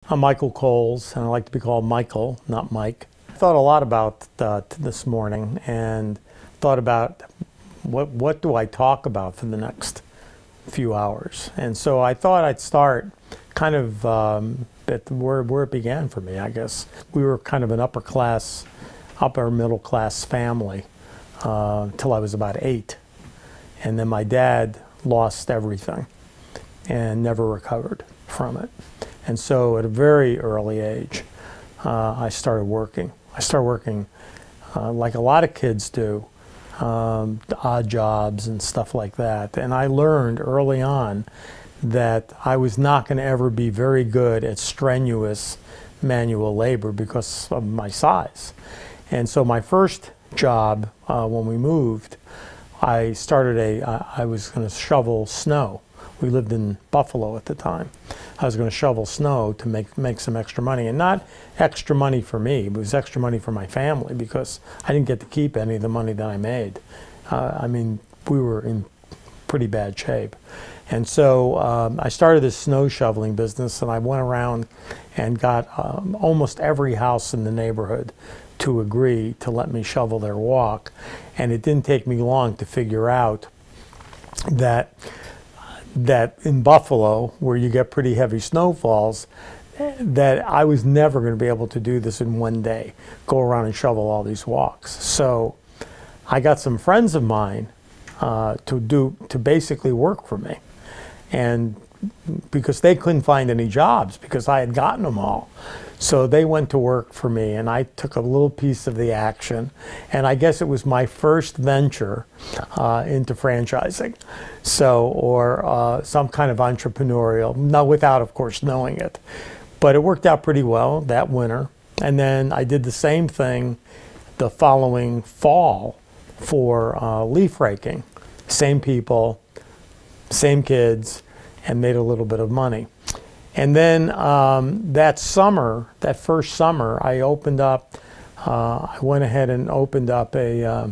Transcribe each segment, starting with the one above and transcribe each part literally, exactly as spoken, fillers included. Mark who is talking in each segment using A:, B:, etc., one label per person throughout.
A: I'm Michael Coles, and I like to be called Michael, not Mike. I thought a lot about uh, this morning and thought about what, what do I talk about for the next few hours. And so I thought I'd start kind of um, at the, where, where it began for me, I guess. We were kind of an upper class, upper middle class family uh, till I was about eight. And then my dad lost everything and never recovered from it. And so at a very early age, uh, I started working. I started working uh, like a lot of kids do, um, odd jobs and stuff like that. And I learned early on that I was not going to ever be very good at strenuous manual labor because of my size. And so my first job uh, when we moved, I started a, uh, I was going to shovel snow. We lived in Buffalo at the time. I was going to shovel snow to make make some extra money, and not extra money for me. It was extra money for my family because I didn't get to keep any of the money that I made. Uh, I mean, we were in pretty bad shape. And so um, I started this snow shoveling business, and I went around and got um, almost every house in the neighborhood to agree to let me shovel their walk. And it didn't take me long to figure out that that in Buffalo, where you get pretty heavy snowfalls, that I was never going to be able to do this in one day, go around and shovel all these walks. So I got some friends of mine uh, to do to basically work for me, and because they couldn't find any jobs because I had gotten them all. So they went to work for me, and I took a little piece of the action. And I guess it was my first venture uh, into franchising, so or uh, some kind of entrepreneurial, not without, of course, knowing it. But it worked out pretty well that winter. And then I did the same thing the following fall for uh, leaf raking. Same people, same kids, and made a little bit of money. And then um, that summer, that first summer, I opened up, uh, I went ahead and opened up a, uh,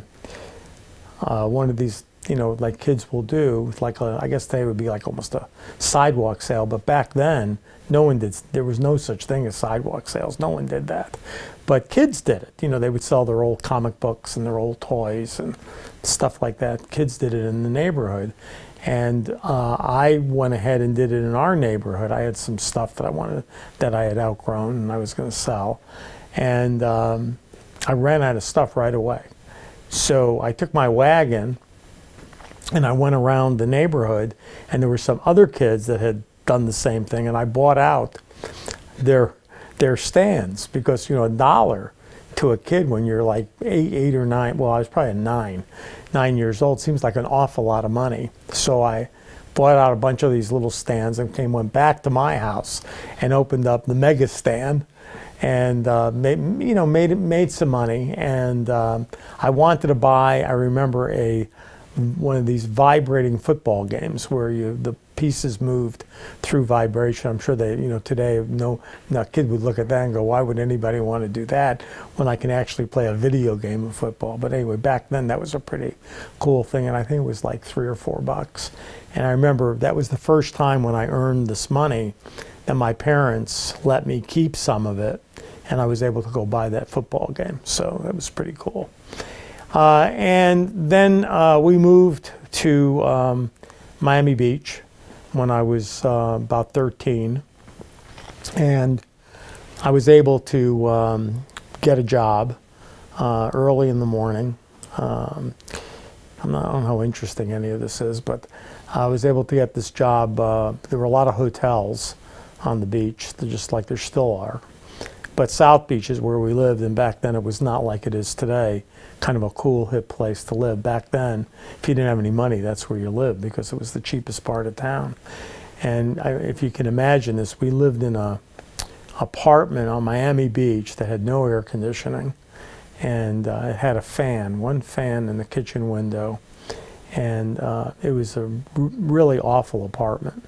A: uh, one of these, you know, like kids will do, like a, I guess they would be like almost a sidewalk sale, but back then, no one did, there was no such thing as sidewalk sales, no one did that. But kids did it, you know, they would sell their old comic books and their old toys and stuff like that. Kids did it in the neighborhood. And uh, I went ahead and did it in our neighborhood. I had some stuff that I wanted, that I had outgrown and I was going to sell. And um, I ran out of stuff right away. So I took my wagon and I went around the neighborhood, and there were some other kids that had done the same thing, and I bought out their, their stands because, you know, a dollar to a kid when you're like eight, eight or nine, well, I was probably nine, nine years old, seems like an awful lot of money. So I bought out a bunch of these little stands and came, went back to my house and opened up the mega stand, and uh, made, you know, made made some money. And um, I wanted to buy, I remember a one of these vibrating football games where you the pieces moved through vibration. I'm sure they, you know, today no, no kid would look at that and go, why would anybody want to do that when I can actually play a video game of football? But anyway, back then that was a pretty cool thing, and I think it was like three or four bucks. And I remember that was the first time when I earned this money that my parents let me keep some of it, and I was able to go buy that football game. So that was pretty cool. Uh, and then uh, we moved to um, Miami Beach when I was uh, about thirteen, and I was able to um, get a job uh, early in the morning. Um, I'm not, I don't know how interesting any of this is, but I was able to get this job. Uh, there were a lot of hotels on the beach, just like there still are. But South Beach is where we lived, and back then it was not like it is today, kind of a cool, hip place to live. Back then, if you didn't have any money, that's where you lived because it was the cheapest part of town. And I, if you can imagine this, we lived in a apartment on Miami Beach that had no air conditioning, and uh, it had a fan, one fan in the kitchen window, and uh, it was a r really awful apartment.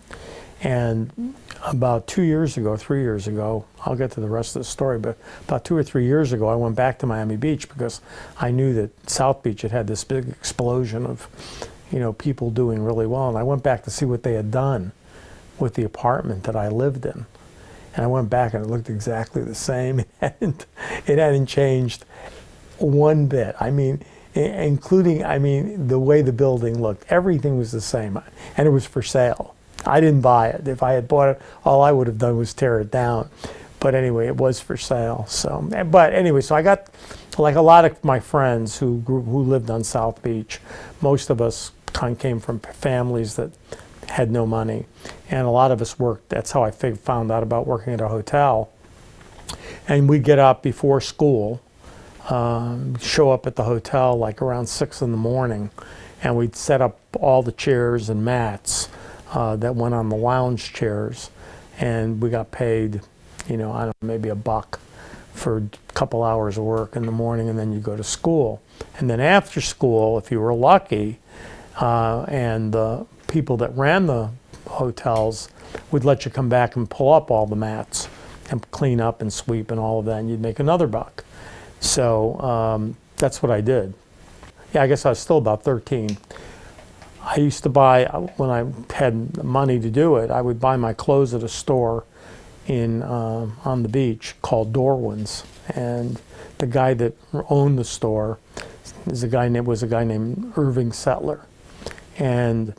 A: And about two years ago, three years ago, I'll get to the rest of the story, but about two or three years ago, I went back to Miami Beach because I knew that South Beach had had this big explosion of, you know, people doing really well. And I went back to see what they had done with the apartment that I lived in. And I went back and it looked exactly the same. It hadn't, it hadn't changed one bit. I mean, including, I mean, the way the building looked. Everything was the same. And it was for sale. I didn't buy it. If I had bought it, all I would have done was tear it down. But anyway, it was for sale. So, but anyway, so I got, like a lot of my friends who grew, who lived on South Beach, most of us kind of came from families that had no money. And a lot of us worked, that's how I found out about working at a hotel. And we'd get up before school, um, show up at the hotel like around six in the morning, and we'd set up all the chairs and mats uh, that went on the lounge chairs. And we got paid, you know, I don't know, maybe a buck for a couple hours of work in the morning, and then you go to school. And then after school, if you were lucky, uh, and the people that ran the hotels would let you come back and pull up all the mats and clean up and sweep and all of that, and you'd make another buck. So um, that's what I did. Yeah, I guess I was still about thirteen. I used to buy, when I had money to do it, I would buy my clothes at a store in uh, on the beach called Dorwin's, and the guy that owned the store is a guy named, was a guy named Irving Settler, and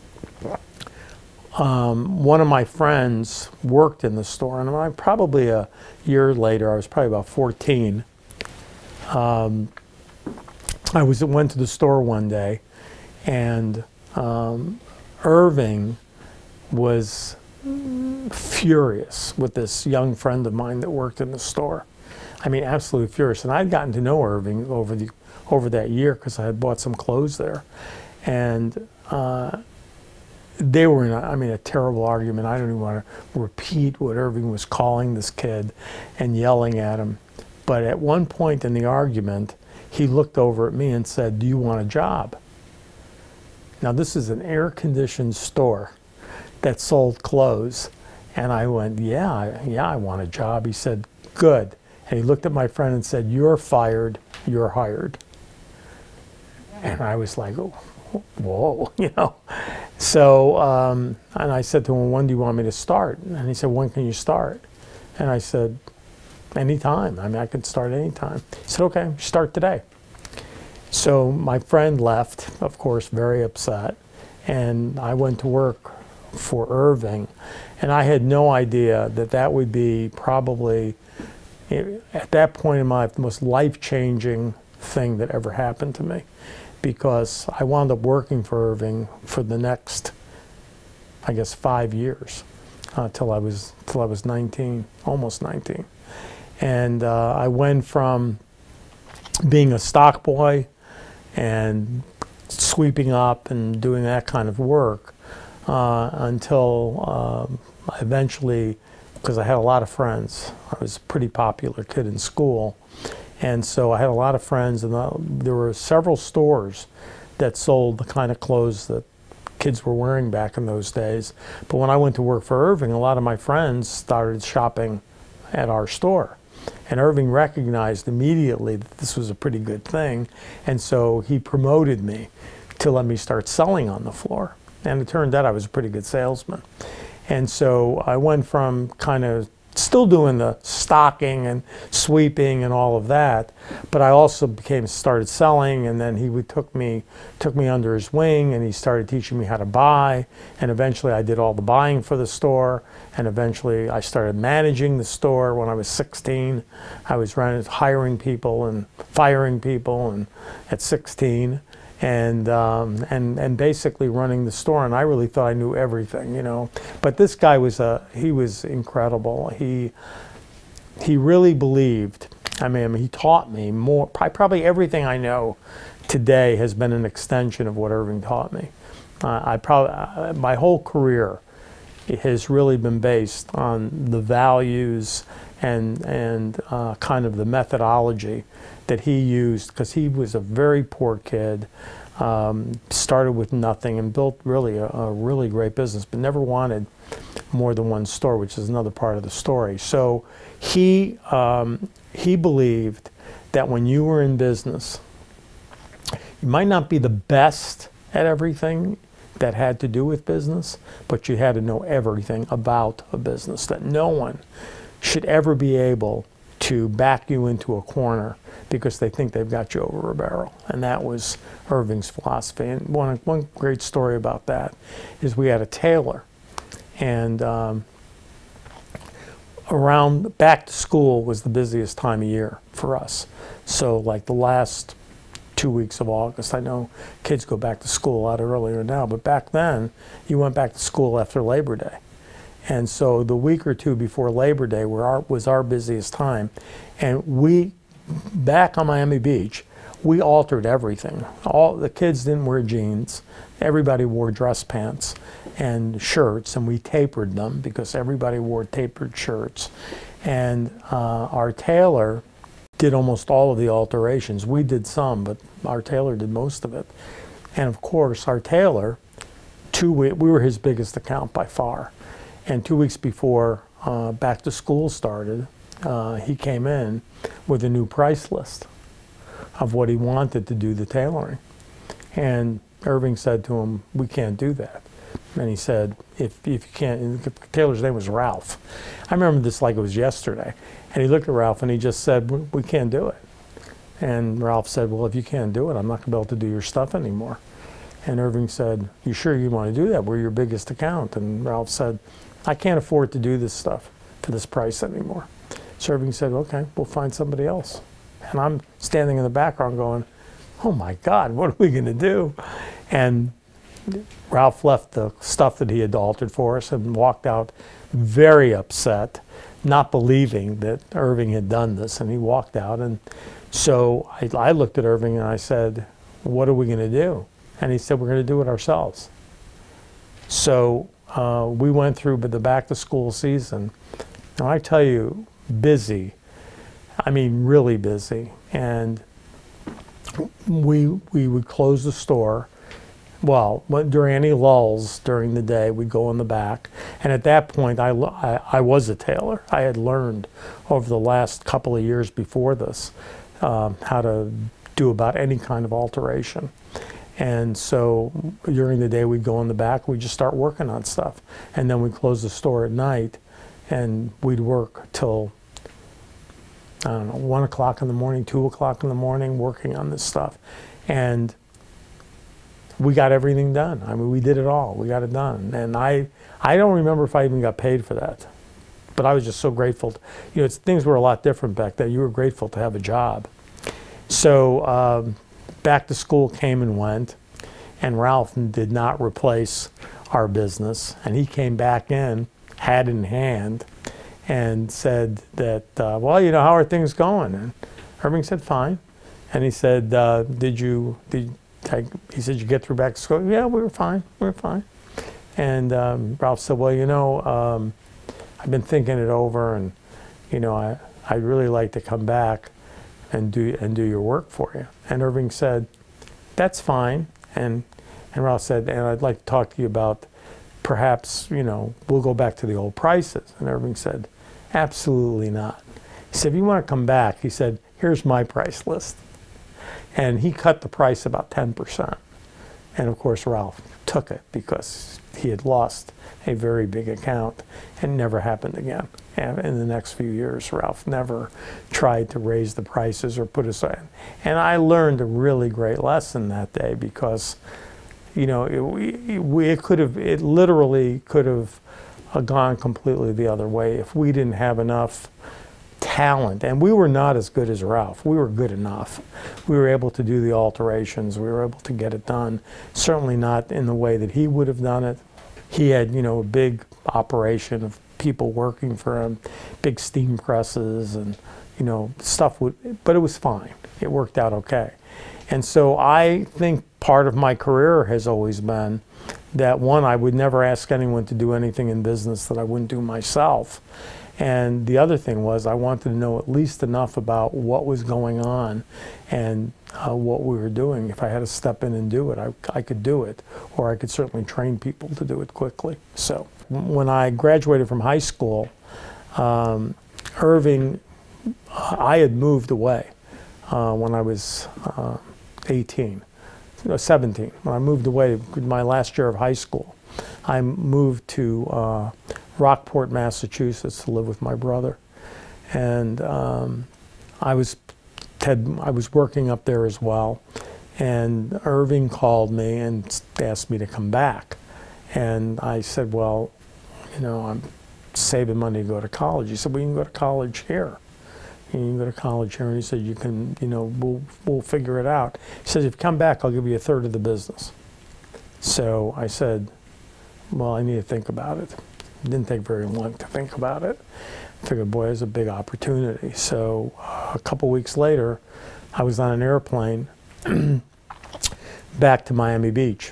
A: um, one of my friends worked in the store, and I probably a year later, I was probably about fourteen. Um, I was went to the store one day, and um, Irving was furious with this young friend of mine that worked in the store. I mean, absolutely furious. And I'd gotten to know Irving over the over that year because I had bought some clothes there, and uh, they were in, a, I mean, a terrible argument. I don't even want to repeat what Irving was calling this kid and yelling at him. But at one point in the argument, he looked over at me and said, "Do you want a job?" Now, this is an air-conditioned store that sold clothes. And I went, yeah, yeah, I want a job. He said, good. And he looked at my friend and said, you're fired, you're hired. And I was like, oh, whoa, you know. So, um, and I said to him, when do you want me to start? And he said, when can you start? And I said, anytime. I mean, I could start anytime. He said, okay, start today. So my friend left, of course, very upset. And I went to work for Irving. And I had no idea that that would be probably, at that point in my life, the most life-changing thing that ever happened to me. Because I wound up working for Irving for the next, I guess, five years, uh, till I was till I was nineteen, almost nineteen. And uh, I went from being a stock boy and sweeping up and doing that kind of work uh, until um, eventually, because I had a lot of friends. I was a pretty popular kid in school. And so I had a lot of friends, and the, there were several stores that sold the kind of clothes that kids were wearing back in those days. But when I went to work for Irving, a lot of my friends started shopping at our store. And Irving recognized immediately that this was a pretty good thing. And so he promoted me to let me start selling on the floor. And it turned out I was a pretty good salesman. And so I went from kind of still doing the stocking and sweeping and all of that, but I also became started selling, and then he would took me took me under his wing, and he started teaching me how to buy, and eventually I did all the buying for the store, and eventually I started managing the store when I was sixteen. I was running, hiring people and firing people, and at sixteen. And, um, and and basically running the store, and I really thought I knew everything, you know. But this guy was a he was incredible. He he really believed. I mean, he taught me more. Probably everything I know today has been an extension of what Irving taught me. Uh, I probably uh, my whole career has really been based on the values and and uh, kind of the methodology that he used, because he was a very poor kid, um, started with nothing and built really a, a really great business, but never wanted more than one store, which is another part of the story. So he um, he believed that when you were in business, you might not be the best at everything, that had to do with business, but you had to know everything about a business, that no one should ever be able to back you into a corner because they think they've got you over a barrel. And that was Irving's philosophy. And one, one great story about that is we had a tailor, and um, around back to school was the busiest time of year for us. So like the last two weeks of August, I know kids go back to school a lot earlier now, but back then you went back to school after Labor Day. And so the week or two before Labor Day were our, was our busiest time. And we, back on Miami Beach, we altered everything. All the kids didn't wear jeans. Everybody wore dress pants and shirts, and we tapered them because everybody wore tapered shirts. And uh, our tailor did almost all of the alterations. We did some, but our tailor did most of it. And of course, our tailor, two we, we were his biggest account by far. And two weeks before uh, back to school started, uh, he came in with a new price list of what he wanted to do the tailoring. And Irving said to him, "We can't do that." And he said, if, if you can't, and the tailor's name was Ralph. I remember this like it was yesterday. And he looked at Ralph and he just said, "We, we can't do it." And Ralph said, "Well, if you can't do it, I'm not going to be able to do your stuff anymore." And Irving said, "You sure you want to do that? We're your biggest account." And Ralph said, "I can't afford to do this stuff for this price anymore." So Irving said, "Okay, we'll find somebody else." And I'm standing in the background going, "Oh my God, what are we going to do?" And Ralph left the stuff that he had altered for us and walked out very upset, not believing that Irving had done this. And he walked out. And so I, I looked at Irving and I said, "What are we going to do?" And he said, "We're going to do it ourselves." So uh, we went through the back to school season. And I tell you, busy. I mean, really busy. And we, we would close the store. Well, during any lulls during the day, we'd go in the back. And at that point, I, I, I was a tailor. I had learned over the last couple of years before this um, how to do about any kind of alteration. And so during the day, we'd go in the back. We'd just start working on stuff. And then we'd close the store at night, and we'd work till, I don't know, one o'clock in the morning, two o'clock in the morning, working on this stuff. And we got everything done. I mean, we did it all. We got it done. And I, I don't remember if I even got paid for that. But I was just so grateful. To, you know, it's, things were a lot different back then. You were grateful to have a job. So um, back to school came and went. And Ralph did not replace our business. And he came back in, hat in hand, and said that, uh, well, you know, how are things going? And Irving said, fine. And he said, uh, did you, did, I, he said, you get through back to school? Yeah, we were fine, we were fine. And um, Ralph said, well, you know, um, I've been thinking it over, and, you know, I, I'd really like to come back and do, and do your work for you. And Irving said, that's fine. And, and Ralph said, and I'd like to talk to you about perhaps, you know, we'll go back to the old prices. And Irving said, absolutely not. He said, if you want to come back, he said, here's my price list. And he cut the price about ten percent. And of course, Ralph took it because he had lost a very big account, and never happened again. And in the next few years, Ralph never tried to raise the prices or put aside. And I learned a really great lesson that day because, you know, it, we, it could have, it literally could have gone completely the other way if we didn't have enough talent. And we were not as good as Ralph. We were good enough. We were able to do the alterations. We were able to get it done. Certainly not in the way that he would have done it. He had, you know, a big operation of people working for him, big steam presses and, you know, stuff would, but it was fine. It worked out okay. And so I think part of my career has always been that, one, I would never ask anyone to do anything in business that I wouldn't do myself. And the other thing was I wanted to know at least enough about what was going on and uh, what we were doing. If I had to step in and do it, I, I could do it, or I could certainly train people to do it quickly. So when I graduated from high school, um, Irving, I had moved away uh, when I was uh, eighteen. no, seventeen, when I moved away, my last year of high school, I moved to uh, Rockport, Massachusetts to live with my brother. And um, I was Ted, I was working up there as well. And Irving called me and asked me to come back. And I said, well, you know, I'm saving money to go to college. He said, well, you can go to college here. You can go to college here. And he said, you can, you know, we'll, we'll figure it out. He says, if you come back, I'll give you a third of the business. So I said, well, I need to think about it. It didn't take very long to think about it. I figured, boy, it's a big opportunity. So uh, a couple weeks later, I was on an airplane back to Miami Beach.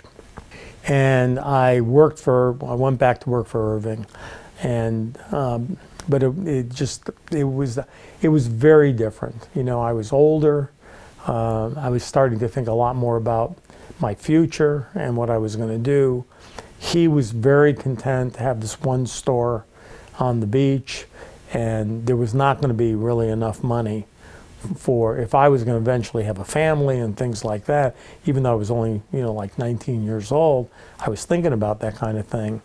A: And I worked for, I went back to work for Irving. And, um, but it, it just, it was, it was very different. You know, I was older. Uh, I was starting to think a lot more about my future and what I was going to do. He was very content to have this one store on the beach, and there was not going to be really enough money for, if I was going to eventually have a family and things like that, even though I was only, you know, like nineteen years old, I was thinking about that kind of thing.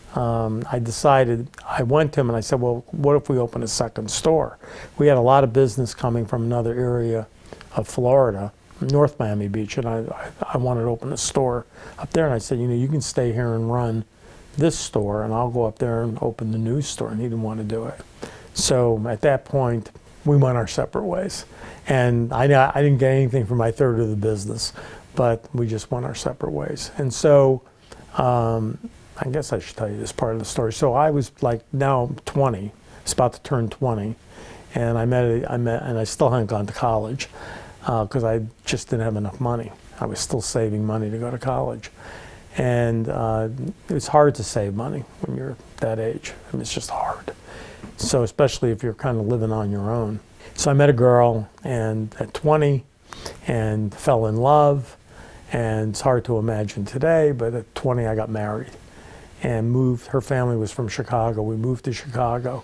A: Um, I decided, I went to him and I said, well, what if we open a second store? We had a lot of business coming from another area of Florida, North Miami Beach, and I, I, I wanted to open a store up there. And I said, you know, you can stay here and run this store, and I'll go up there and open the new store. And he didn't want to do it. So at that point, we went our separate ways. And I, I didn't get anything for my third of the business, but we just went our separate ways. And so, um, I guess I should tell you this part of the story. So I was like now twenty, it's about to turn twenty, and I met, I met, and I still hadn't gone to college because uh, I just didn't have enough money. I was still saving money to go to college, and uh, it's hard to save money when you're that age. I mean, it's just hard. So especially if you're kind of living on your own. So I met a girl, and at twenty, and fell in love, and it's hard to imagine today, but at twenty I got married. And moved, her family was from Chicago. We moved to Chicago.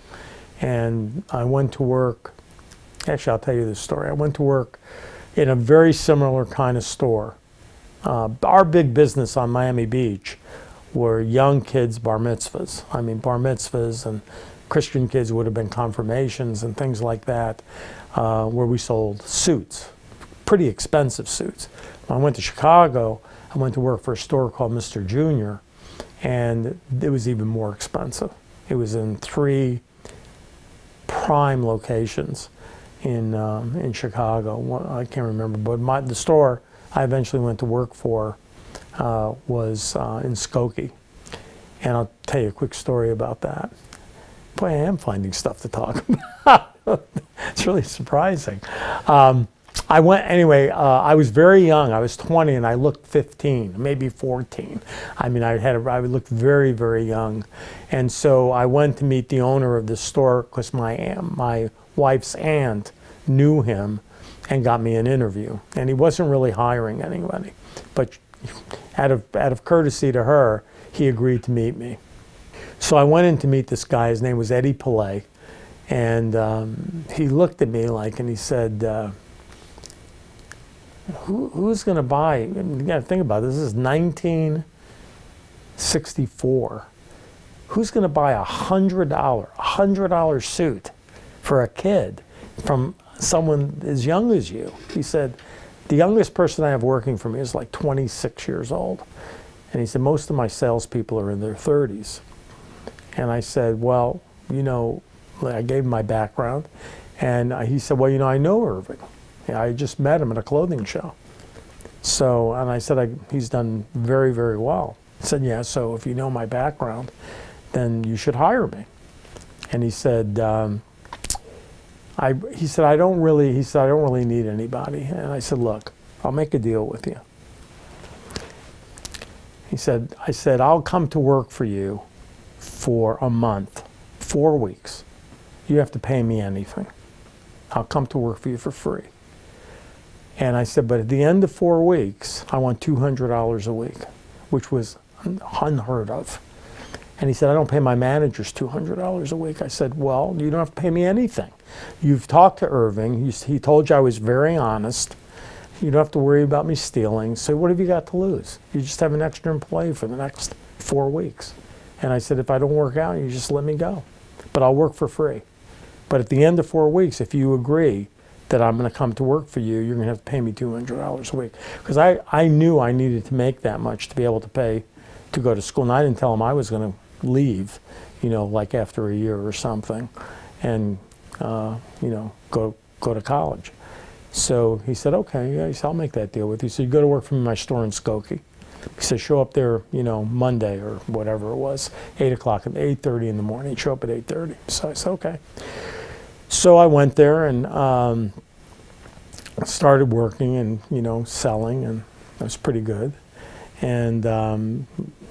A: And I went to work, actually I'll tell you this story. I went to work in a very similar kind of store. Uh, our big business on Miami Beach were young kids' bar mitzvahs. I mean, bar mitzvahs and Christian kids would have been confirmations and things like that, uh, where we sold suits, pretty expensive suits. When I went to Chicago, I went to work for a store called Mister Junior, and it was even more expensive. It was in three prime locations in um, in Chicago. One, I can't remember, but my, the store I eventually went to work for uh, was uh, in Skokie. And I'll tell you a quick story about that. Boy, I am finding stuff to talk about. It's really surprising. Um, I went, anyway, uh, I was very young. I was twenty and I looked fifteen, maybe fourteen. I mean, I had a, I looked very, very young. And so I went to meet the owner of the store because my, my wife's aunt knew him and got me an interview. And he wasn't really hiring anybody. But out of, out of courtesy to her, he agreed to meet me. So I went in to meet this guy. His name was Eddie Pillay. And um, he looked at me like, and he said, uh, Who, who's going to buy? I mean, you got to think about it. This is nineteen sixty-four. Who's going to buy a hundred dollar, a hundred dollar suit for a kid from someone as young as you? He said, the youngest person I have working for me is like twenty-six years old. And he said, most of my salespeople are in their thirties. And I said, well, you know, I gave him my background. And he said, well, you know, I know Irving. I just met him at a clothing show. So, and I said, I, he's done very, very well. He said, yeah, so if you know my background, then you should hire me. And he said, um, I, he said, I don't really, he said, I don't really need anybody. And I said, look, I'll make a deal with you. He said, I said, I'll come to work for you for a month, four weeks. You have to pay me anything. I'll come to work for you for free. And I said, but at the end of four weeks, I want two hundred dollars a week, which was unheard of. And he said, I don't pay my managers two hundred dollars a week. I said, well, you don't have to pay me anything. You've talked to Irving. He told you I was very honest. You don't have to worry about me stealing. So what have you got to lose? You just have an extra employee for the next four weeks. And I said, if I don't work out, you just let me go. But I'll work for free. But at the end of four weeks, if you agree that I'm going to come to work for you, you're going to have to pay me two hundred dollars a week. Because I, I knew I needed to make that much to be able to pay to go to school. And I didn't tell him I was going to leave, you know, like after a year or something, and, uh, you know, go, go to college. So he said, okay, yeah, he said, I'll make that deal with you. So you go to work for me in my store in Skokie. He said, show up there, you know, Monday or whatever it was, eight o'clock, at eight thirty in the morning. Show up at eight thirty. So I said, okay. So I went there and um, started working and, you know, selling, and it was pretty good. And, um,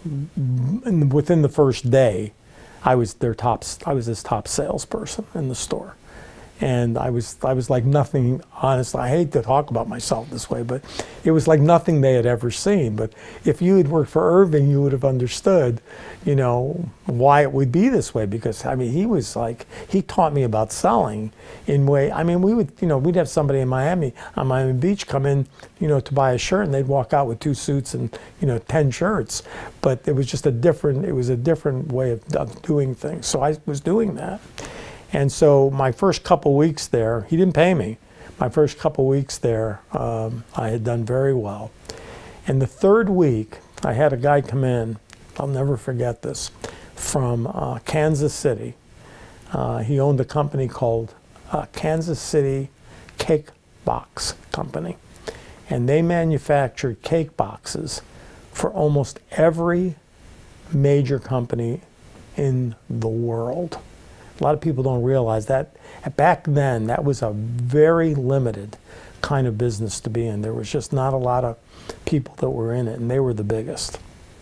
A: and within the first day, I was their top, I was his top salesperson in the store. And I was, I was like nothing, honestly, I hate to talk about myself this way, but it was like nothing they had ever seen. But if you had worked for Irving, you would have understood, you know, why it would be this way. Because, I mean, he was like, he taught me about selling in way, I mean, we would, you know, we'd have somebody in Miami, on Miami Beach come in, you know, to buy a shirt, and they'd walk out with two suits and, you know, ten shirts. But it was just a different, it was a different way of, of doing things. So I was doing that. And so my first couple weeks there, he didn't pay me. My first couple weeks there, um, I had done very well. And the third week, I had a guy come in, I'll never forget this, from uh, Kansas City. Uh, he owned a company called uh, Kansas City Cake Box Company. And they manufactured cake boxes for almost every major company in the world. A lot of people don't realize that back then that was a very limited kind of business to be in. There was just not a lot of people that were in it, and they were the biggest.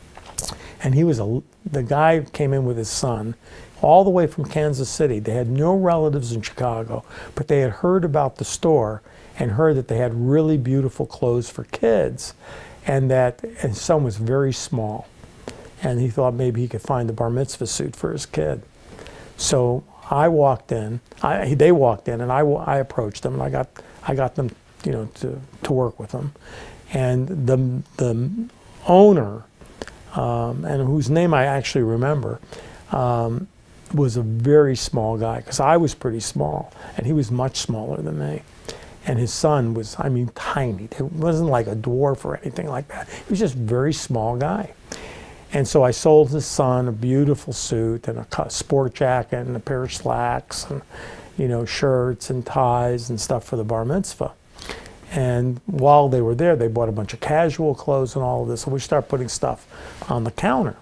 A: And he was a, the guy came in with his son all the way from Kansas City. They had no relatives in Chicago, but they had heard about the store and heard that they had really beautiful clothes for kids, and that his son was very small. And he thought maybe he could find a bar mitzvah suit for his kid. So I walked in, I, they walked in, and I, I approached them, and I got, I got them, you know, to, to work with them. And the, the owner, um, and whose name I actually remember, um, was a very small guy, because I was pretty small, and he was much smaller than me. And his son was, I mean, tiny. It wasn't like a dwarf or anything like that. He was just a very small guy. And so I sold his son a beautiful suit and a sport jacket and a pair of slacks and, you know, shirts and ties and stuff for the bar mitzvah. And while they were there, they bought a bunch of casual clothes and all of this. So we started putting stuff on the counter.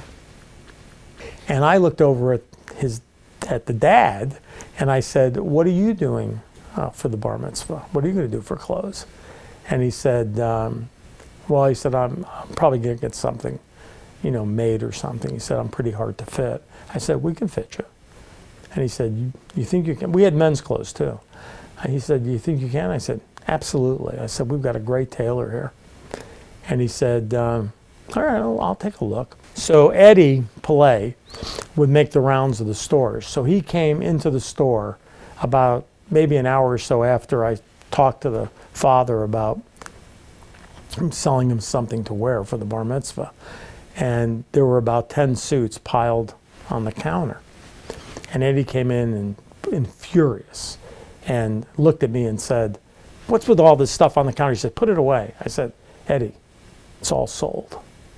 A: And I looked over at his, at the dad, and I said, "What are you doing uh, for the bar mitzvah? What are you going to do for clothes?" And he said, um, "Well," he said, I'm, I'm probably going to get something, you know, made or something." He said, "I'm pretty hard to fit." I said, "We can fit you." And he said, you, you think you can?" We had men's clothes too. And he said, "Do you think you can?" I said, "Absolutely." I said, "We've got a great tailor here." And he said, um, "All right, I'll, I'll take a look." So Eddie Pillay would make the rounds of the stores. So he came into the store about maybe an hour or so after I talked to the father about selling him something to wear for the bar mitzvah. And there were about ten suits piled on the counter. And Eddie came in and, and furious and looked at me and said, "What's with all this stuff on the counter?" He said, "Put it away." I said, "Eddie, it's all sold."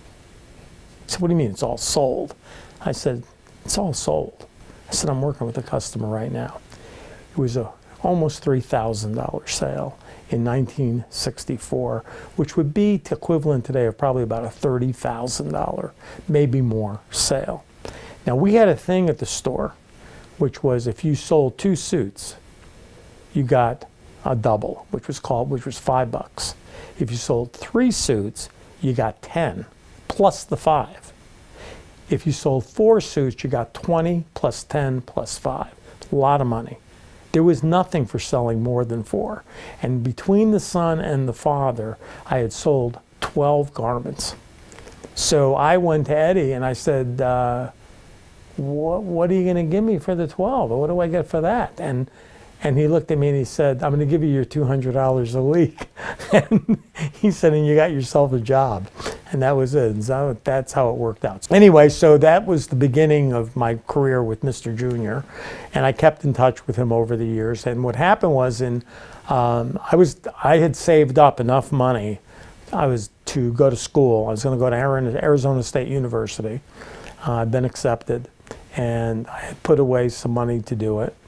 A: He said, "What do you mean it's all sold?" I said, "It's all sold." I said, "I'm working with a customer right now." It was a almost three thousand dollar sale in nineteen sixty-four, which would be equivalent today of probably about a thirty thousand dollar, maybe more, sale. Now, we had a thing at the store, which was if you sold two suits, you got a double, which was called, which was five bucks. If you sold three suits, you got ten, plus the five. If you sold four suits, you got twenty plus ten plus five. A lot of money. There was nothing for selling more than four. And between the son and the father, I had sold twelve garments. So I went to Eddie and I said, uh, what, what are you going to give me for the twelve? What do I get for that? And And he looked at me and he said, I'm going to give you your two hundred dollars a week. And he said, and you got yourself a job. And that was it. So that's how it worked out. Anyway, so that was the beginning of my career with Mister Junior. And I kept in touch with him over the years. And what happened was, in, um, I, was, I had saved up enough money I was to go to school. I was going to go to Arizona State University. Uh, I'd been accepted. And I had put away some money to do it.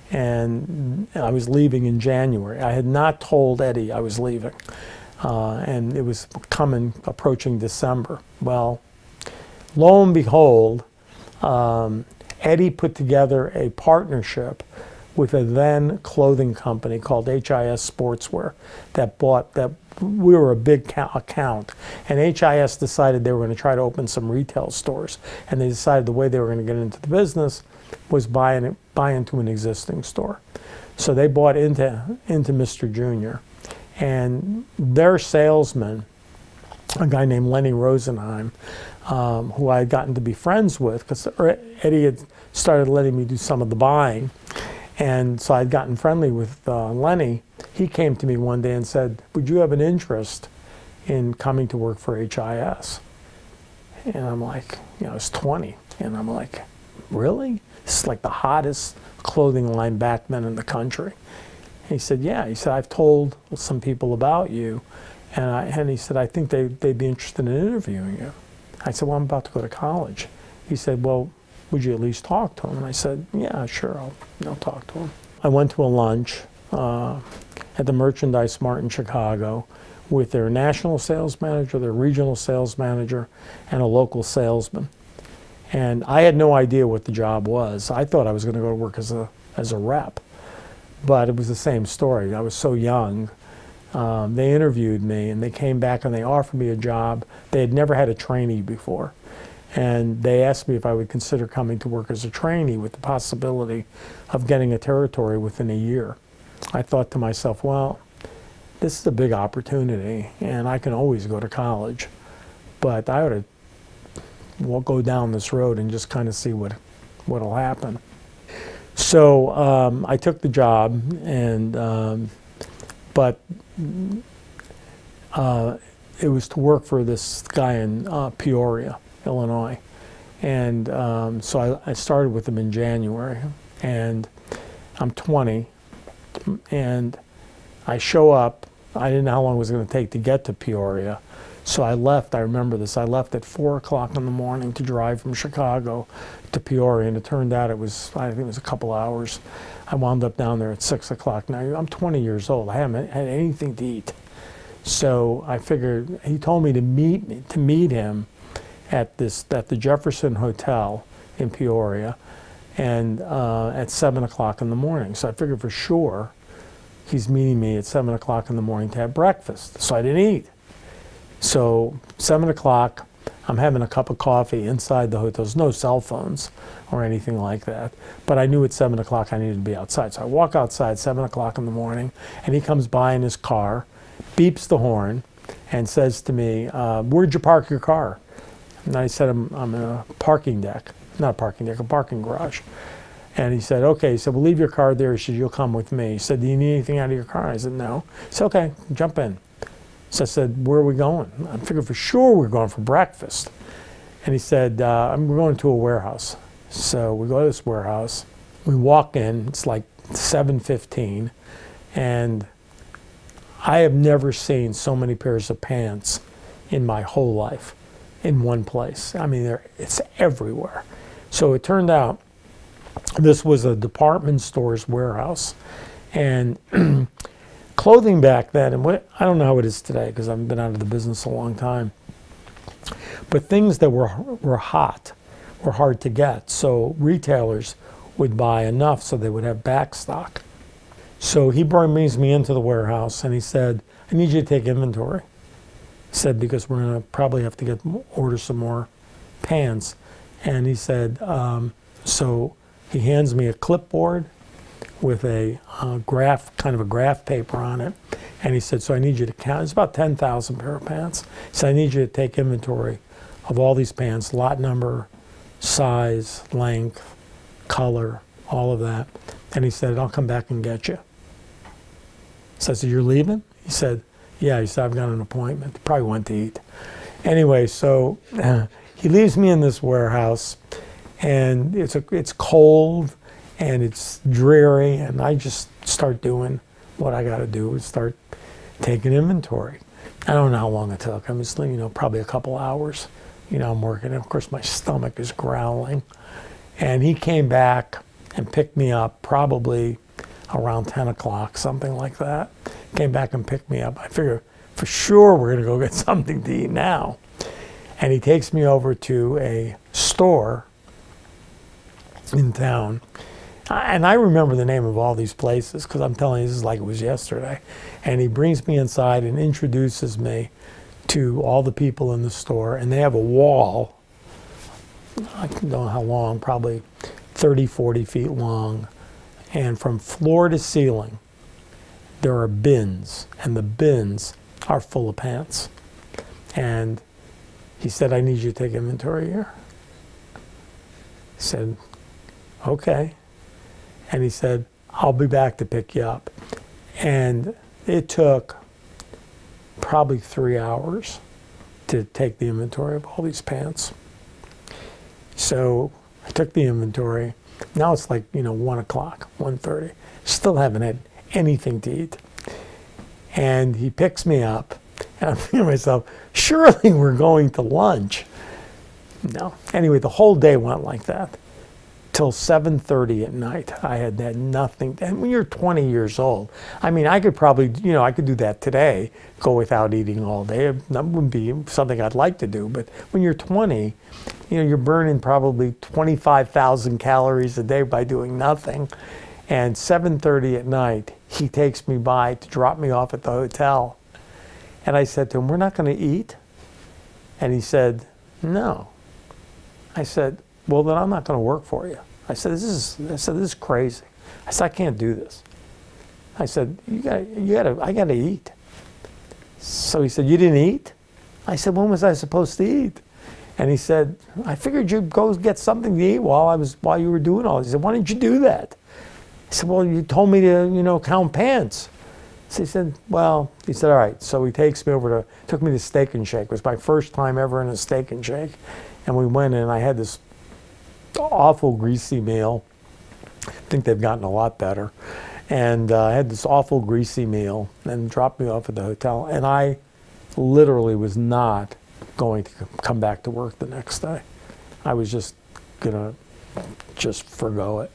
A: And I was leaving in January. I had not told Eddie I was leaving. Uh, and it was coming, approaching December. Well, lo and behold, um, Eddie put together a partnership with a then clothing company called H I S Sportswear that bought, that we were a big account. And H I S decided they were going to try to open some retail stores. And they decided the way they were going to get into the business was buy, in, buy into an existing store. So they bought into, into Mister Junior. And their salesman, a guy named Lenny Rosenheim, um, who I had gotten to be friends with, because Eddie had started letting me do some of the buying. And so I'd gotten friendly with uh, Lenny. He came to me one day and said, would you have an interest in coming to work for H I S? And I'm like, you know, I was twenty. And I'm like, really? This is like the hottest clothing line back then in the country. He said, yeah. He said, I've told some people about you. And, I, and he said, I think they, they'd be interested in interviewing you. I said, well, I'm about to go to college. He said, well, would you at least talk to him? And I said, yeah, sure, I'll, I'll talk to him. I went to a lunch uh, at the Merchandise Mart in Chicago with their national sales manager, their regional sales manager, and a local salesman. And I had no idea what the job was. I thought I was going to go to work as a, as a rep. But it was the same story. I was so young. Um, they interviewed me, and they came back and they offered me a job. They had never had a trainee before. And they asked me if I would consider coming to work as a trainee with the possibility of getting a territory within a year. I thought to myself, well, this is a big opportunity, and I can always go to college. But I ought to we'll go down this road and just kind of see what what'll happen. So um, I took the job, and um, but uh, it was to work for this guy in uh, Peoria, Illinois, and um, so I, I started with him in January, and I'm twenty, and I show up. I didn't know how long it was going to take to get to Peoria. So I left, I remember this, I left at four o'clock in the morning to drive from Chicago to Peoria, and it turned out it was, I think it was a couple hours. I wound up down there at six o'clock. Now, I'm twenty years old, I haven't had anything to eat. So I figured, he told me to meet, me, to meet him at, this, at the Jefferson Hotel in Peoria, and uh, at seven o'clock in the morning. So I figured for sure he's meeting me at seven o'clock in the morning to have breakfast. So I didn't eat. So seven o'clock, I'm having a cup of coffee inside the hotel. There's no cell phones or anything like that. But I knew at seven o'clock I needed to be outside. So I walk outside seven o'clock in the morning, and he comes by in his car, beeps the horn, and says to me, uh, where'd you park your car? And I said, I'm, I'm in a parking deck. Not a parking deck, a parking garage. And he said, okay. He said, well, leave your car there. He said, you'll come with me. He said, do you need anything out of your car? I said, no. He said, okay, jump in. So I said, where are we going? I figured for sure we're going for breakfast. And he said, uh, we're going to a warehouse. So we go to this warehouse. We walk in. It's like seven fifteen. And I have never seen so many pairs of pants in my whole life in one place. I mean, it's everywhere. So it turned out this was a department store's warehouse. And clothing back then, and what, I don't know how it is today because I've been out of the business a long time, but things that were, were hot were hard to get. So retailers would buy enough so they would have back stock. So he brings me into the warehouse and he said, I need you to take inventory. He said, because we're going to probably have to get order some more pants. And he said, um, so he hands me a clipboard with a uh, graph, kind of a graph paper on it. And he said, so I need you to count, it's about ten thousand pair of pants. He said, I need you to take inventory of all these pants, lot number, size, length, color, all of that. And he said, I'll come back and get you. So I said, you're leaving? He said, yeah. He said, I've got an appointment. Probably went to eat. Anyway, so uh, he leaves me in this warehouse, and it's, a, it's cold, and it's dreary, and I just start doing what I got to do, is start taking inventory. I don't know how long it took. I'm just, you know, probably a couple hours. You know, I'm working, and of course my stomach is growling. And he came back and picked me up probably around ten o'clock, something like that. Came back and picked me up. I figure for sure we're gonna go get something to eat now. And he takes me over to a store in town. And I remember the name of all these places, because I'm telling you, this is like it was yesterday. And he brings me inside and introduces me to all the people in the store. And they have a wall, I don't know how long, probably thirty, forty feet long. And from floor to ceiling, there are bins. And the bins are full of pants. And he said, I need you to take inventory here. I said, okay. And he said, I'll be back to pick you up. And it took probably three hours to take the inventory of all these pants. So I took the inventory. Now it's like, you know, one o'clock, one thirty. Still haven't had anything to eat. And he picks me up, and I'm thinking to myself, surely we're going to lunch. No. Anyway, the whole day went like that. Till seven thirty at night, I had had nothing. And when you're twenty years old, I mean, I could probably, you know, I could do that today, go without eating all day. That wouldn't be something I'd like to do. But when you're twenty, you know, you're burning probably twenty-five thousand calories a day by doing nothing. And seven thirty at night, he takes me by to drop me off at the hotel. And I said to him, we're not going to eat? And he said, no. I said, well, then I'm not going to work for you. I said, this is, I said, this is crazy. I said, I can't do this. I said, you got, you got to, I got to eat. So he said, you didn't eat? I said, when was I supposed to eat? And he said, I figured you'd go get something to eat while I was, while you were doing all this. He said, why didn't you do that? I said, well, you told me to, you know, count pants. So he said, well, he said, all right. So he takes me over to, took me to Steak and Shake. It was my first time ever in a Steak and Shake. And we went in, and I had this awful greasy meal. I think they've gotten a lot better. And uh, I had this awful greasy meal and dropped me off at the hotel. And I literally was not going to come back to work the next day. I was just gonna just forgo it.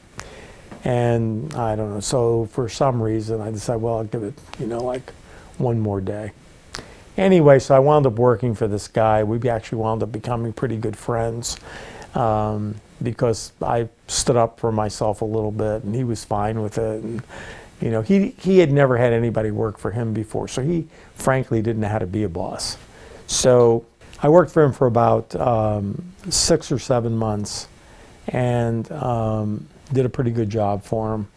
A: And I don't know, so for some reason I decided, well, I'll give it, you know, like one more day. Anyway, so I wound up working for this guy. We actually wound up becoming pretty good friends. Um, because I stood up for myself a little bit, and he was fine with it. And, you know, he, he had never had anybody work for him before, so he frankly didn't know how to be a boss. So I worked for him for about um, six or seven months and um, did a pretty good job for him.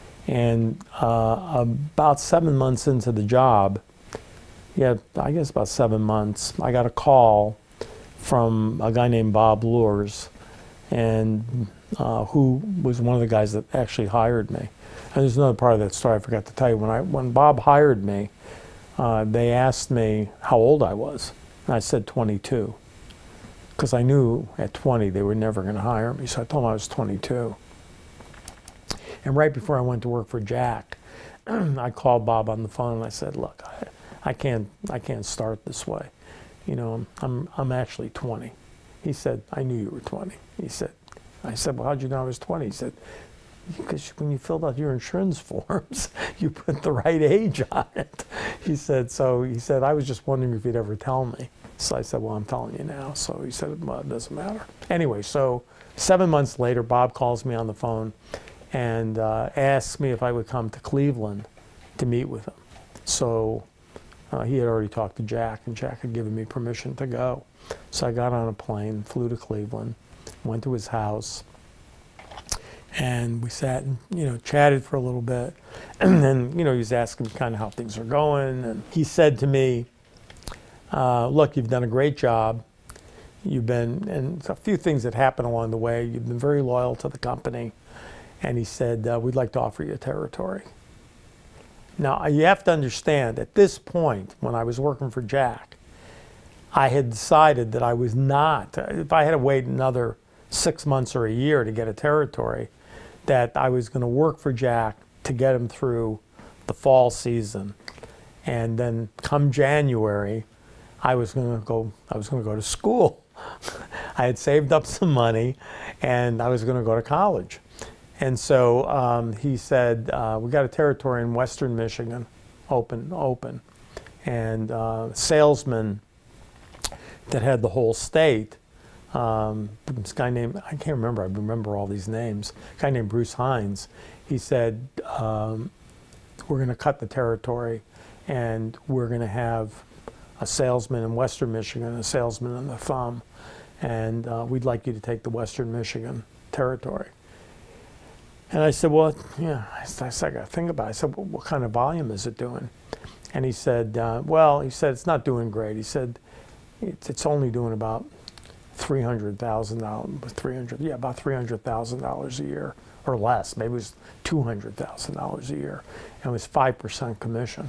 A: And uh, about seven months into the job, yeah, I guess about seven months, I got a call from a guy named Bob Lures, and uh, who was one of the guys that actually hired me. And there's another part of that story I forgot to tell you. When I when Bob hired me, uh, they asked me how old I was. And I said twenty-two, because I knew at twenty they were never going to hire me. So I told them I was twenty-two. And right before I went to work for Jack, I called Bob on the phone and I said, "Look, I, I can't I can't start this way. You know, I'm I'm, I'm actually twenty." He said, "I knew you were twenty." He said, I said, "Well, how'd you know I was twenty?" He said, "Because when you filled out your insurance forms, you put the right age on it." He said, so he said, "I was just wondering if you'd ever tell me." So I said, "Well, I'm telling you now." So he said, "Well, it doesn't matter." Anyway, so seven months later, Bob calls me on the phone and uh, asks me if I would come to Cleveland to meet with him. So uh, he had already talked to Jack, and Jack had given me permission to go. So I got on a plane, flew to Cleveland, went to his house, and we sat and, you know, chatted for a little bit. And then, you know, he was asking me kind of how things are going. And he said to me, uh, "Look, you've done a great job. You've been," and a few things that happened along the way. "You've been very loyal to the company. and he said, uh, we'd like to offer you a territory. Now, you have to understand, at this point, when I was working for Jack, I had decided that I was not, if I had to wait another six months or a year to get a territory, that I was going to work for Jack to get him through the fall season. And then come January, I was going to go, I was going to go to school. I had saved up some money, and I was going to go to college. And so um, he said, uh, we got a territory in Western Michigan, open, open. And uh, salesman that had the whole state, um, this guy named, I can't remember, I remember all these names, a guy named Bruce Hines, he said, um, we're going to cut the territory, and we're going to have a salesman in Western Michigan, a salesman in the thumb, and uh, we'd like you to take the Western Michigan territory. And I said, well, yeah, I said, I got to think about it. I said, well, what kind of volume is it doing? And he said, uh, well, he said, it's not doing great. He said, it's, it's only doing about three hundred thousand dollars, three hundred, yeah, about three hundred thousand dollars a year, or less. Maybe it was two hundred thousand dollars a year. And it was five percent commission.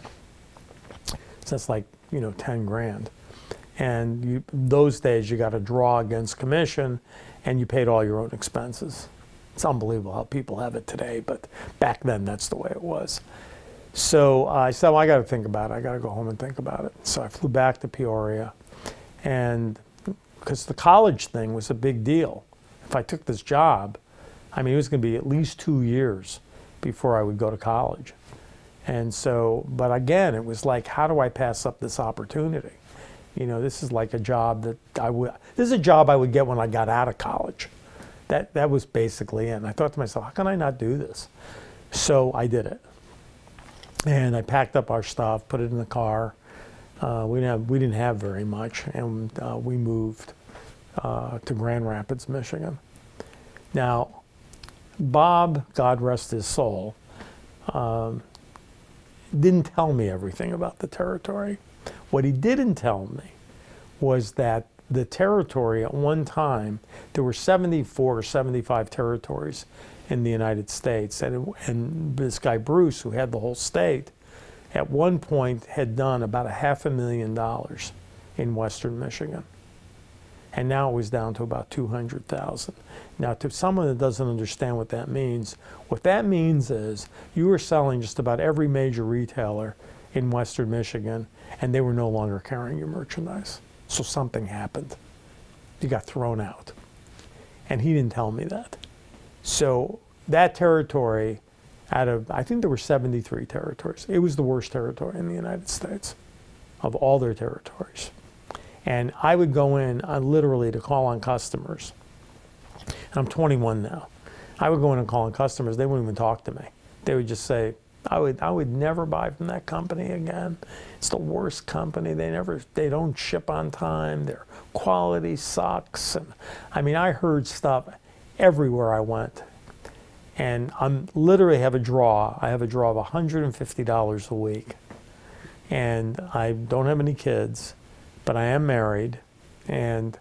A: So that's like, you know, ten grand. And you, those days, you got to draw against commission, and you paid all your own expenses. It's unbelievable how people have it today, but back then, that's the way it was. So uh, I said, well, I got to think about it. I got to go home and think about it. So I flew back to Peoria, and because the college thing was a big deal. If I took this job, I mean, it was going to be at least two years before I would go to college. And so, but again, it was like, how do I pass up this opportunity? You know, this is like a job that I would, this is a job I would get when I got out of college. That, that was basically it. And I thought to myself, how can I not do this? So I did it. And I packed up our stuff, put it in the car. Uh, we, didn't have, we didn't have very much, and uh, we moved uh, to Grand Rapids, Michigan. Now, Bob, God rest his soul, um, didn't tell me everything about the territory. What he didn't tell me was that the territory at one time, there were seventy-four or seventy-five territories in the United States. And, and this guy, Bruce, who had the whole state, at one point had done about a half a million dollars in Western Michigan. And now it was down to about two hundred thousand. Now, to someone that doesn't understand what that means, what that means is you were selling just about every major retailer in Western Michigan, and they were no longer carrying your merchandise. So something happened. You got thrown out. And he didn't tell me that. So that territory, out of, I think there were seventy-three territories. It was the worst territory in the United States of all their territories. And I would go in uh, literally to call on customers. And I'm twenty-one now. I would go in and call on customers. They wouldn't even talk to me. They would just say, I would, I would never buy from that company again. It's the worst company. They never, they don't ship on time. Their quality sucks. And I mean, I heard stuff everywhere I went. And I'm literally have a draw. I have a draw of one hundred fifty dollars a week. And I don't have any kids, but I am married. And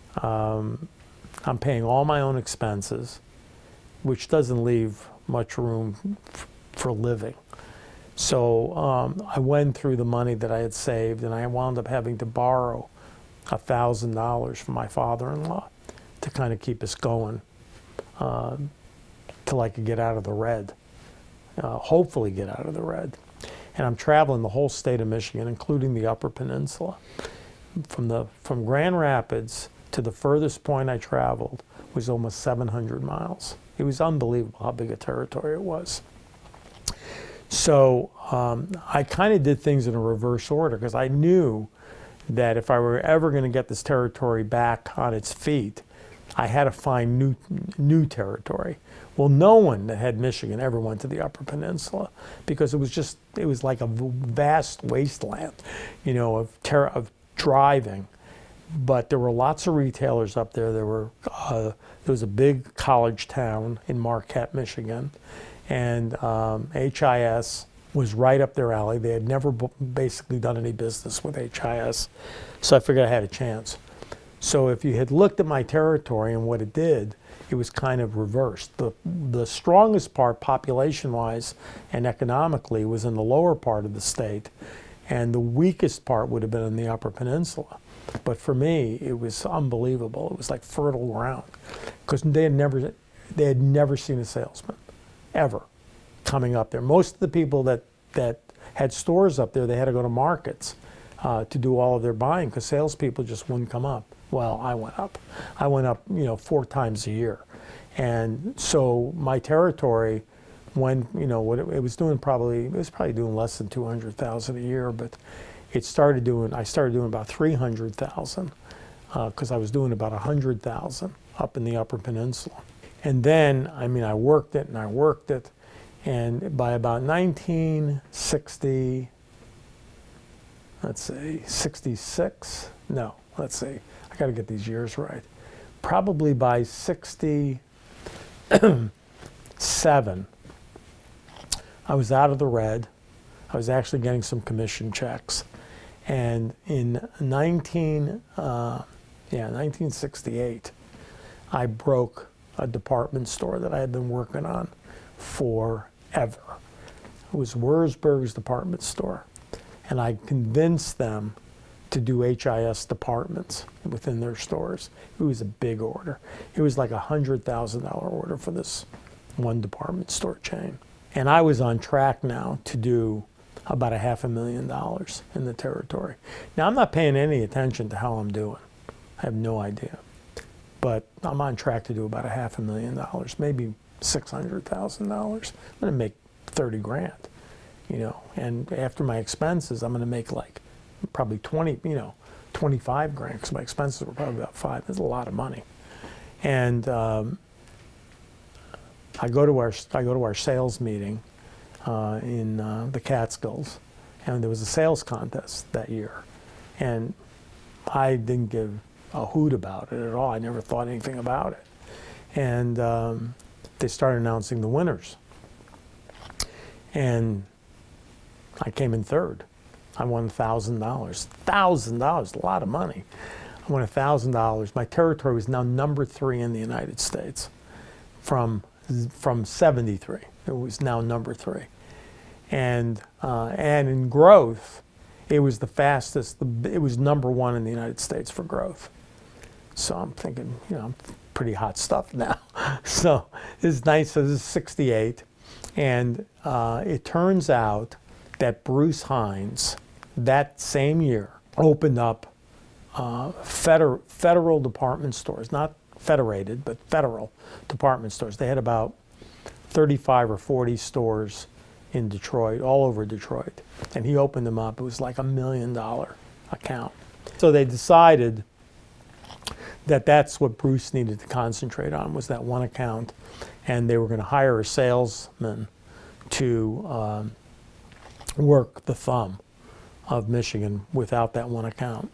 A: um, I'm paying all my own expenses, which doesn't leave much room for living. So um, I went through the money that I had saved, and I wound up having to borrow one thousand dollars from my father-in-law to kind of keep us going uh, till I could get out of the red, uh, hopefully get out of the red. And I'm traveling the whole state of Michigan, including the Upper Peninsula. From, the, from Grand Rapids to the furthest point I traveled was almost seven hundred miles. It was unbelievable how big a territory it was. So um, I kind of did things in a reverse order because I knew that if I were ever going to get this territory back on its feet, I had to find new, new territory. Well, no one that had Michigan ever went to the Upper Peninsula because it was just, it was like a vast wasteland, you know, of, ter of driving. But there were lots of retailers up there. There were, uh, there was a big college town in Marquette, Michigan. And um, H I S was right up their alley. They had never basically done any business with H I S. So I figured I had a chance. So if you had looked at my territory and what it did, it was kind of reversed. The, the strongest part, population-wise and economically, was in the lower part of the state, and the weakest part would have been in the Upper Peninsula. But for me, it was unbelievable. It was like fertile ground, because they had never, they had never seen a salesman, ever, coming up there. Most of the people that, that had stores up there, they had to go to markets uh, to do all of their buying, because salespeople just wouldn't come up. Well, I went up. I went up, you know, four times a year. And so my territory, when, you know, what it, it was doing probably, it was probably doing less than two hundred thousand a year, but it started doing, I started doing about three hundred thousand, because uh, I was doing about one hundred thousand up in the Upper Peninsula. And then, I mean, I worked it and I worked it, and by about nineteen sixty, let's see, sixty-six, no, let's see, I got to get these years right. Probably by sixty-seven, I was out of the red. I was actually getting some commission checks. And in nineteen, uh, yeah, nineteen sixty-eight, I broke a department store that I had been working on forever. It was Wurzburg's department store. And I convinced them to do H I S departments within their stores. It was a big order. It was like a one hundred thousand dollar order for this one department store chain. And I was on track now to do about a half a million dollars in the territory. Now, I'm not paying any attention to how I'm doing. I have no idea. But I'm on track to do about a half a million dollars, maybe six hundred thousand dollars. I'm going to make thirty grand, you know, and after my expenses, I'm going to make like probably twenty, you know, twenty-five grand, because my expenses were probably about five. That's a lot of money. And um, I go to our I go to our sales meeting uh, in uh, the Catskills, and there was a sales contest that year, and I didn't give a hoot about it at all. I never thought anything about it. And um, they started announcing the winners, and I came in third. I won one thousand dollars. one thousand dollars, a lot of money. I won one thousand dollars. My territory was now number three in the United States from, from seventy-three. It was now number three. And, uh, and in growth, it was the fastest, the, it was number one in the United States for growth. So I'm thinking, you know, pretty hot stuff now. So it's nice. So this is sixty-eight. And uh, it turns out that Bruce Hines, that same year, opened up uh, feder federal department stores, not federated, but federal department stores. They had about thirty-five or forty stores in Detroit, all over Detroit. And he opened them up. It was like a million dollar account. So they decided that that's what Bruce needed to concentrate on, was that one account. And they were going to hire a salesman to um, work the thumb of Michigan without that one account.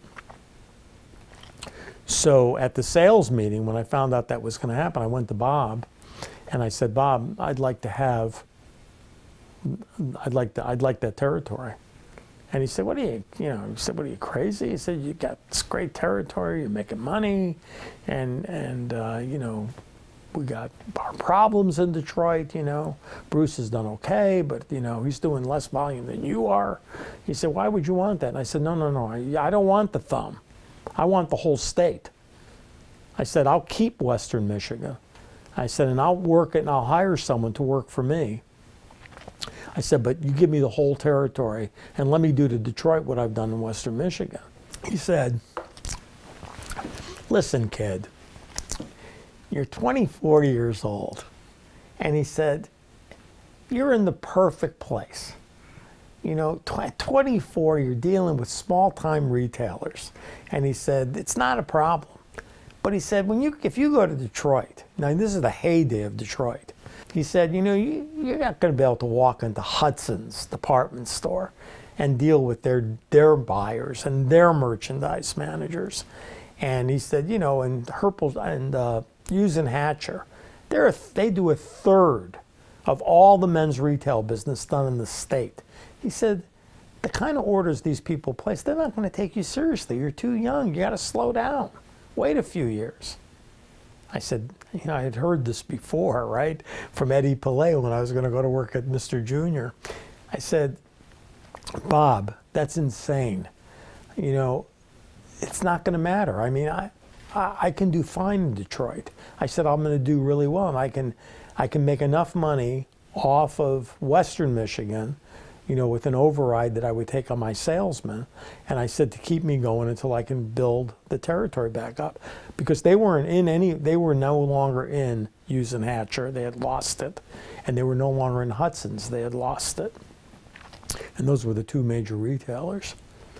A: So at the sales meeting, when I found out that was going to happen, I went to Bob and I said, Bob, I'd like to have, I'd like to, I'd like that territory. And he said, what are you, you know, he said, what are you, crazy? He said, you got this great territory, you're making money, and, and uh, you know, we got our problems in Detroit, you know. Bruce has done okay, but, you know, he's doing less volume than you are. He said, why would you want that? And I said, no, no, no, I, I don't want the thumb. I want the whole state. I said, I'll keep Western Michigan. I said, and I'll work it and I'll hire someone to work for me. I said, but you give me the whole territory and let me do to Detroit what I've done in Western Michigan. He said, listen, kid, you're twenty-four years old. And he said, you're in the perfect place. You know, at twenty-four, you're dealing with small-time retailers. And he said, it's not a problem. But he said, when you, if you go to Detroit, now this is the heyday of Detroit, he said, you know, you, you're not going to be able to walk into Hudson's department store and deal with their, their buyers and their merchandise managers. And he said, you know, and Herpel and uh, Hughes and Hatcher, they're a, they do a third of all the men's retail business done in the state. He said, the kind of orders these people place, they're not going to take you seriously. You're too young. You got to slow down. Wait a few years. I said, You know, I had heard this before, right, from Eddie Pillay when I was going to go to work at Mister Junior I said, Bob, that's insane. You know, it's not going to matter. I mean, I, I, I can do fine in Detroit. I said, I'm going to do really well. And I can, I can make enough money off of Western Michigan, you know, with an override that I would take on my salesmen. And I said to keep me going until I can build the territory back up. Because they weren't in any, they were no longer in Hughes and Hatcher. They had lost it. And they were no longer in Hudson's. They had lost it. And those were the two major retailers.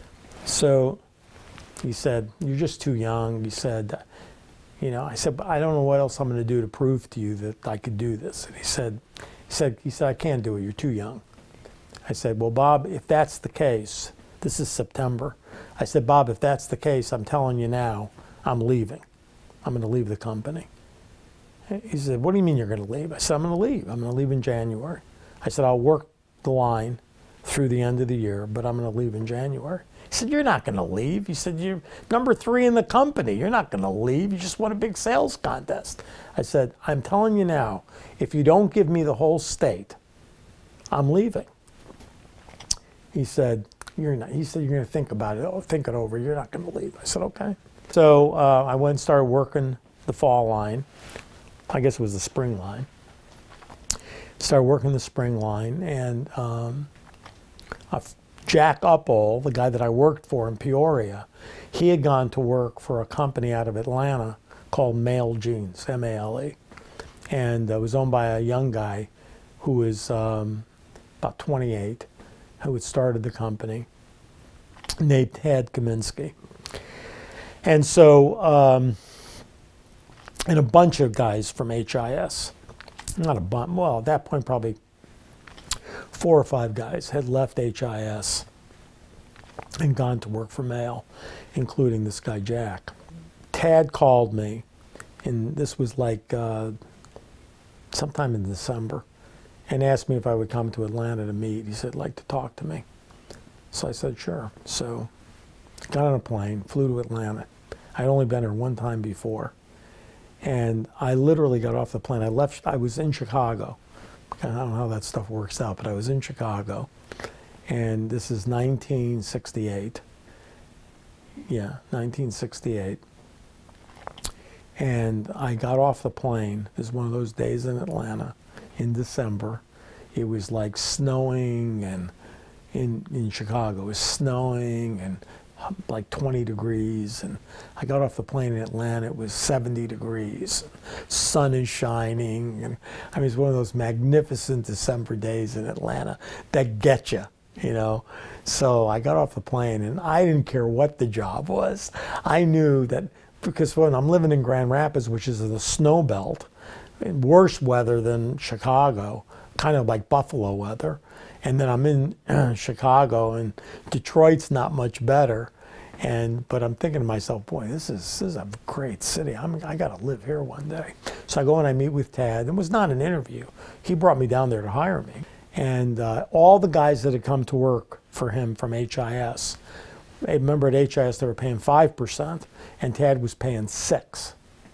A: So he said, you're just too young. He said, you know, I said, but I don't know what else I'm going to do to prove to you that I could do this. And he said, he said, he said, I can't do it. You're too young. I said, well, Bob, if that's the case, this is September. I said, Bob, if that's the case, I'm telling you now, I'm leaving. I'm going to leave the company. He said, what do you mean you're going to leave? I said, I'm going to leave. I'm going to leave in January. I said, I'll work the line through the end of the year, but I'm going to leave in January. He said, you're not going to leave. He said, you're number three in the company. You're not going to leave. You just won a big sales contest. I said, I'm telling you now, if you don't give me the whole state, I'm leaving. He said, you're not. He said, you're going to think about it. Oh, think it over. You're not going to leave. I said, okay. So uh, I went and started working the fall line. I guess it was the spring line. Started working the spring line, and um, uh, Jack Uppal, the guy that I worked for in Peoria, he had gone to work for a company out of Atlanta called Male Jeans, M A L E. And it was owned by a young guy who was um, about twenty-eight, who had started the company, named Tad Kaminsky. And so, um, and a bunch of guys from H I S, not a bunch, well, at that point probably four or five guys had left H I S and gone to work for Male, including this guy Jack. Tad called me, and this was like uh, sometime in December, and asked me if I would come to Atlanta to meet. He said, like to talk to me. So I said, sure. So got on a plane, flew to Atlanta. I'd only been there one time before. And I literally got off the plane. I left, I was in Chicago. I don't know how that stuff works out, but I was in Chicago. And this is nineteen sixty-eight. Yeah, nineteen sixty-eight. And I got off the plane. It was one of those days in Atlanta in December. It was like snowing, and in, in Chicago it was snowing and like twenty degrees, and I got off the plane in Atlanta, it was seventy degrees, sun is shining, and I mean, it's one of those magnificent December days in Atlanta that get you, you know. So I got off the plane, and I didn't care what the job was. I knew that, because when I'm living in Grand Rapids, which is the snow belt, worse weather than Chicago, kind of like Buffalo weather. And then I'm in uh, Chicago, and Detroit's not much better. And but I'm thinking to myself, boy, this is this is a great city. I'm I got to live here one day. So I go and I meet with Tad. It was not an interview. He brought me down there to hire me. And uh, all the guys that had come to work for him from H I S, I remember at H I S they were paying five percent, and Tad was paying six.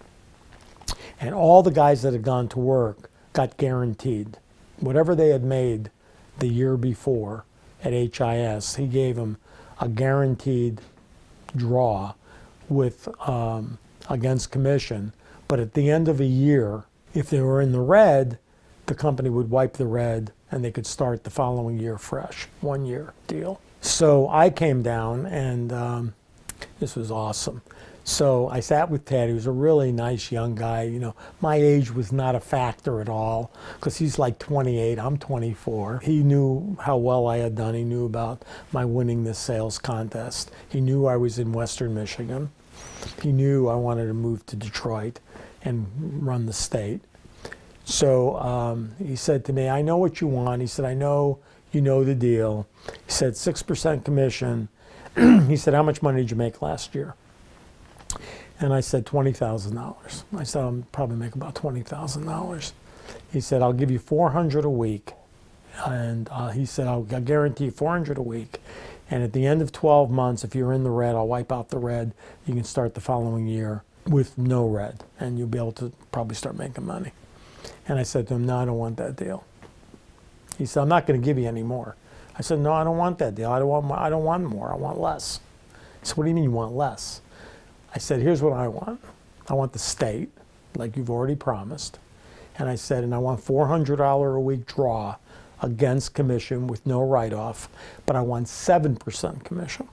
A: And all the guys that had gone to work got guaranteed whatever they had made the year before at H I S, he gave them a guaranteed draw with um, against commission. But at the end of a year, if they were in the red, the company would wipe the red and they could start the following year fresh, one year deal. So I came down, and um, this was awesome. So I sat with Tad. He was a really nice young guy. You know, my age was not a factor at all, because he's like twenty-eight, I'm twenty-four. He knew how well I had done. He knew about my winning this sales contest. He knew I was in Western Michigan. He knew I wanted to move to Detroit and run the state. So um, he said to me, I know what you want. He said, I know you know the deal. He said, six percent commission. He said, how much money did you make last year? And I said, twenty thousand dollars. I said, I'll probably make about twenty thousand dollars. He said, I'll give you four hundred dollars a week. And uh, he said, I'll, I'll guarantee you four hundred dollars a week. And at the end of twelve months, if you're in the red, I'll wipe out the red. You can start the following year with no red, and you'll be able to probably start making money. And I said to him, no, I don't want that deal. He said, I'm not going to give you any more. I said, no, I don't want that deal. I don't want more. I don't want more. I want less. He said, what do you mean you want less? I said, here's what I want. I want the state, like you've already promised. And I said, and I want four hundred dollars a week draw against commission with no write-off, but I want seven percent commission.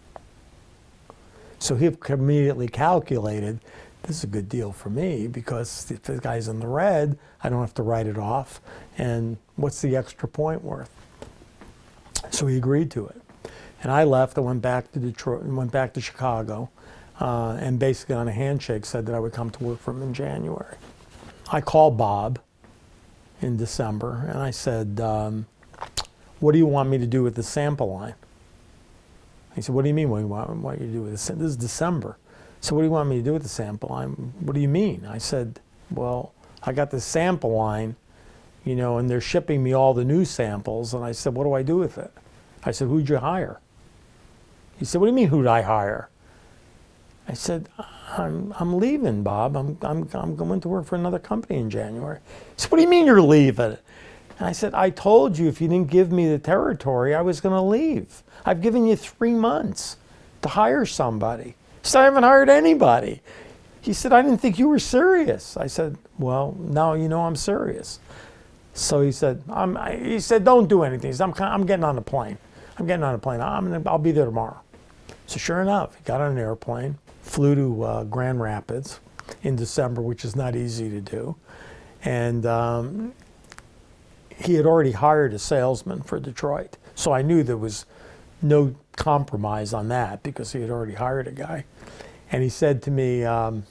A: So he immediately calculated, this is a good deal for me because if the guy's in the red, I don't have to write it off. And what's the extra point worth? So he agreed to it. And I left, I went back to Detroit, went back to Chicago, uh, and basically on a handshake said that I would come to work for him in January. I called Bob in December and I said, um, what do you want me to do with the sample line? He said, what do you mean what do you want, what you to do with this? This is December. So what do you want me to do with the sample line? What do you mean? I said, well, I got this sample line, you know, and they're shipping me all the new samples. And I said, what do I do with it? I said, who'd you hire? He said, what do you mean, who'd I hire? I said, I'm, I'm leaving, Bob. I'm, I'm, I'm going to work for another company in January. He said, what do you mean you're leaving? And I said, I told you if you didn't give me the territory, I was going to leave. I've given you three months to hire somebody. He said, I haven't hired anybody. He said, I didn't think you were serious. I said, well, now you know I'm serious. So he said, I'm, I, he said, don't do anything. He said, I'm, I'm getting on a plane. I'm getting on a plane. I'm gonna, I'll be there tomorrow. So sure enough, he got on an airplane, flew to uh, Grand Rapids in December, which is not easy to do. And um, he had already hired a salesman for Detroit. So I knew there was no compromise on that because he had already hired a guy. And he said to me, um,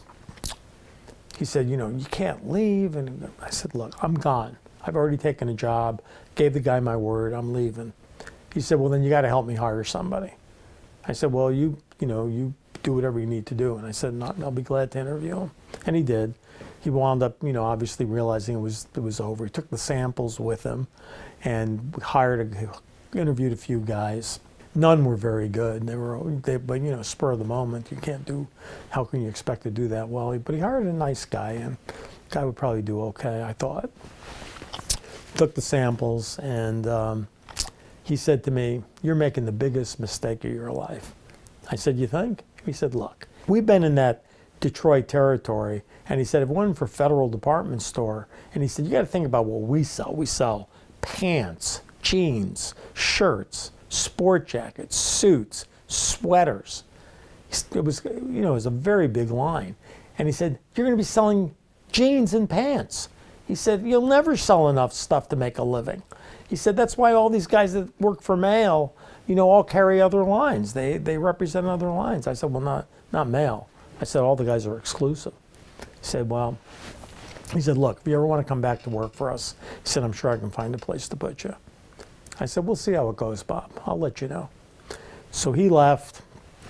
A: he said, you know, you can't leave. And I said, look, I'm gone. I've already taken a job, gave the guy my word, I'm leaving. He said, well, then you got to help me hire somebody. I said, well, you, you know, you do whatever you need to do. And I said, no, I'll be glad to interview him. And he did. He wound up, you know, obviously realizing it was, it was over. He took the samples with him and hired, a, interviewed a few guys. None were very good. They were, they, but you know, spur of the moment. You can't do. How can you expect to do that well? But he hired a nice guy, and the guy would probably do okay, I thought. Took the samples, and um, he said to me, "You're making the biggest mistake of your life." I said, "You think?" He said, "Look, we've been in that Detroit territory," and he said, "If it wasn't for Federal Department Store," and he said, "You got to think about what we sell. We sell pants, jeans, shirts, sport jackets, suits, sweaters." It was, you know, it was a very big line. And he said, "You're going to be selling jeans and pants." He said, "You'll never sell enough stuff to make a living." He said, "That's why all these guys that work for Mail, you know, all carry other lines. They, they represent other lines." I said, "Well, not, not Mail." I said, "All the guys are exclusive." He said, "Well," he said, "Look, if you ever want to come back to work for us," he said, "I'm sure I can find a place to put you." I said, "We'll see how it goes, Bob. I'll let you know." So he left.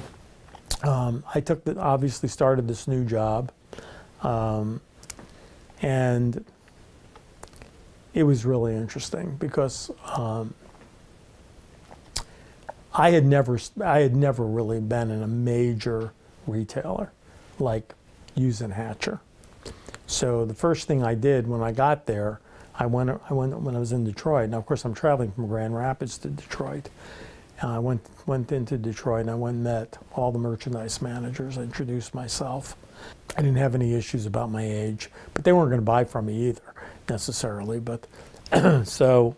A: Um, I took the, obviously started this new job. Um, and it was really interesting because um, I had never, I had never really been in a major retailer like Hughes and Hatcher. So the first thing I did when I got there, I went, I went when I was in Detroit. Now, of course, I'm traveling from Grand Rapids to Detroit. And I went, went into Detroit and I went and met all the merchandise managers. I introduced myself. I didn't have any issues about my age, but they weren't going to buy from me either, necessarily. But so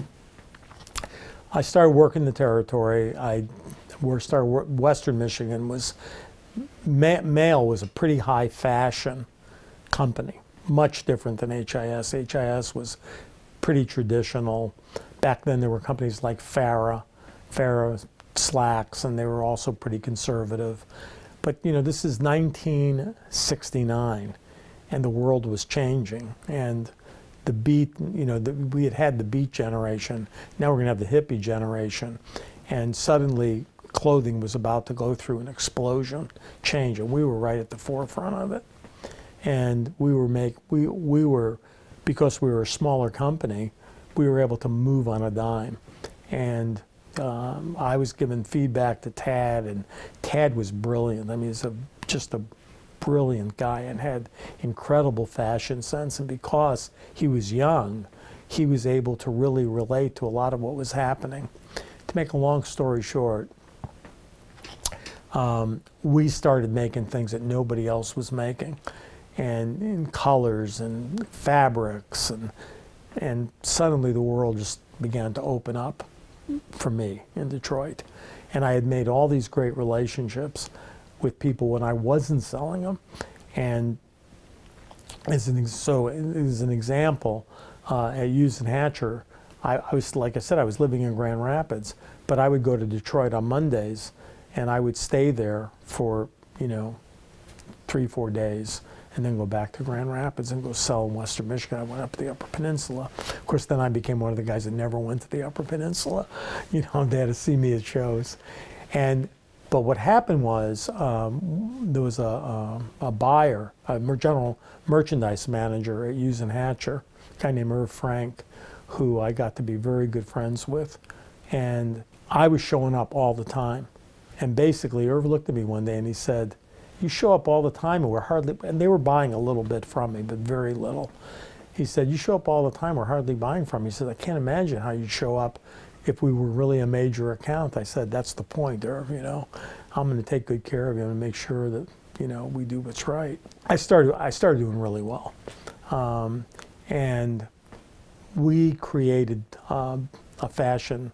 A: I started working the territory. I started work, Western Michigan was, ma Mail was a pretty high fashion company, much different than H I S. H I S was pretty traditional. Back then there were companies like Farrah, Farrah Slacks, and they were also pretty conservative. But you know, this is nineteen sixty-nine, and the world was changing. And the beat, you know, the, we had had the beat generation. Now we're going to have the hippie generation. And suddenly, clothing was about to go through an explosion, change, and we were right at the forefront of it. And we were make we we were, because we were a smaller company, we were able to move on a dime. And Um, I was giving feedback to Tad, and Tad was brilliant. I mean, he's a, just a brilliant guy and had incredible fashion sense. And because he was young, he was able to really relate to a lot of what was happening. To make a long story short, um, we started making things that nobody else was making, and in colors and fabrics, and and suddenly the world just began to open up for me in Detroit. And I had made all these great relationships with people when I wasn't selling them. And as an, so as an example, uh, at Hughes and Hatcher, I, I was, like I said, I was living in Grand Rapids, but I would go to Detroit on Mondays, and I would stay there for, you know, three, four days, and then go back to Grand Rapids and go sell in Western Michigan. I went up to the Upper Peninsula. Of course, then I became one of the guys that never went to the Upper Peninsula. You know, they had to see me at shows. And, but what happened was, um, there was a, a, a buyer, a general merchandise manager at Hughes and Hatcher, a guy named Irv Frank, who I got to be very good friends with. And I was showing up all the time. And basically, Irv looked at me one day and he said, "You show up all the time and we're hardly," and they were buying a little bit from me, but very little. He said, "You show up all the time, we're hardly buying from you." He said, "I can't imagine how you'd show up if we were really a major account." I said, "That's the point, Irv, you know. I'm going to take good care of you and make sure that, you know, we do what's right." I started, I started doing really well. Um, and we created um, a fashion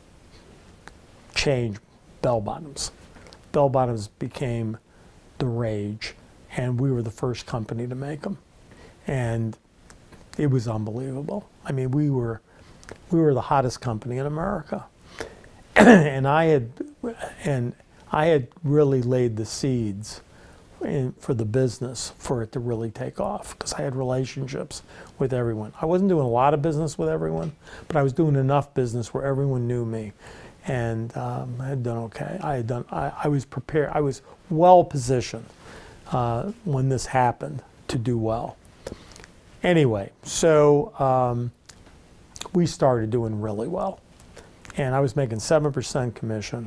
A: change, bell bottoms. Bell bottoms became the rage, and we were the first company to make them, and it was unbelievable. I mean, we were we were the hottest company in America, and I had and I had really laid the seeds in, for the business for it to really take off, because I had relationships with everyone. I wasn't doing a lot of business with everyone, but I was doing enough business where everyone knew me. And um, I had done okay. I had done. I, I was prepared. I was well positioned uh, when this happened to do well. Anyway, so um, we started doing really well, and I was making seven percent commission.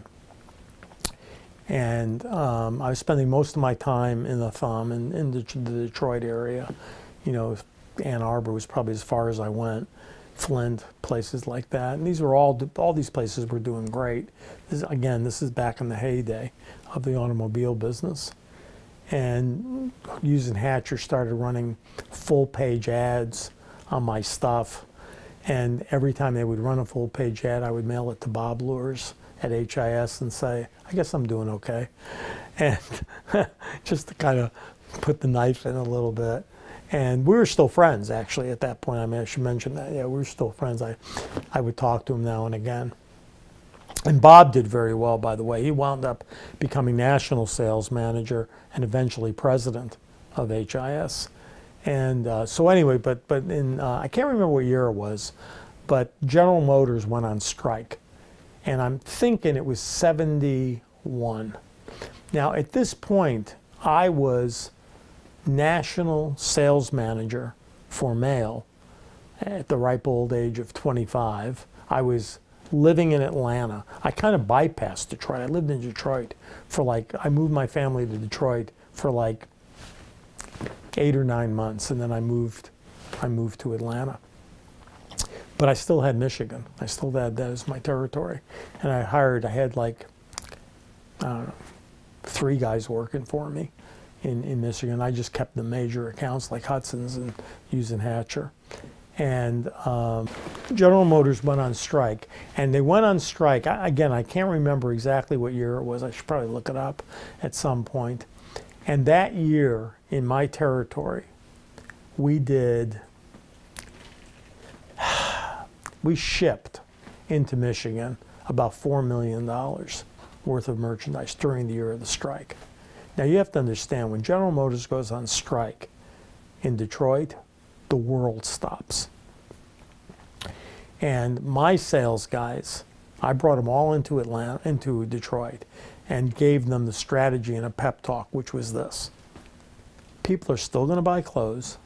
A: And um, I was spending most of my time in the thumb in, in the, the Detroit area. You know, Ann Arbor was probably as far as I went. Flint, places like that, and these were all all these places were doing great. This, again, this is back in the heyday of the automobile business, and Hughes and Hatcher started running full-page ads on my stuff, and every time they would run a full-page ad, I would mail it to Bob Lures at H I S and say, "I guess I'm doing okay," and just to kind of put the knife in a little bit. And we were still friends, actually, at that point. I mean, I should mention that. Yeah, we were still friends. I, I would talk to him now and again. And Bob did very well, by the way. He wound up becoming national sales manager and eventually president of H I S. And uh, so anyway, but, but in, uh, I can't remember what year it was, but General Motors went on strike. And I'm thinking it was seventy-one. Now, at this point, I was national sales manager for mail at the ripe old age of twenty-five. I was living in Atlanta. I kind of bypassed Detroit. I lived in Detroit for like, I moved my family to Detroit for like eight or nine months, and then I moved, I moved to Atlanta. But I still had Michigan. I still had that as my territory. And I hired, I had like, I don't know, three guys working for me in, in Michigan. I just kept the major accounts like Hudson's and Hughes and Hatcher. And um, General Motors went on strike. And they went on strike, I, again, I can't remember exactly what year it was. I should probably look it up at some point. And that year, in my territory, we did, we shipped into Michigan about four million dollars worth of merchandise during the year of the strike. Now you have to understand, when General Motors goes on strike in Detroit, the world stops. And my sales guys, I brought them all into Atlanta, into Detroit, and gave them the strategy and a pep talk, which was this: people are still going to buy clothes.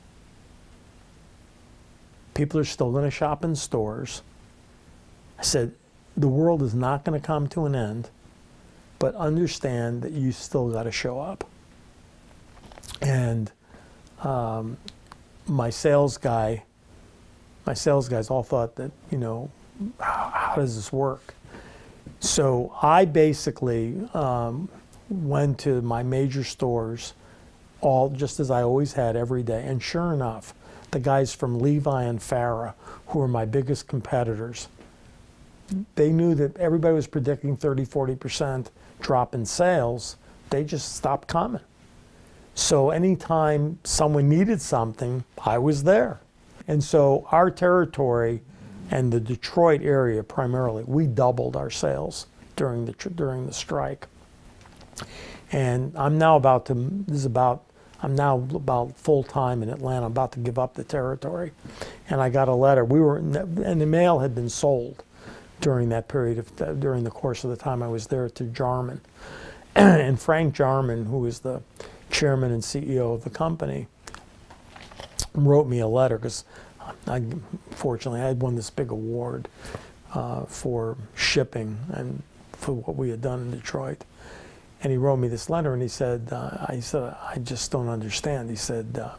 A: People are still going to shop in stores. I said, the world is not going to come to an end, but understand that you still got to show up. And um, my sales guy, my sales guys all thought that, you know, how, how does this work? So I basically um, went to my major stores, all just as I always had every day. And sure enough, the guys from Levi and Farah, who were my biggest competitors, they knew that everybody was predicting thirty, forty percent drop in sales. They just stopped coming. So anytime someone needed something, I was there. And so our territory and the Detroit area primarily, we doubled our sales during the during the strike. And I'm now about to, this is about, I'm now about full time in Atlanta, I'm about to give up the territory. And I got a letter, we were, and the mail had been sold during that period of, during the course of the time I was there, to Jarman. And Frank Jarman, who was the chairman and C E O of the company, wrote me a letter, because I, fortunately, I had won this big award uh, for shipping and for what we had done in Detroit. And he wrote me this letter, and he said, uh, I said, I just don't understand. He said, uh,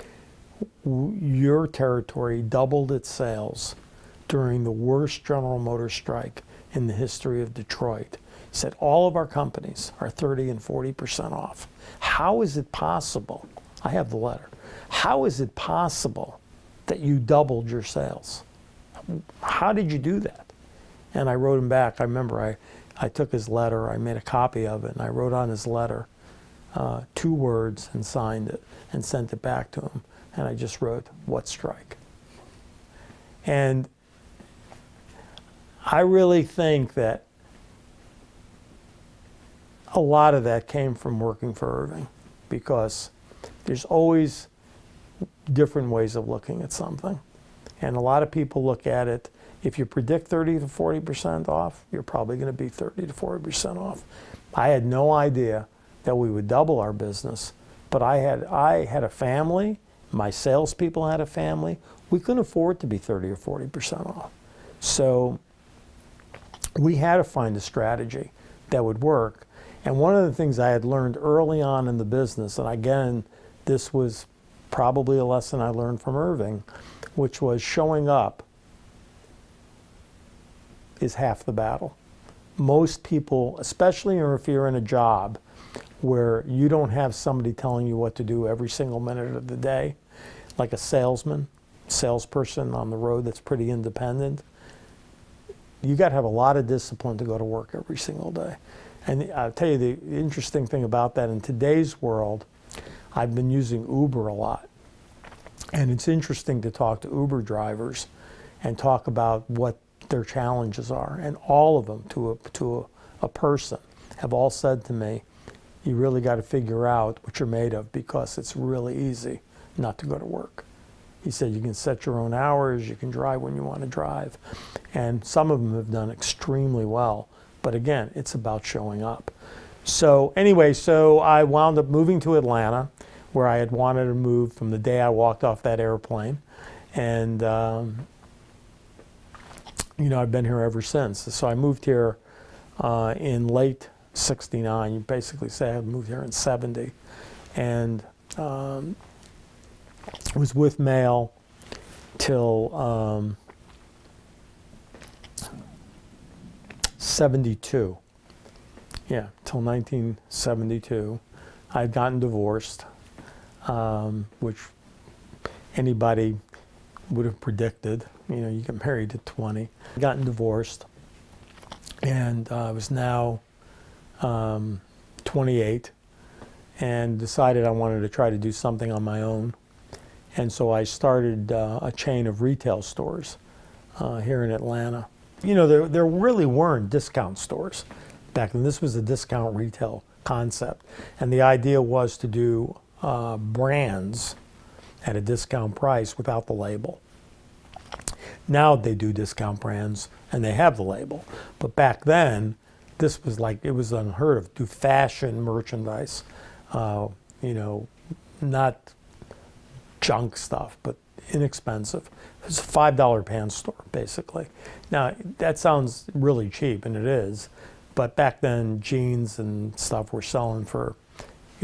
A: your territory doubled its sales during the worst General Motors strike in the history of Detroit. He said, all of our companies are thirty and forty percent off. How is it possible? I have the letter. How is it possible that you doubled your sales? How did you do that? And I wrote him back. I remember I, I took his letter, I made a copy of it, and I wrote on his letter uh, two words and signed it and sent it back to him. And I just wrote, what strike? And I really think that a lot of that came from working for Irving, because there's always different ways of looking at something. And a lot of people look at it, if you predict thirty to forty percent off, you're probably going to be thirty to forty percent off. I had no idea that we would double our business, but I had, I had a family, my salespeople had a family. We couldn't afford to be thirty or forty percent off. So we had to find a strategy that would work. And one of the things I had learned early on in the business, and again, this was probably a lesson I learned from Irving, which was showing up is half the battle. Most people, especially if you're in a job where you don't have somebody telling you what to do every single minute of the day, like a salesman, salesperson on the road that's pretty independent, you got to have a lot of discipline to go to work every single day. And I'll tell you the interesting thing about that, in today's world, I've been using Uber a lot. And it's interesting to talk to Uber drivers and talk about what their challenges are. And all of them, to a, to a, a person, have all said to me, you really got to figure out what you're made of, because it's really easy not to go to work. He said you can set your own hours, you can drive when you want to drive. And some of them have done extremely well. But again, it's about showing up. So anyway, so I wound up moving to Atlanta, where I had wanted to move from the day I walked off that airplane. And, um, you know, I've been here ever since. So I moved here uh, in late sixty-nine. You basically say I moved here in seventy. And um, was with Mail till um, seventy-two. Yeah, till nineteen seventy-two. I had gotten divorced, um, which anybody would have predicted. You know, you get married at twenty. I gotten divorced, and uh, I was now um, twenty-eight, and decided I wanted to try to do something on my own. And so I started uh, a chain of retail stores uh, here in Atlanta. You know, there, there really weren't discount stores back then. This was a discount retail concept. And the idea was to do uh, brands at a discount price without the label. Now they do discount brands and they have the label. But back then, this was like, it was unheard of. Do fashion merchandise, uh, you know, not junk stuff, but inexpensive. It was a five dollar pants store, basically. Now, that sounds really cheap, and it is, but back then, jeans and stuff were selling for, you know,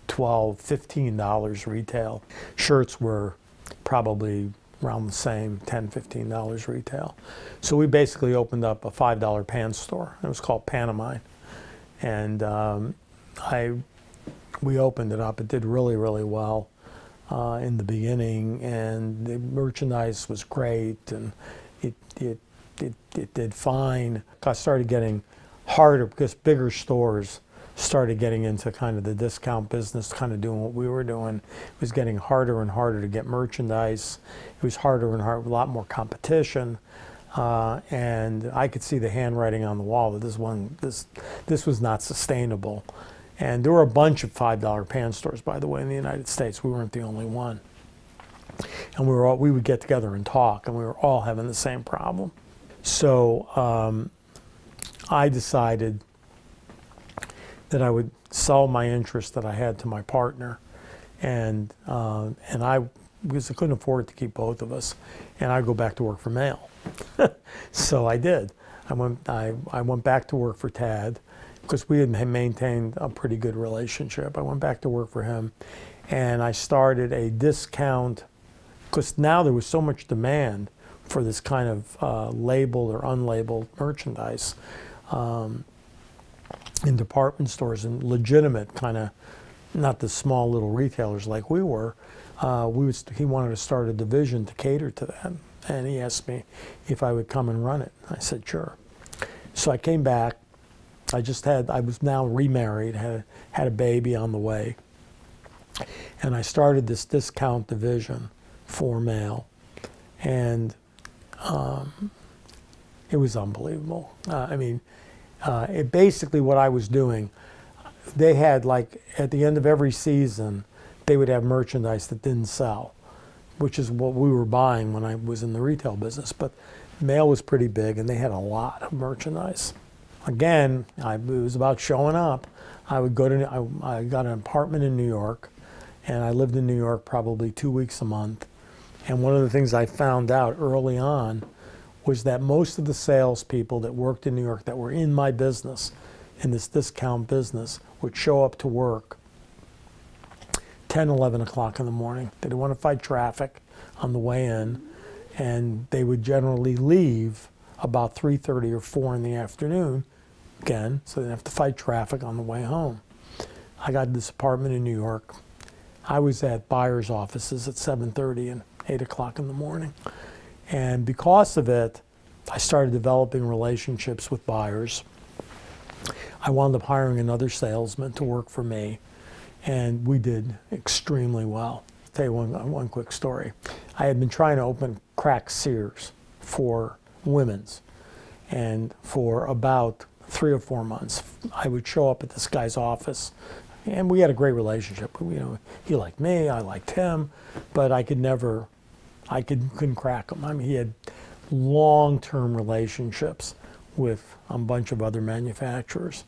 A: twelve, fifteen dollars retail. Shirts were probably around the same, ten, fifteen dollars retail. So we basically opened up a five dollar pants store. It was called Panamine. And um, I, we opened it up. It did really, really well uh, in the beginning, and the merchandise was great, and it, it, it, it did fine. I started getting harder because bigger stores started getting into kind of the discount business, kind of doing what we were doing. It was getting harder and harder to get merchandise. It was harder and harder, a lot more competition. Uh, and I could see the handwriting on the wall that this one, this, this was not sustainable. And there were a bunch of five dollar pants stores, by the way, in the United States. We weren't the only one. And we were all, we would get together and talk, and we were all having the same problem. So um, I decided that I would sell my interest that I had to my partner, and uh, and I, because I couldn't afford to keep both of us, and I'd go back to work for Mail. So I did. I went I, I went back to work for Tad, because we had maintained a pretty good relationship. I went back to work for him, and I started a discount, because now there was so much demand for this kind of uh, labeled or unlabeled merchandise. Um, in department stores and legitimate kind of, not the small little retailers like we were, uh, we was, he wanted to start a division to cater to that. And he asked me if I would come and run it. I said, sure. So I came back. I just had, I was now remarried, had, had a baby on the way. And I started this discount division for Mail. And um, it was unbelievable. Uh, I mean, Uh, it basically what I was doing, they had like at the end of every season, they would have merchandise that didn't sell, which is what we were buying when I was in the retail business. But Mail was pretty big, and they had a lot of merchandise. Again, I, it was about showing up. I would go to, I, I got an apartment in New York, and I lived in New York probably two weeks a month. And one of the things I found out early on was that most of the salespeople that worked in New York that were in my business, in this discount business, would show up to work ten, eleven o'clock in the morning. They didn't want to fight traffic on the way in, and they would generally leave about three thirty or four in the afternoon, again, so they didn't have to fight traffic on the way home. I got this apartment in New York. I was at buyers' offices at seven thirty and eight o'clock in the morning. And because of it, I started developing relationships with buyers. I wound up hiring another salesman to work for me, and we did extremely well. I'll tell you one, one quick story. I had been trying to open crack Sears for women's, and for about three or four months, I would show up at this guy's office, and we had a great relationship. You know, he liked me, I liked him, but I could never I could, couldn't crack him. I mean, he had long-term relationships with a bunch of other manufacturers.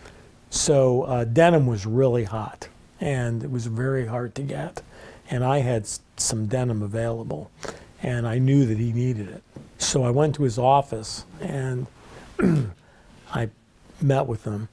A: So uh, denim was really hot, and it was very hard to get. And I had some denim available, and I knew that he needed it. So I went to his office, and I met with him.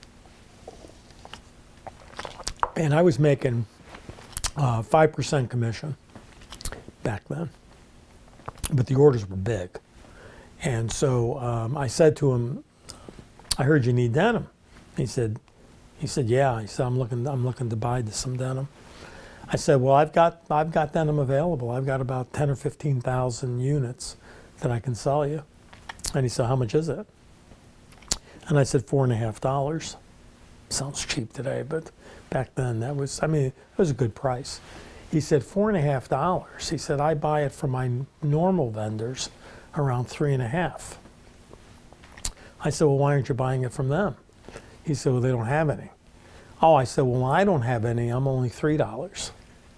A: And I was making uh, five percent commission back then, but the orders were big. And so um, I said to him, I heard you need denim. He said, he said, yeah. He said, I'm looking, I'm looking to buy some denim. I said, well, I've got, I've got denim available. I've got about ten or fifteen thousand units that I can sell you. And he said, how much is it? And I said, four and a half dollars. Sounds cheap today, but back then that was, I mean, it was a good price. He said, four and a half dollars. He said, I buy it from my normal vendors around three and a half. I said, well, why aren't you buying it from them? He said, well, they don't have any. Oh, I said, well, I don't have any. I'm only three dollars.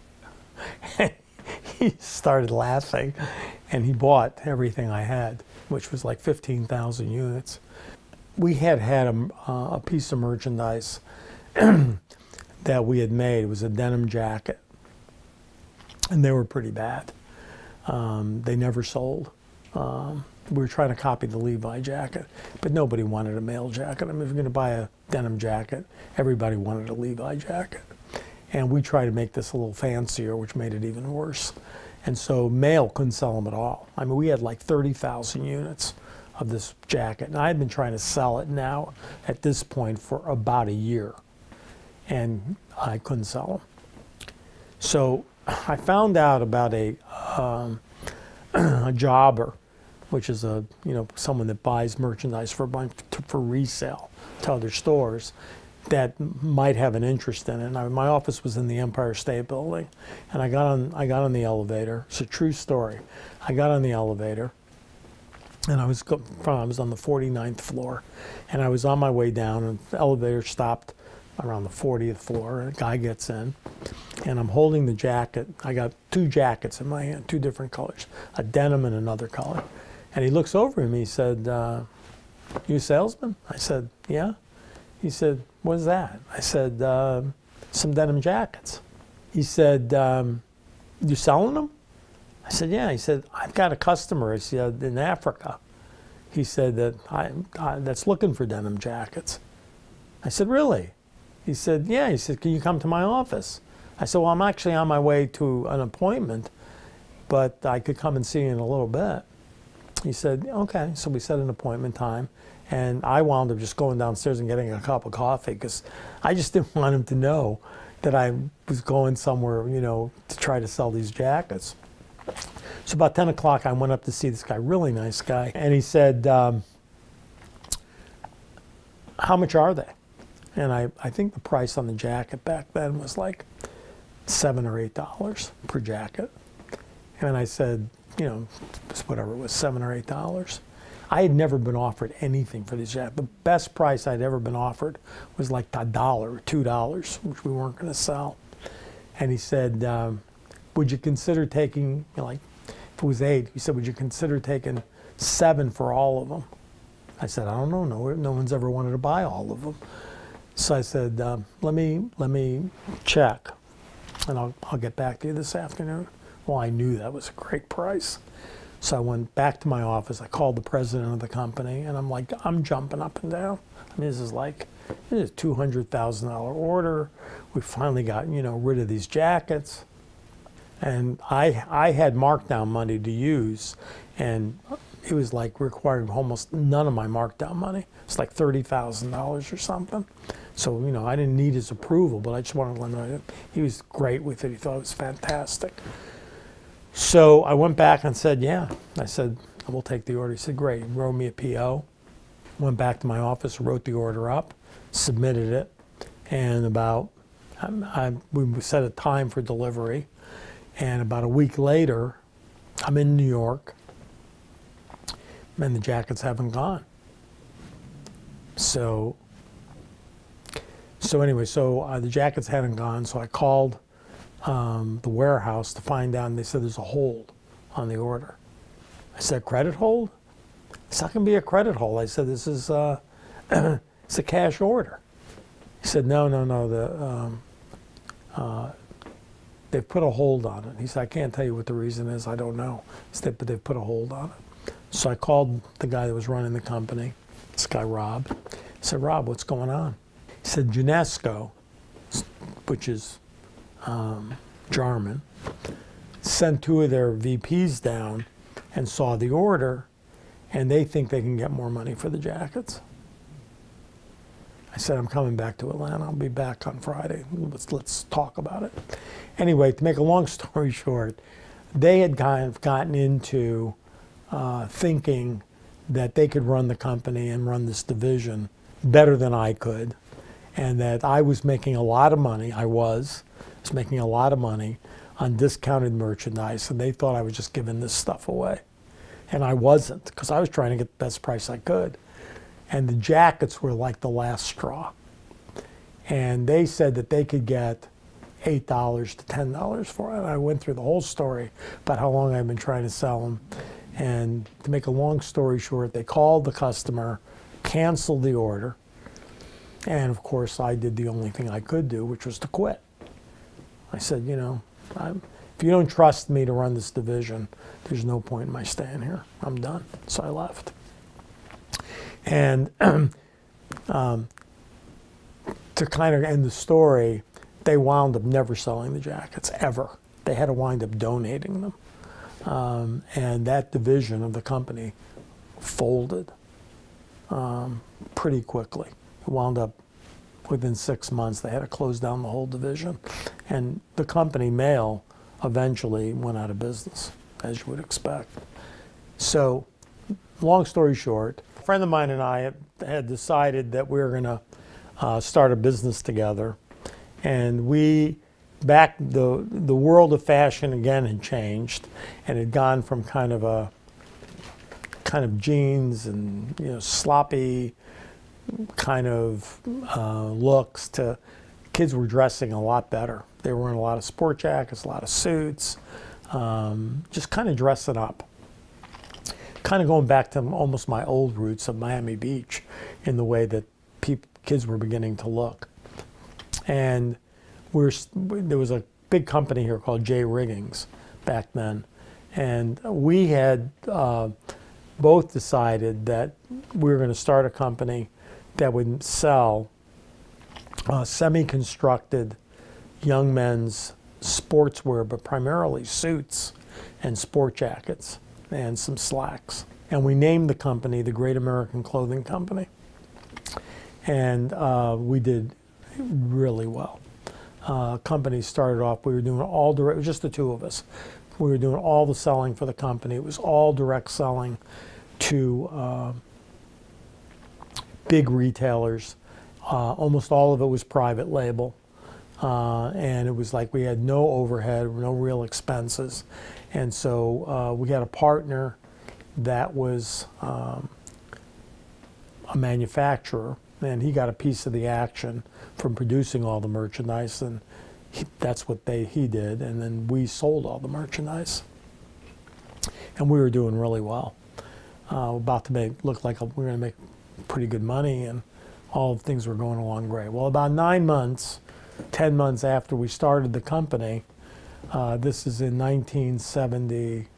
A: He started laughing, and he bought everything I had, which was like fifteen thousand units. We had had a, uh, a piece of merchandise that we had made. It was a denim jacket. And they were pretty bad. Um, they never sold. Um, we were trying to copy the Levi jacket, but nobody wanted a Mail jacket. I mean, if you're going to buy a denim jacket, everybody wanted a Levi jacket. And we tried to make this a little fancier, which made it even worse. And so Mail couldn't sell them at all. I mean, we had like thirty thousand units of this jacket. And I had been trying to sell it now at this point for about a year. And I couldn't sell them. So I found out about a, um, a jobber, which is a, you know, someone that buys merchandise for a bunch, for resale to other stores, that might have an interest in it. And I, my office was in the Empire State Building, and I got on I got on the elevator. It's a true story. I got on the elevator, and I was go, I was on the forty-ninth floor, and I was on my way down, and the elevator stopped around the fortieth floor. And a guy gets in, and I'm holding the jacket. I got two jackets in my hand, two different colors, a denim and another color. And he looks over at me. He said, uh, "You a salesman?" I said, "Yeah." He said, "What is that?" I said, uh, "Some denim jackets." He said, um, "You selling them?" I said, "Yeah." He said, "I've got a customer he said, in Africa." He said that I, I, that's looking for denim jackets. I said, "Really?" He said, "Yeah." He said, "Can you come to my office?" I said, "Well, I'm actually on my way to an appointment, but I could come and see you in a little bit." He said, "Okay." So we set an appointment time. And I wound up just going downstairs and getting a cup of coffee because I just didn't want him to know that I was going somewhere, you know, to try to sell these jackets. So about ten o'clock, I went up to see this guy, really nice guy. And he said, um, "How much are they?" And I, I think the price on the jacket back then was like seven or eight dollars per jacket. And I said, you know, whatever it was, seven or eight dollars. I had never been offered anything for these jackets. The best price I'd ever been offered was like a dollar or two dollars, which we weren't going to sell. And he said, um, "Would you consider taking, you know, like, if it was eight," he said, "would you consider taking seven for all of them?" I said, "I don't know. No, no one's ever wanted to buy all of them." So I said, um, "Let me let me check, and I'll I'll get back to you this afternoon." Well, I knew that was a great price. So I went back to my office. I called the president of the company, and I'm like, I'm jumping up and down. I mean, this is like, this is a two hundred thousand dollar order. We finally got, you know, rid of these jackets. And I, I had markdown money to use, and it was like requiring almost none of my markdown money. It's like thirty thousand dollars or something. So, you know, I didn't need his approval, but I just wanted to let him know. He was great with it. He thought it was fantastic. So I went back and said, "Yeah." I said, "We'll take the order." He said, "Great." He wrote me a P O. Went back to my office, wrote the order up, submitted it, and about, I, I, we set a time for delivery. And about a week later, I'm in New York, and the jackets haven't gone. So, so anyway, so uh, the jackets hadn't gone, so I called Um, the warehouse to find out, and they said there's a hold on the order. I said, "Credit hold?" It's not going to be a credit hold. I said, "This is uh, it's a cash order." He said, "No, no, no. The um, uh, they've put a hold on it." He said, "I can't tell you what the reason is. I don't know." He said, "But they've put a hold on it." So I called the guy that was running the company, this guy Rob. I said, "Rob, what's going on?" He said, "Genesco, which is Um, German, sent two of their V Ps down and saw the order, and they think they can get more money for the jackets." I said, "I'm coming back to Atlanta. I'll be back on Friday. Let's, let's talk about it." Anyway, to make a long story short, they had kind of gotten into uh, thinking that they could run the company and run this division better than I could, and that I was making a lot of money. I was. was making a lot of money on discounted merchandise, and they thought I was just giving this stuff away. And I wasn't, because I was trying to get the best price I could. And the jackets were like the last straw. And they said that they could get eight dollars to ten dollars for it. And I went through the whole story about how long I've been trying to sell them. And to make a long story short, they called the customer, canceled the order. And of course, I did the only thing I could do, which was to quit. I said, you know, I'm, if you don't trust me to run this division, there's no point in my staying here. I'm done. So I left. And um, to kind of end the story, they wound up never selling the jackets, ever. They had to wind up donating them. Um, and that division of the company folded um, pretty quickly. It wound up within six months, they had to close down the whole division. And the company, Mail, eventually went out of business, as you would expect. So, long story short, a friend of mine and I had decided that we were going to uh, start a business together. And we, back, the, the world of fashion again had changed and had gone from kind of a, kind of jeans and, you know, sloppy kind of uh, looks to kids were dressing a lot better. They were wearing a lot of sport jackets, a lot of suits, um, just kind of dressing up. Kind of going back to almost my old roots of Miami Beach in the way that peop kids were beginning to look. And we're, there was a big company here called J Riggings back then. And we had uh, both decided that we were going to start a company that would sell uh, semi-constructed young men's sportswear, but primarily suits and sport jackets and some slacks. And we named the company the Great American Clothing Company. And uh, we did really well. Uh, company started off, we were doing all direct, it was just the two of us. We were doing all the selling for the company. It was all direct selling to uh, big retailers. Uh, almost all of it was private label. Uh, and it was like we had no overhead, no real expenses. And so uh, we had a partner that was um, a manufacturer, and he got a piece of the action from producing all the merchandise, and he, that's what they he did. And then we sold all the merchandise, and we were doing really well. Uh, about to make look like we were going to make pretty good money, and all things were going along great. Well, about nine months, ten months after we started the company, uh, this is in nineteen seventy-six.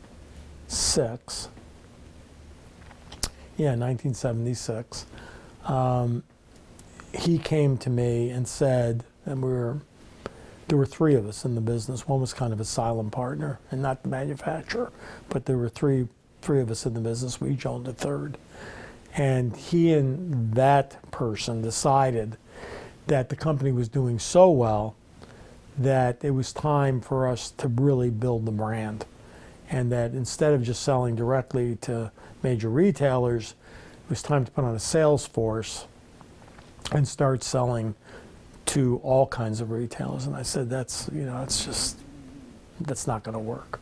A: Yeah, nineteen seventy-six. Um, he came to me and said, and we were, there were three of us in the business. One was kind of a silent partner and not the manufacturer, but there were three, three of us in the business. We each owned a third. And he and that person decided that the company was doing so well that it was time for us to really build the brand. And that instead of just selling directly to major retailers, it was time to put on a sales force and start selling to all kinds of retailers. And I said, that's, you know, it's just, that's not going to work.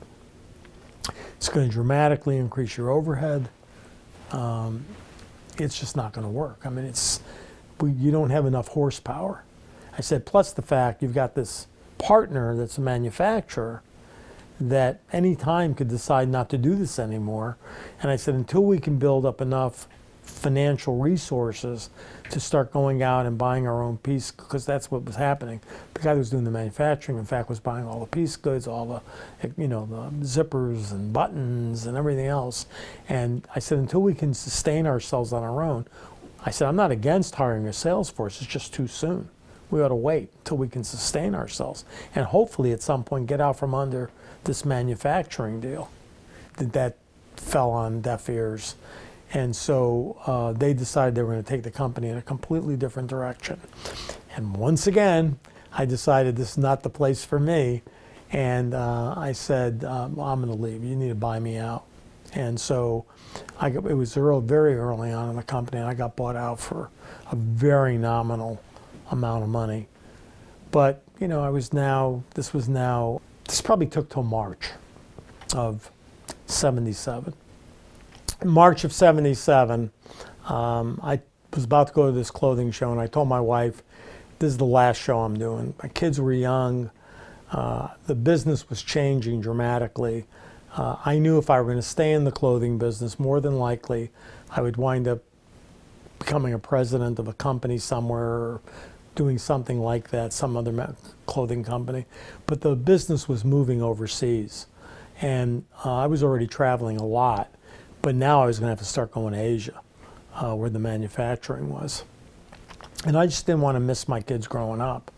A: It's going to dramatically increase your overhead. Um, it's just not going to work. I mean, it's, we, you don't have enough horsepower. I said, plus the fact you've got this partner that's a manufacturer that any time could decide not to do this anymore. And I said, until we can build up enough financial resources to start going out and buying our own piece, because that's what was happening. The guy who was doing the manufacturing, in fact, was buying all the piece goods, all the, you know, the zippers and buttons and everything else. And I said, until we can sustain ourselves on our own, I said, I'm not against hiring a sales force, it's just too soon. We ought to wait until we can sustain ourselves and hopefully at some point get out from under this manufacturing deal. That fell on deaf ears. And so uh, they decided they were going to take the company in a completely different direction. And once again, I decided this is not the place for me. And uh, I said, um, I'm going to leave. You need to buy me out. And so I got, it was early, very early on in the company, and I got bought out for a very nominal amount of money. But, you know, I was now, this was now, this probably took till March of seventy-seven. In March of seventy-seven, um, I was about to go to this clothing show, and I told my wife, this is the last show I'm doing. My kids were young. Uh, the business was changing dramatically. Uh, I knew if I were going to stay in the clothing business, more than likely I would wind up becoming a president of a company somewhere or doing something like that, some other clothing company. But the business was moving overseas. And uh, I was already traveling a lot. But now I was going to have to start going to Asia, uh, where the manufacturing was. And I just didn't want to miss my kids growing up.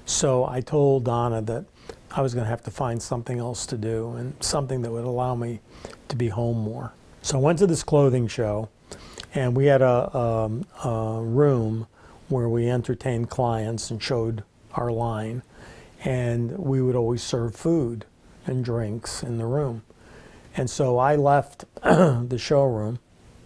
A: So I told Donna that I was going to have to find something else to do and something that would allow me to be home more. So I went to this clothing show, and we had a, um, a room where we entertained clients and showed our line, and we would always serve food and drinks in the room. And so I left the showroom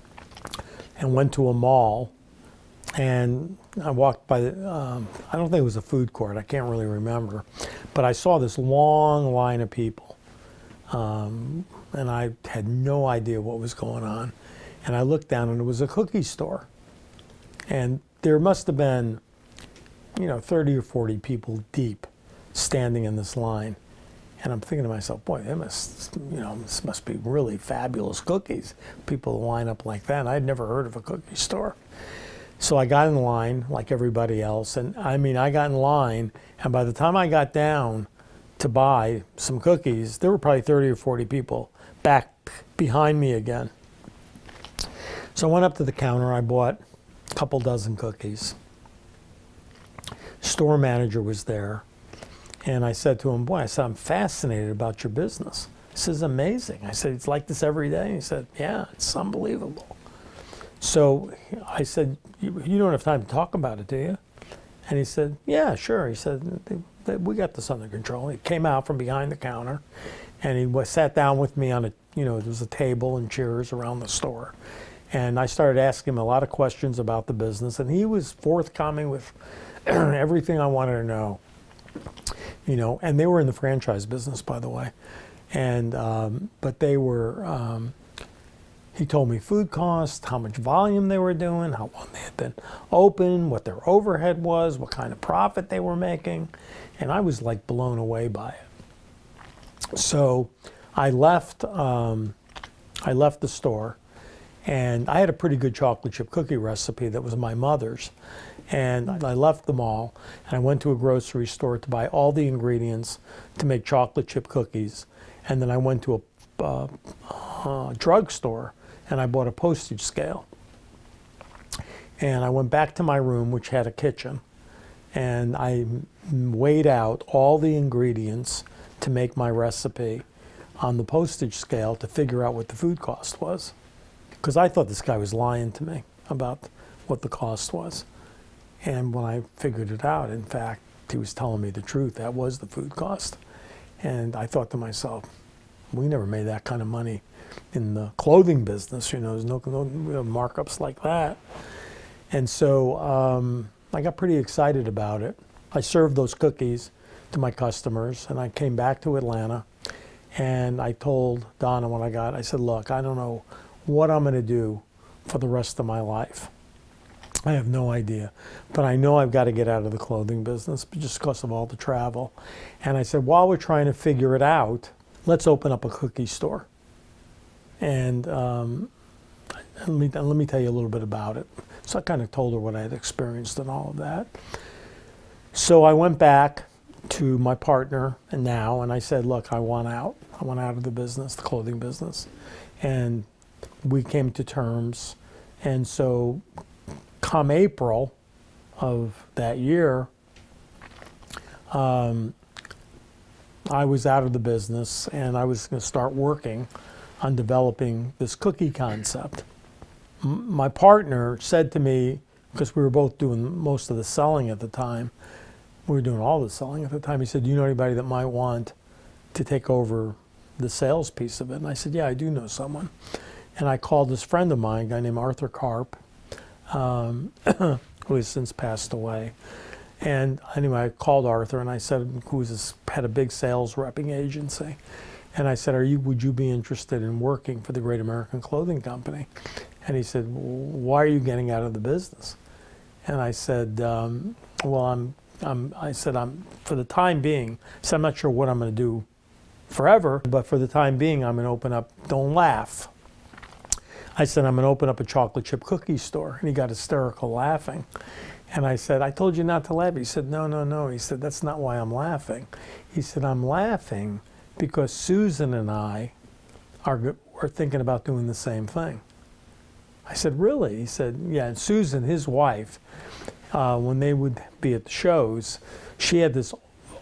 A: and went to a mall, and I walked by the, um, I don't think it was a food court, I can't really remember, but I saw this long line of people, um, and I had no idea what was going on. And I looked down, and it was a cookie store, and there must have been, you know, thirty or forty people deep standing in this line. And I'm thinking to myself, boy, they must, you know, this must be really fabulous cookies. People line up like that. And I'd never heard of a cookie store. So I got in line like everybody else. And I mean, I got in line, and by the time I got down to buy some cookies, there were probably thirty or forty people back behind me again. So I went up to the counter, I bought a couple dozen cookies. Store manager was there. And I said to him, boy, I said, I'm fascinated about your business. This is amazing. I said, it's like this every day? And he said, yeah, it's unbelievable. So I said, you, you don't have time to talk about it, do you? And he said, yeah, sure. He said, we got this under control. He came out from behind the counter, and he sat down with me on a, you know, there was a table and chairs around the store. And I started asking him a lot of questions about the business, and he was forthcoming with everything I wanted to know. You know, and they were in the franchise business, by the way. And, um, but they were, um, he told me food costs, how much volume they were doing, how long they had been open, what their overhead was, what kind of profit they were making. And I was like blown away by it. So I left, um, I left the store, and I had a pretty good chocolate chip cookie recipe that was my mother's. And I left the mall, and I went to a grocery store to buy all the ingredients to make chocolate chip cookies. And then I went to a uh, uh, drugstore, and I bought a postage scale. And I went back to my room, which had a kitchen, and I weighed out all the ingredients to make my recipe on the postage scale to figure out what the food cost was. Because I thought this guy was lying to me about what the cost was. And when I figured it out, in fact, he was telling me the truth. That was the food cost. And I thought to myself, we never made that kind of money in the clothing business. You know, there's no, no, no markups like that. And so um, I got pretty excited about it. I served those cookies to my customers, and I came back to Atlanta, and I told Donna when I got, I said, look, I don't know what I'm going to do for the rest of my life. I have no idea, but I know I've got to get out of the clothing business just because of all the travel. And I said, while we're trying to figure it out, let's open up a cookie store. And um, let me, let me tell you a little bit about it. So I kind of told her what I had experienced and all of that. So I went back to my partner and now, and I said, look, I want out. I want out of the business, the clothing business. And we came to terms. And so come April of that year, um, I was out of the business, and I was going to start working on developing this cookie concept. M my partner said to me, because we were both doing most of the selling at the time, we were doing all the selling at the time, he said, do you know anybody that might want to take over the sales piece of it? And I said, yeah, I do know someone. And I called this friend of mine, a guy named Arthur Karp, Um, who has since passed away. And anyway, I called Arthur, and I said, who was had a big sales repping agency. And I said, Are you, would you be interested in working for the Great American Clothing Company? And he said, why are you getting out of the business? And I said, um, well, I'm, I'm, I said, I'm, for the time being, I said, I'm not sure what I'm going to do forever, but for the time being, I'm going to open up, don't laugh. I said, I'm going to open up a chocolate chip cookie store. And he got hysterical laughing. And I said, I told you not to laugh. He said, no, no, no. He said, that's not why I'm laughing. He said, I'm laughing because Susan and I are, are thinking about doing the same thing. I said, really? He said, yeah. And Susan, his wife, uh, when they would be at the shows, she had this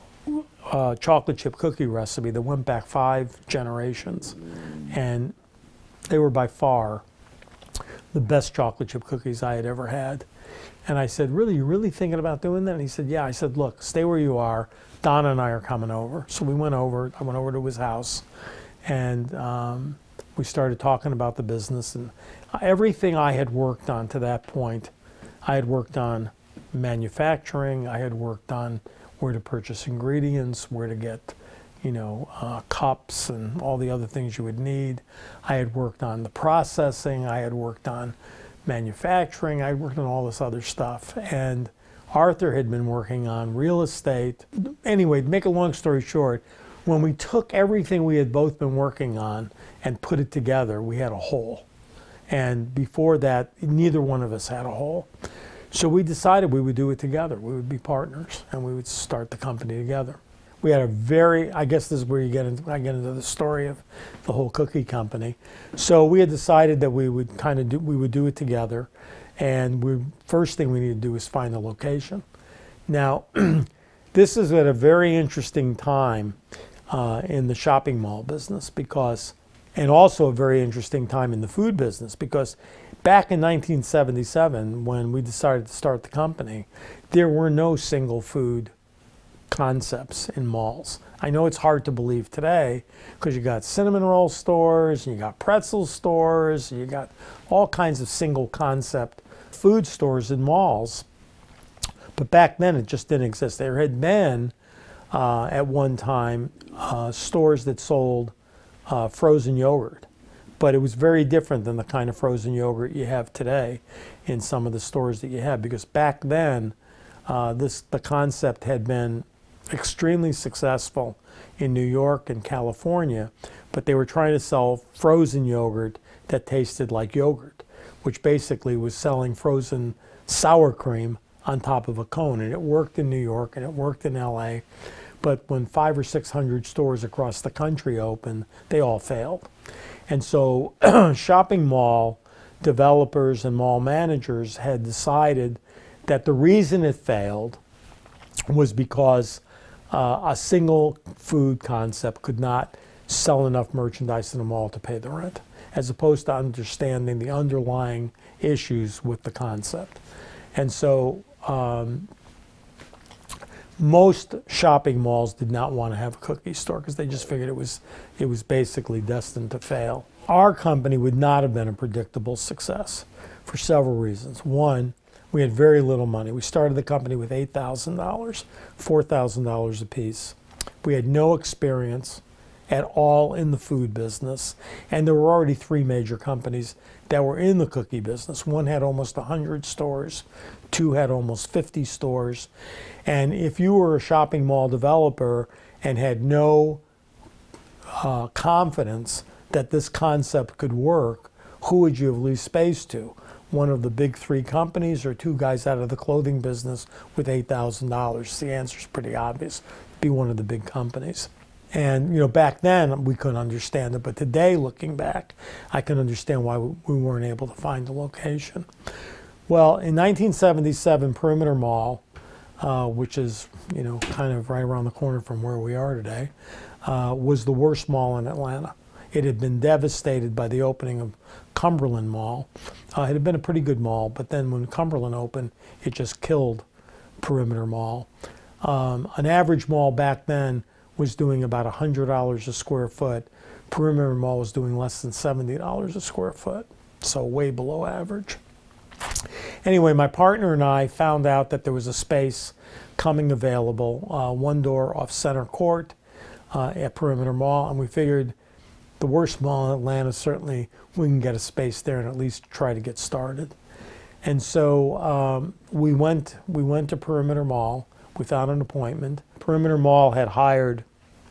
A: uh, chocolate chip cookie recipe that went back five generations. And they were by far the best chocolate chip cookies I had ever had. And I said, really, you really thinking about doing that? And he said, yeah. I said, look, stay where you are. Donna and I are coming over. So we went over, I went over to his house, and um, we started talking about the business. And everything I had worked on to that point, I had worked on manufacturing, I had worked on where to purchase ingredients, where to get, you know, uh, cups and all the other things you would need. I had worked on the processing, I had worked on manufacturing, I had worked on all this other stuff. And Arthur had been working on real estate. Anyway, to make a long story short, when we took everything we had both been working on and put it together, we had a whole. And before that, neither one of us had a whole. So we decided we would do it together. We would be partners, and we would start the company together. We had a very, I guess this is where you get into, I get into the story of the whole cookie company. So we had decided that we would kind of do, we would do it together. And we, first thing we need to do is find a location. Now, this is at a very interesting time uh, in the shopping mall business, because, and also a very interesting time in the food business, because back in nineteen seventy-seven, when we decided to start the company, there were no single food concepts in malls. I know it's hard to believe today, because you got cinnamon roll stores, and you got pretzel stores, and you got all kinds of single concept food stores in malls. But back then it just didn't exist. There had been uh, at one time uh, stores that sold uh, frozen yogurt, but it was very different than the kind of frozen yogurt you have today in some of the stores that you have, because back then uh, this the concept had been extremely successful in New York and California, but they were trying to sell frozen yogurt that tasted like yogurt, which basically was selling frozen sour cream on top of a cone. And it worked in New York and it worked in L A, but when five or six hundred stores across the country opened, they all failed. And so shopping mall developers and mall managers had decided that the reason it failed was because uh, a single food concept could not sell enough merchandise in a mall to pay the rent, as opposed to understanding the underlying issues with the concept. And so um, most shopping malls did not want to have a cookie store, because they just figured it was, it was basically destined to fail. Our company would not have been a predictable success for several reasons. One, we had very little money. We started the company with eight thousand dollars, four thousand dollars a piece. We had no experience at all in the food business, and there were already three major companies that were in the cookie business. One had almost one hundred stores, two had almost fifty stores, and if you were a shopping mall developer and had no uh, confidence that this concept could work, who would you have leased space to? One of the big three companies, or two guys out of the clothing business with eight thousand dollars? The answer's pretty obvious. Be one of the big companies. And you know, back then we couldn't understand it, but today, looking back, I can understand why we weren't able to find a location. Well, in nineteen seventy-seven, Perimeter Mall, uh, which is you know kind of right around the corner from where we are today, uh, was the worst mall in Atlanta. It had been devastated by the opening of Cumberland Mall. Uh, it had been a pretty good mall, but then when Cumberland opened, it just killed Perimeter Mall. Um, an average mall back then was doing about one hundred dollars a square foot. Perimeter Mall was doing less than seventy dollars a square foot, so way below average. Anyway, my partner and I found out that there was a space coming available, uh, one door off Center Court uh, at Perimeter Mall, and we figured the worst mall in Atlanta, certainly we can get a space there and at least try to get started. And so um, we went we went to Perimeter Mall. We found an appointment. Perimeter Mall had hired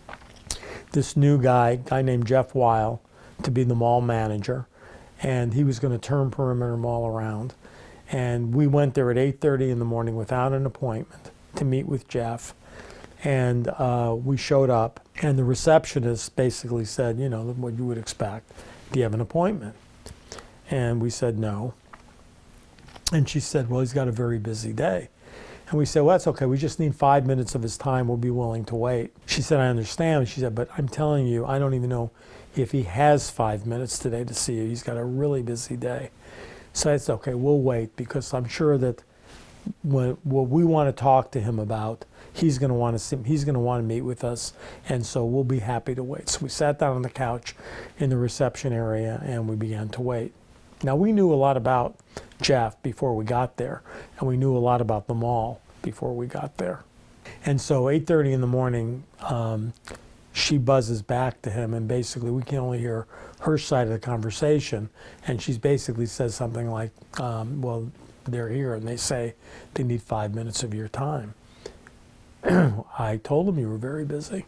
A: this new guy, guy named Jeff Weil, to be the mall manager, and he was going to turn Perimeter Mall around. And we went there at eight thirty in the morning without an appointment to meet with Jeff. And uh, we showed up, and the receptionist basically said, you know, what you would expect. Do you have an appointment? And we said no. And she said, well, he's got a very busy day. And we said, well, that's okay. We just need five minutes of his time. We'll be willing to wait. She said, I understand. She said, but I'm telling you, I don't even know if he has five minutes today to see you. He's got a really busy day. So it's okay. We'll wait, because I'm sure that when, what we want to talk to him about, he's going to want to see, he's going to want to meet with us. And so we'll be happy to wait. So we sat down on the couch in the reception area and we began to wait. Now, we knew a lot about Jeff before we got there, and we knew a lot about the mall before we got there. And so eight thirty in the morning, um, she buzzes back to him, and basically we can only hear her side of the conversation, and she basically says something like, um, well, they're here, and they say they need five minutes of your time. I told them you were very busy.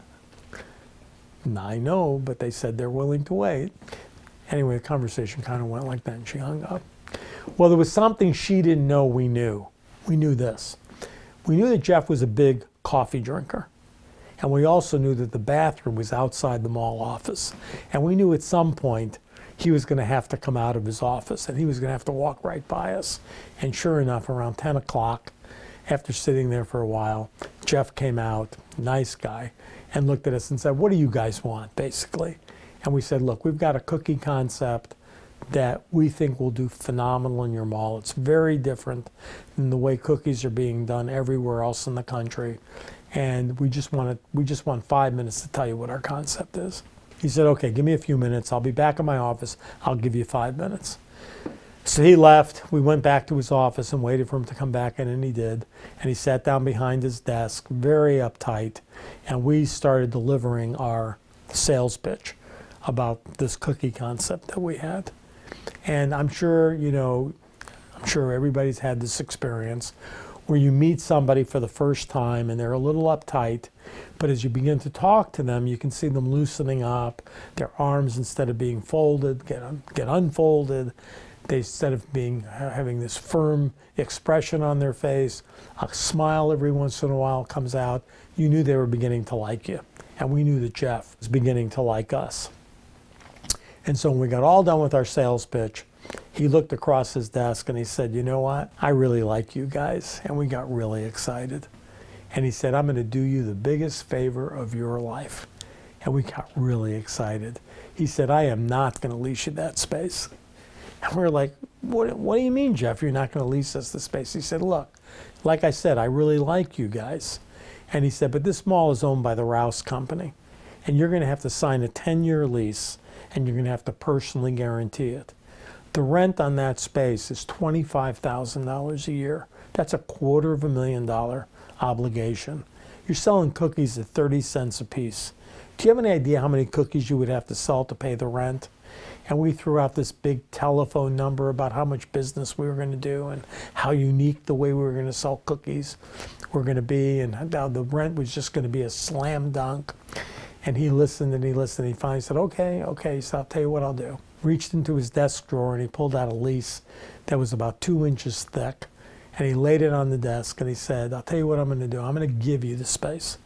A: I know, but they said they're willing to wait. Anyway, the conversation kind of went like that, and she hung up. Well, there was something she didn't know we knew. We knew this. We knew that Jeff was a big coffee drinker. And we also knew that the bathroom was outside the mall office. And we knew at some point he was going to have to come out of his office, and he was going to have to walk right by us. And sure enough, around ten o'clock, after sitting there for a while, Jeff came out, nice guy, and looked at us and said, what do you guys want, basically? And we said, look, we've got a cookie concept that we think will do phenomenal in your mall. It's very different than the way cookies are being done everywhere else in the country. And we just want to, we just want five minutes to tell you what our concept is. He said, okay, give me a few minutes. I'll be back in my office. I'll give you five minutes. So he left. We went back to his office and waited for him to come back in, and he did. And he sat down behind his desk, very uptight, and we started delivering our sales pitch about this cookie concept that we had. And I'm sure, you know, I'm sure everybody's had this experience where you meet somebody for the first time and they're a little uptight, but as you begin to talk to them, you can see them loosening up. Their arms, instead of being folded, get, un get unfolded. They, instead of being having this firm expression on their face, a smile every once in a while comes out. You knew they were beginning to like you. And we knew that Jeff was beginning to like us. And so when we got all done with our sales pitch, he looked across his desk and he said, you know what? I really like you guys. And we got really excited. And he said, I'm going to do you the biggest favor of your life. And we got really excited. He said, I am not going to lease you that space. And we're like, what, what do you mean, Jeff? You're not going to lease us the space? He said, look, like I said, I really like you guys. And he said, but this mall is owned by the Rouse Company. And you're going to have to sign a ten-year lease, and you're going to have to personally guarantee it. The rent on that space is twenty-five thousand dollars a year. That's a quarter of a million dollar obligation. You're selling cookies at thirty cents a piece. Do you have any idea how many cookies you would have to sell to pay the rent? And we threw out this big telephone number about how much business we were going to do and how unique the way we were going to sell cookies were going to be, and how the rent was just going to be a slam dunk. And he listened and he listened. And he finally said, okay, okay, so I'll tell you what I'll do. Reached into his desk drawer and he pulled out a lease that was about two inches thick. And he laid it on the desk and he said, I'll tell you what I'm going to do. I'm going to give you the space.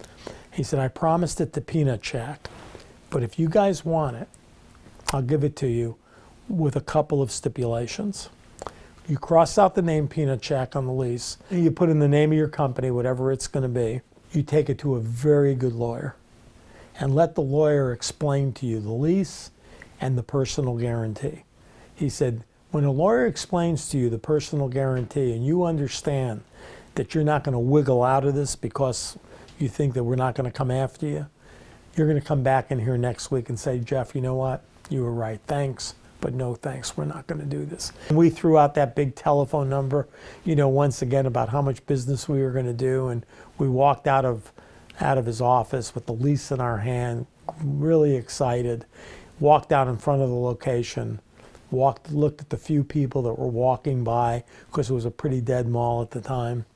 A: He said, I promised it to Peanut Shack, but if you guys want it, I'll give it to you with a couple of stipulations. You cross out the name Peanut Shack on the lease, and you put in the name of your company, whatever it's going to be. You take it to a very good lawyer and let the lawyer explain to you the lease and the personal guarantee. He said, when a lawyer explains to you the personal guarantee and you understand that you're not going to wiggle out of this because you think that we're not going to come after you, you're going to come back in here next week and say, Jeff, you know what? You were right. Thanks, but no thanks. We're not going to do this. And we threw out that big telephone number, you know, once again about how much business we were going to do. And we walked out of, out of his office with the lease in our hand, really excited, walked out in front of the location, walked, looked at the few people that were walking by, because it was a pretty dead mall at the time,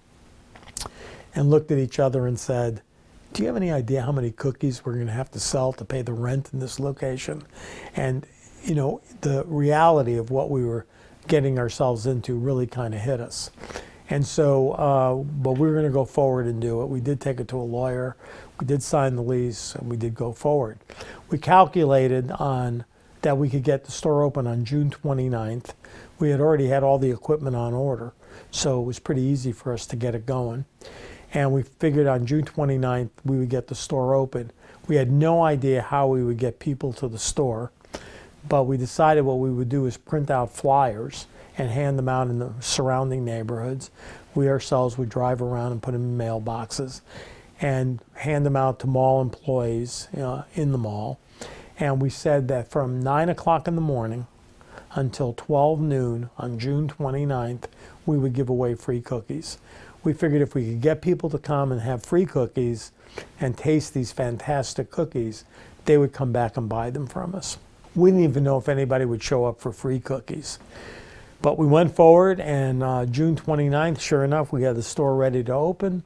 A: and looked at each other and said, do you have any idea how many cookies we're going to have to sell to pay the rent in this location? And, you know, the reality of what we were getting ourselves into really kind of hit us. And so, uh, but we were going to go forward and do it. We did take it to a lawyer. We did sign the lease, and we did go forward. We calculated on that we could get the store open on June twenty-ninth. We had already had all the equipment on order, so it was pretty easy for us to get it going. And we figured on June twenty-ninth we would get the store open. We had no idea how we would get people to the store, but we decided what we would do is print out flyers and hand them out in the surrounding neighborhoods. We ourselves would drive around and put them in mailboxes and hand them out to mall employees uh, in the mall. And we said that from nine o'clock in the morning until twelve noon on June twenty-ninth, we would give away free cookies. We figured if we could get people to come and have free cookies and taste these fantastic cookies, they would come back and buy them from us. We didn't even know if anybody would show up for free cookies. But we went forward, and uh, June twenty-ninth, sure enough, we had the store ready to open.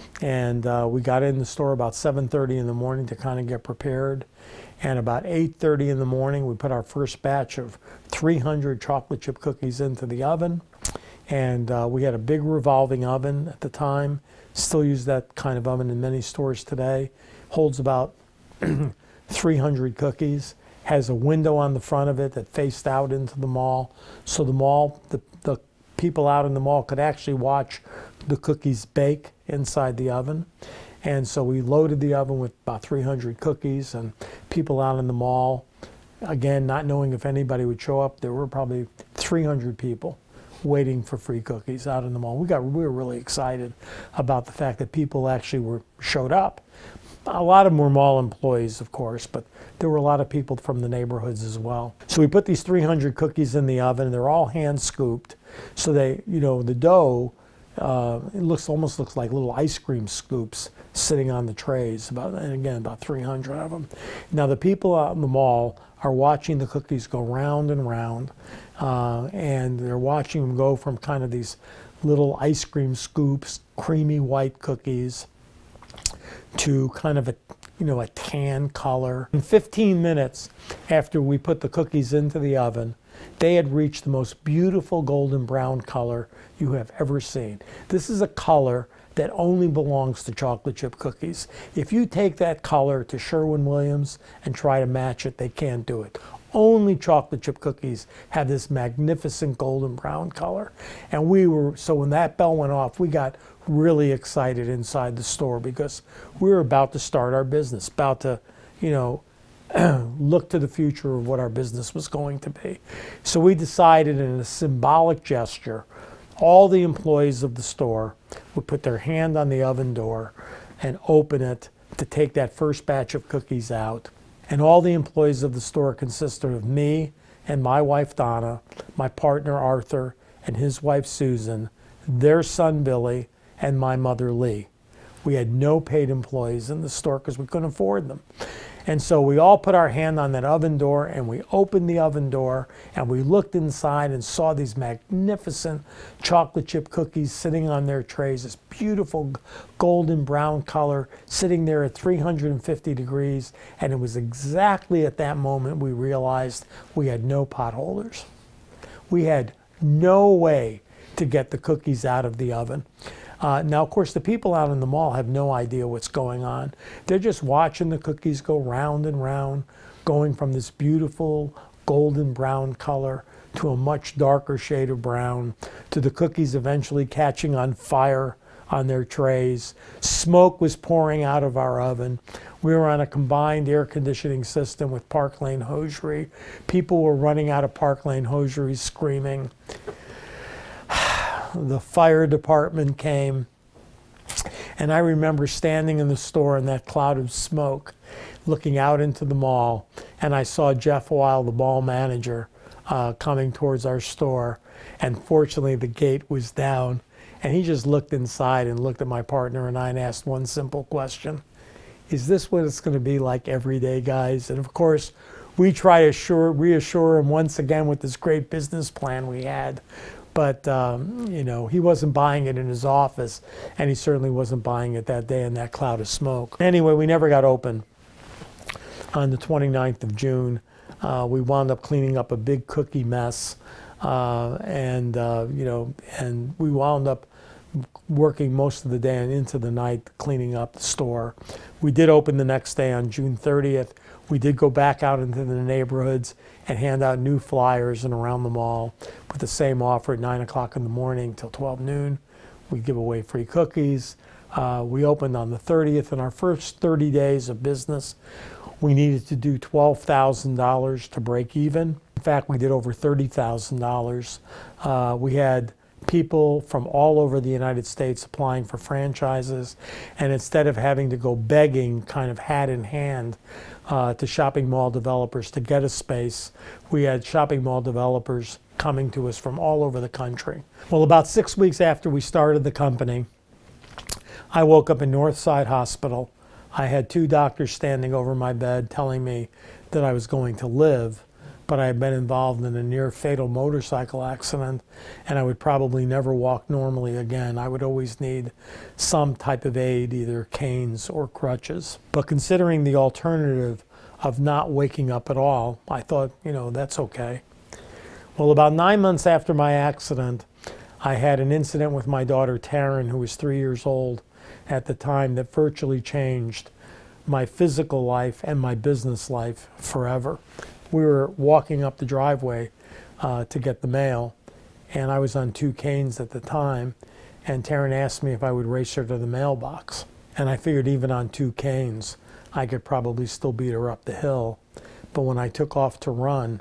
A: And uh, we got in the store about seven thirty in the morning to kind of get prepared. And about eight thirty in the morning, we put our first batch of three hundred chocolate chip cookies into the oven. And uh, we had a big revolving oven at the time. Still use that kind of oven in many stores today. Holds about three hundred cookies. Has a window on the front of it that faced out into the mall. So the mall, the, the people out in the mall could actually watch the cookies bake inside the oven. And so we loaded the oven with about three hundred cookies, and people out in the mall, again, not knowing if anybody would show up, there were probably three hundred people waiting for free cookies out in the mall. We got we were really excited about the fact that people actually were showed up. A lot of them were mall employees, of course, but there were a lot of people from the neighborhoods as well. So we put these three hundred cookies in the oven. They're all hand scooped. So they, you know, the dough, uh, it looks almost looks like little ice cream scoops sitting on the trays. About, and again, about three hundred of them. Now the people out in the mall are watching the cookies go round and round, uh, and they're watching them go from kind of these little ice cream scoops, creamy white cookies, to kind of a, you know, a tan color. In fifteen minutes after we put the cookies into the oven, they had reached the most beautiful golden brown color you have ever seen. This is a color that only belongs to chocolate chip cookies. If you take that color to Sherwin-Williams and try to match it, they can't do it. Only chocolate chip cookies have this magnificent golden brown color. And we were, so when that bell went off, we got really excited inside the store because we were about to start our business, about to, you know, look to the future of what our business was going to be. So we decided, in a symbolic gesture, all the employees of the store would put their hand on the oven door and open it to take that first batch of cookies out. And all the employees of the store consisted of me and my wife Donna, my partner Arthur, and his wife Susan, their son Billy, and my mother Lee. We had no paid employees in the store because we couldn't afford them. And so we all put our hand on that oven door, and we opened the oven door, and we looked inside and saw these magnificent chocolate chip cookies sitting on their trays, this beautiful golden brown color sitting there at three hundred fifty degrees. And it was exactly at that moment we realized we had no pot holders. We had no way to get the cookies out of the oven. Uh, now, of course, the people out in the mall have no idea what's going on. They're just watching the cookies go round and round, going from this beautiful golden brown color to a much darker shade of brown, to the cookies eventually catching on fire on their trays. Smoke was pouring out of our oven. We were on a combined air conditioning system with Park Lane Hosiery. People were running out of Park Lane Hosiery screaming. The fire department came, and I remember standing in the store in that cloud of smoke, looking out into the mall, and I saw Jeff Weil, the mall manager, uh, coming towards our store, and fortunately the gate was down, and he just looked inside and looked at my partner and I and asked one simple question: is this what it's going to be like every day, guys? And of course, we try to assure, reassure him once again with this great business plan we had. But, um, you know, he wasn't buying it in his office, and he certainly wasn't buying it that day in that cloud of smoke. Anyway, we never got open. On the twenty-ninth of June, uh, we wound up cleaning up a big cookie mess, uh, and, uh, you know, and we wound up working most of the day and into the night cleaning up the store. We did open the next day on June thirtieth. We did go back out into the neighborhoods and hand out new flyers and around the mall with the same offer at nine o'clock in the morning till twelve noon. We give away free cookies. Uh, we opened on the thirtieth. In our first thirty days of business, we needed to do twelve thousand dollars to break even. In fact, we did over thirty thousand dollars. Uh, we had people from all over the United States applying for franchises, and instead of having to go begging kind of hat in hand uh, to shopping mall developers to get a space, we had shopping mall developers coming to us from all over the country. Well, about six weeks after we started the company, I woke up in Northside Hospital. I had two doctors standing over my bed telling me that I was going to live, but I had been involved in a near fatal motorcycle accident, and I would probably never walk normally again. I would always need some type of aid, either canes or crutches. But considering the alternative of not waking up at all, I thought, you know, that's okay. Well, about nine months after my accident, I had an incident with my daughter Taryn, who was three years old at the time, that virtually changed my physical life and my business life forever. We were walking up the driveway uh, to get the mail, and I was on two canes at the time, and Taryn asked me if I would race her to the mailbox. And I figured even on two canes, I could probably still beat her up the hill. But when I took off to run,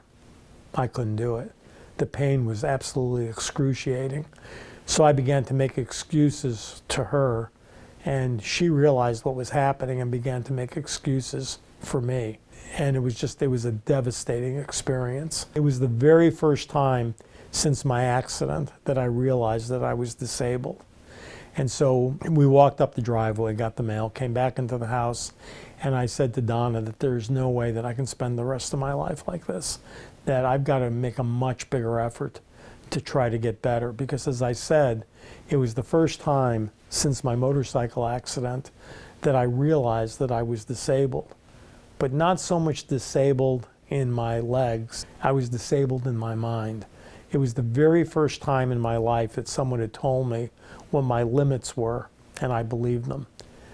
A: I couldn't do it. The pain was absolutely excruciating. So I began to make excuses to her, and she realized what was happening and began to make excuses for me. And it was just, it was a devastating experience. It was the very first time since my accident that I realized that I was disabled. And so we walked up the driveway, got the mail, came back into the house, and I said to Donna that there's no way that I can spend the rest of my life like this, that I've got to make a much bigger effort to try to get better. Because as I said, it was the first time since my motorcycle accident that I realized that I was disabled. But not so much disabled in my legs, I was disabled in my mind. It was the very first time in my life that someone had told me what my limits were, and I believed them.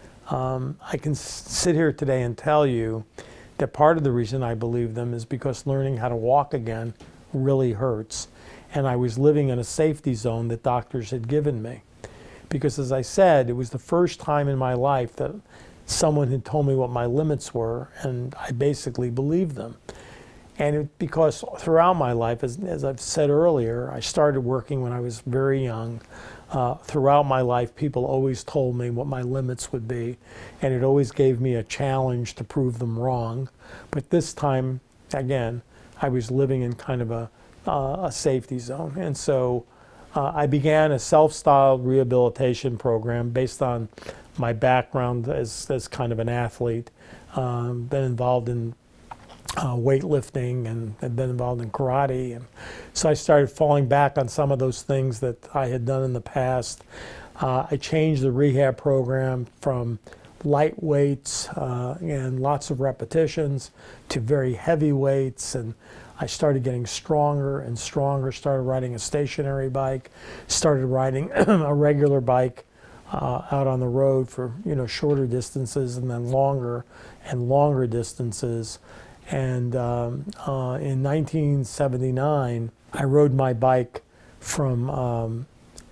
A: Um, I can sit here today and tell you that part of the reason I believe them is because learning how to walk again really hurts. And I was living in a safety zone that doctors had given me. Because as I said, it was the first time in my life that someone had told me what my limits were, and I basically believed them. And it, because throughout my life, as, as I've said earlier, I started working when I was very young. Uh, throughout my life, people always told me what my limits would be, and it always gave me a challenge to prove them wrong. But this time, again, I was living in kind of a, uh, a safety zone. And so uh, I began a self-styled rehabilitation program based on my background as, as kind of an athlete. Um, been involved in Uh, weightlifting and had been involved in karate, and so I started falling back on some of those things that I had done in the past. Uh, I changed the rehab program from light weights uh, and lots of repetitions to very heavy weights, and I started getting stronger and stronger, started riding a stationary bike, started riding a regular bike uh, out on the road for you know shorter distances and then longer and longer distances. And um, uh, in nineteen seventy-nine, I rode my bike from um,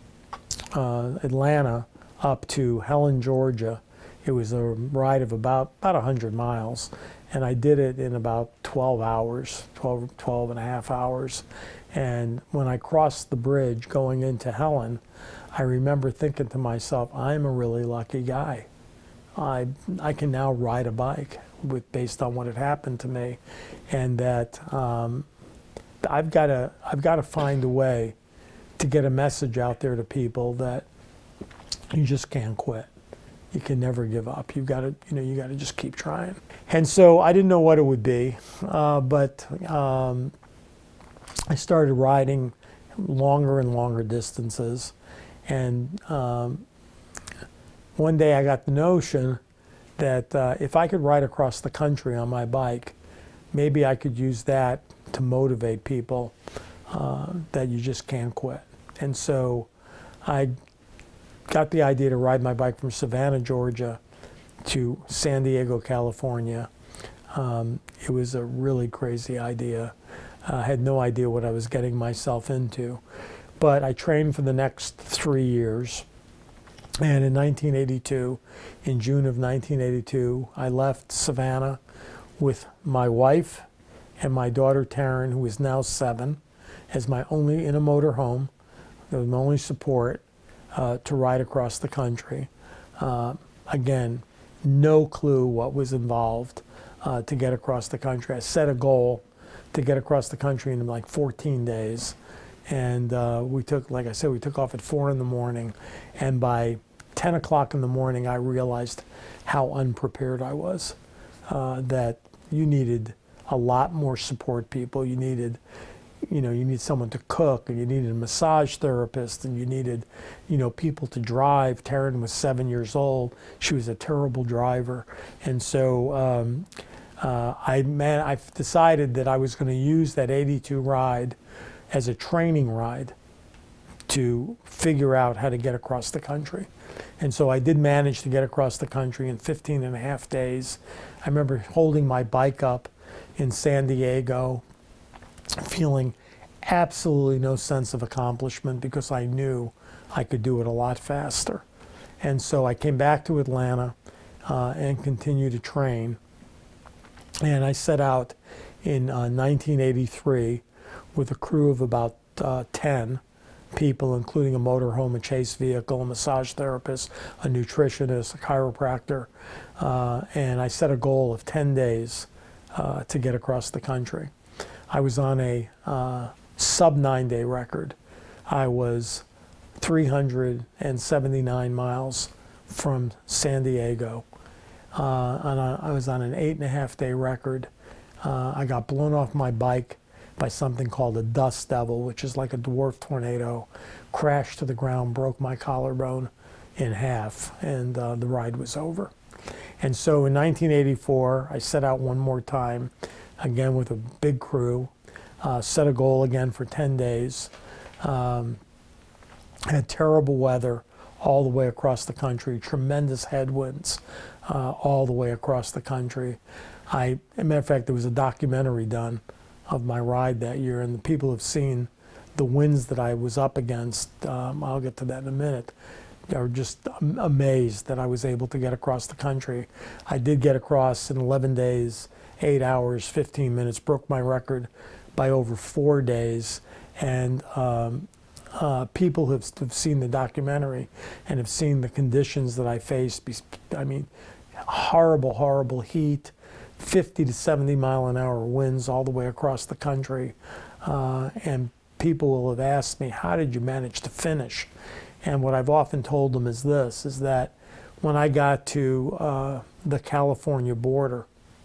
A: uh, Atlanta up to Helen, Georgia. It was a ride of about, about one hundred miles. And I did it in about twelve hours, twelve, twelve and a half hours. And when I crossed the bridge going into Helen, I remember thinking to myself, I'm a really lucky guy. I, I can now ride a bike with based on what had happened to me, and that um, I've got to I've got to find a way to get a message out there to people that you just can't quit. You can never give up. You've got to you know you got to just keep trying. And so I didn't know what it would be, uh, but um, I started riding longer and longer distances, and um, one day I got the notion that uh, if I could ride across the country on my bike, maybe I could use that to motivate people uh, that you just can't quit. And so I got the idea to ride my bike from Savannah, Georgia to San Diego, California, Um, it was a really crazy idea. I had no idea what I was getting myself into. But I trained for the next three years. And in nineteen eighty-two, in June of nineteen eighty-two, I left Savannah with my wife and my daughter Taryn, who is now seven, as my only in a motorhome, that was my only support, uh, to ride across the country. Uh, again, no clue what was involved uh, to get across the country. I set a goal to get across the country in like fourteen days. And uh, we took, like I said, we took off at four in the morning. And by ten o'clock in the morning, I realized how unprepared I was, uh, that you needed a lot more support people. You needed, you know, you need someone to cook, and you needed a massage therapist, and you needed, you know, people to drive. Taryn was seven years old. She was a terrible driver. And so um, uh, I, man, I decided that I was going to use that eighty-two ride as a training ride to figure out how to get across the country. And so I did manage to get across the country in fifteen and a half days. I remember holding my bike up in San Diego, feeling absolutely no sense of accomplishment because I knew I could do it a lot faster. And so I came back to Atlanta uh, and continued to train. And I set out in uh, nineteen eighty-three with a crew of about uh, ten people, including a motorhome, a chase vehicle, a massage therapist, a nutritionist, a chiropractor. Uh, and I set a goal of ten days uh, to get across the country. I was on a uh, sub nine day record. I was three hundred seventy-nine miles from San Diego. Uh, and I, I was on an eight and a half day record. Uh, I got blown off my bike by something called a dust devil, which is like a dwarf tornado, crashed to the ground, broke my collarbone in half, and uh, the ride was over. And so in nineteen eighty-four, I set out one more time, again with a big crew, uh, set a goal again for ten days, um, had terrible weather all the way across the country, tremendous headwinds uh, all the way across the country. I, as a matter of fact, there was a documentary done of my ride that year, and the people have seen the winds that I was up against. Um, I'll get to that in a minute. Are just amazed that I was able to get across the country. I did get across in eleven days, eight hours, fifteen minutes, broke my record by over four days. And um, uh, people have, have seen the documentary and have seen the conditions that I faced. I mean, horrible, horrible heat, fifty to seventy mile an hour winds all the way across the country. Uh, and people will have asked me, how did you manage to finish? And what I've often told them is this, is that when I got to uh, the California border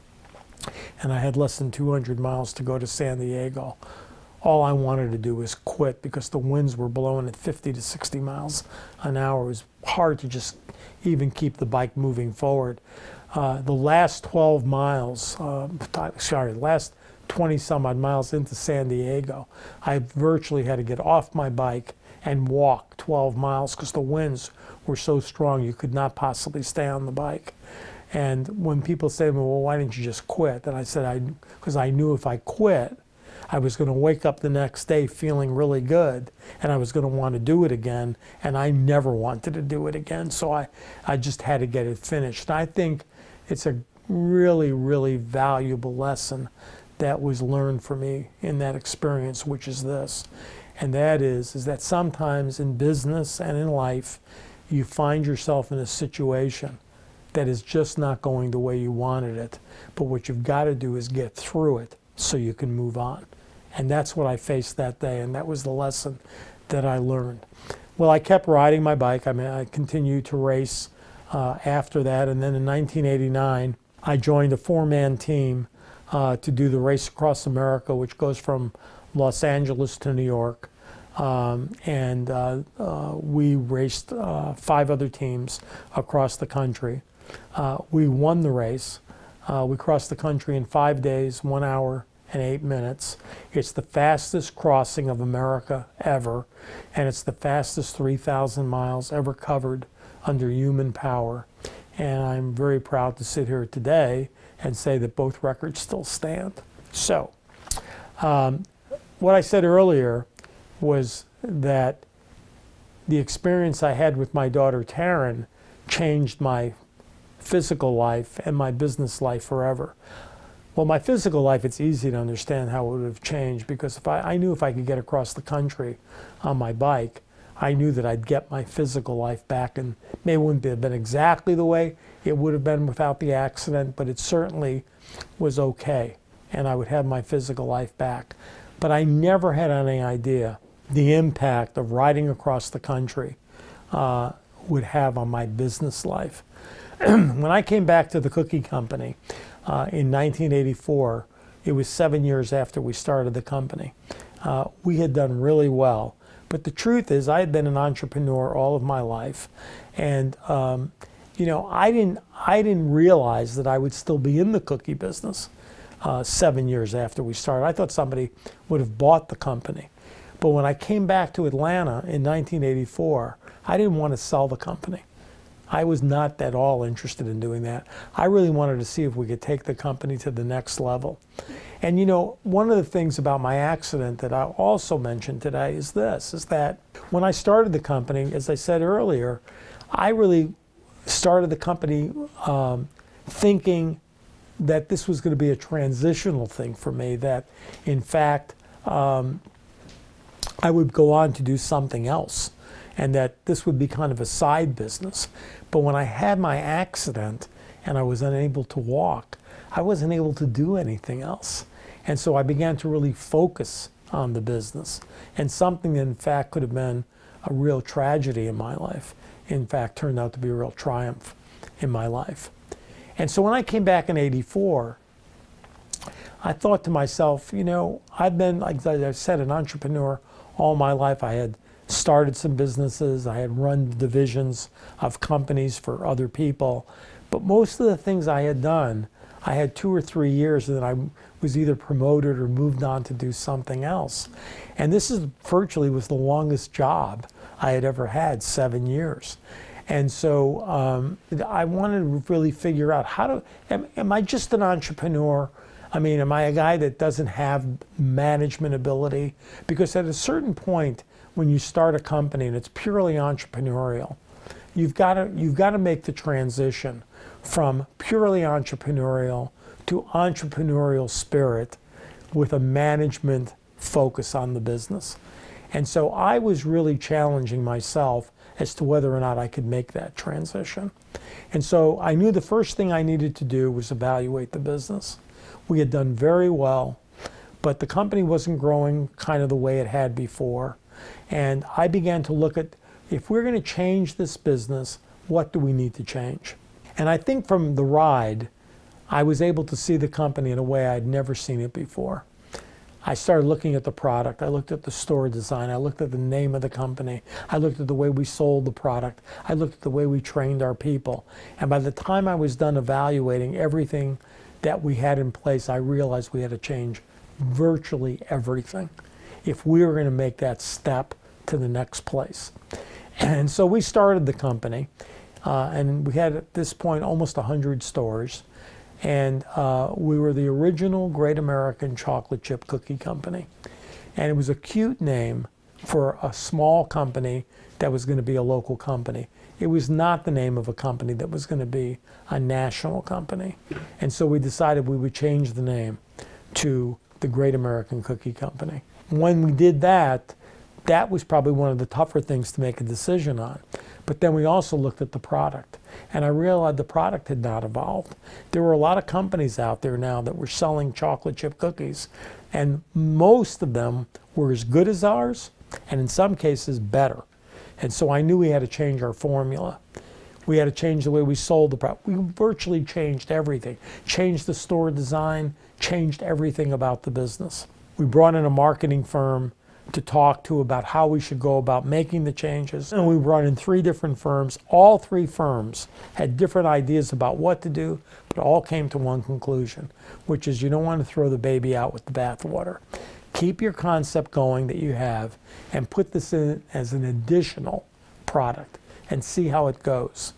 A: and I had less than two hundred miles to go to San Diego, all I wanted to do was quit because the winds were blowing at fifty to sixty miles an hour. It was hard to just even keep the bike moving forward. Uh, the last twelve miles, uh, sorry, last twenty some odd miles into San Diego, I virtually had to get off my bike and walk twelve miles because the winds were so strong you could not possibly stay on the bike. And when people say to me, well, why didn't you just quit? And I said, I, because I knew if I quit, I was going to wake up the next day feeling really good, and I was going to want to do it again, and I never wanted to do it again. So I, I just had to get it finished. And I think it's a really, really valuable lesson that was learned for me in that experience, which is this. And that is, is that sometimes in business and in life, you find yourself in a situation that is just not going the way you wanted it. But what you've got to do is get through it so you can move on. And that's what I faced that day, and that was the lesson that I learned. Well, I kept riding my bike. I mean, I continued to race uh, after that. And then in nineteen eighty-nine, I joined a four-man team uh, to do the Race Across America, which goes from Los Angeles to New York. Um, and uh, uh, we raced uh, five other teams across the country. Uh, we won the race. Uh, we crossed the country in five days, one hour and eight minutes. It's the fastest crossing of America ever, and it's the fastest three thousand miles ever covered under human power. And I'm very proud to sit here today and say that both records still stand. So, um, what I said earlier was that the experience I had with my daughter Taryn changed my physical life and my business life forever. Well, my physical life, it's easy to understand how it would have changed, because if I, I knew if I could get across the country on my bike, I knew that I'd get my physical life back, and maybe it wouldn't have been exactly the way it would have been without the accident, but it certainly was okay, and I would have my physical life back. But I never had any idea the impact of riding across the country uh, would have on my business life. When I came back to the cookie company uh, in nineteen eighty-four, it was seven years after we started the company. Uh, we had done really well. But the truth is, I had been an entrepreneur all of my life, and um, you know, I didn't, I didn't realize that I would still be in the cookie business uh, seven years after we started. I thought somebody would have bought the company. But when I came back to Atlanta in nineteen eighty-four, I didn't want to sell the company. I was not at all interested in doing that. I really wanted to see if we could take the company to the next level. And you know, one of the things about my accident that I also mentioned today is this, is that when I started the company, as I said earlier, I really started the company um, thinking that this was going to be a transitional thing for me, that in fact, um, I would go on to do something else, and that this would be kind of a side business. But when I had my accident and I was unable to walk, I wasn't able to do anything else. And so I began to really focus on the business, and something that in fact could have been a real tragedy in my life, in fact turned out to be a real triumph in my life. And so when I came back in eighty-four, I thought to myself, you know, I've been, like I said, an entrepreneur all my life. I had started some businesses, I had run divisions of companies for other people, but most of the things I had done, I had two or three years and then I was either promoted or moved on to do something else. And this is virtually was the longest job I had ever had, seven years. And so um, I wanted to really figure out how to, am, am I just an entrepreneur? I mean, am I a guy that doesn't have management ability? Because at a certain point, when you start a company and it's purely entrepreneurial, you've got to, you've got to make the transition from purely entrepreneurial to entrepreneurial spirit with a management focus on the business. And so I was really challenging myself as to whether or not I could make that transition. And so I knew the first thing I needed to do was evaluate the business. We had done very well, but the company wasn't growing kind of the way it had before. And I began to look at, if we're going to change this business, what do we need to change? And I think from the ride, I was able to see the company in a way I'd never seen it before. I started looking at the product. I looked at the store design. I looked at the name of the company. I looked at the way we sold the product. I looked at the way we trained our people. And by the time I was done evaluating everything that we had in place, I realized we had to change virtually everything if we were going to make that step to the next place. And so we started the company, uh, and we had at this point almost one hundred stores. And uh, we were the original Great American Chocolate Chip Cookie Company. And it was a cute name for a small company that was going to be a local company. It was not the name of a company that was going to be a national company. And so we decided we would change the name to the Great American Cookie Company. When we did that, that was probably one of the tougher things to make a decision on. But then we also looked at the product, and I realized the product had not evolved. There were a lot of companies out there now that were selling chocolate chip cookies, and most of them were as good as ours, and in some cases better. And so I knew we had to change our formula. We had to change the way we sold the product. We virtually changed everything. Changed the store design, changed everything about the business. We brought in a marketing firm to talk to about how we should go about making the changes. And we brought in three different firms. All three firms had different ideas about what to do, but all came to one conclusion, which is you don't want to throw the baby out with the bathwater. Keep your concept going that you have and put this in as an additional product and see how it goes.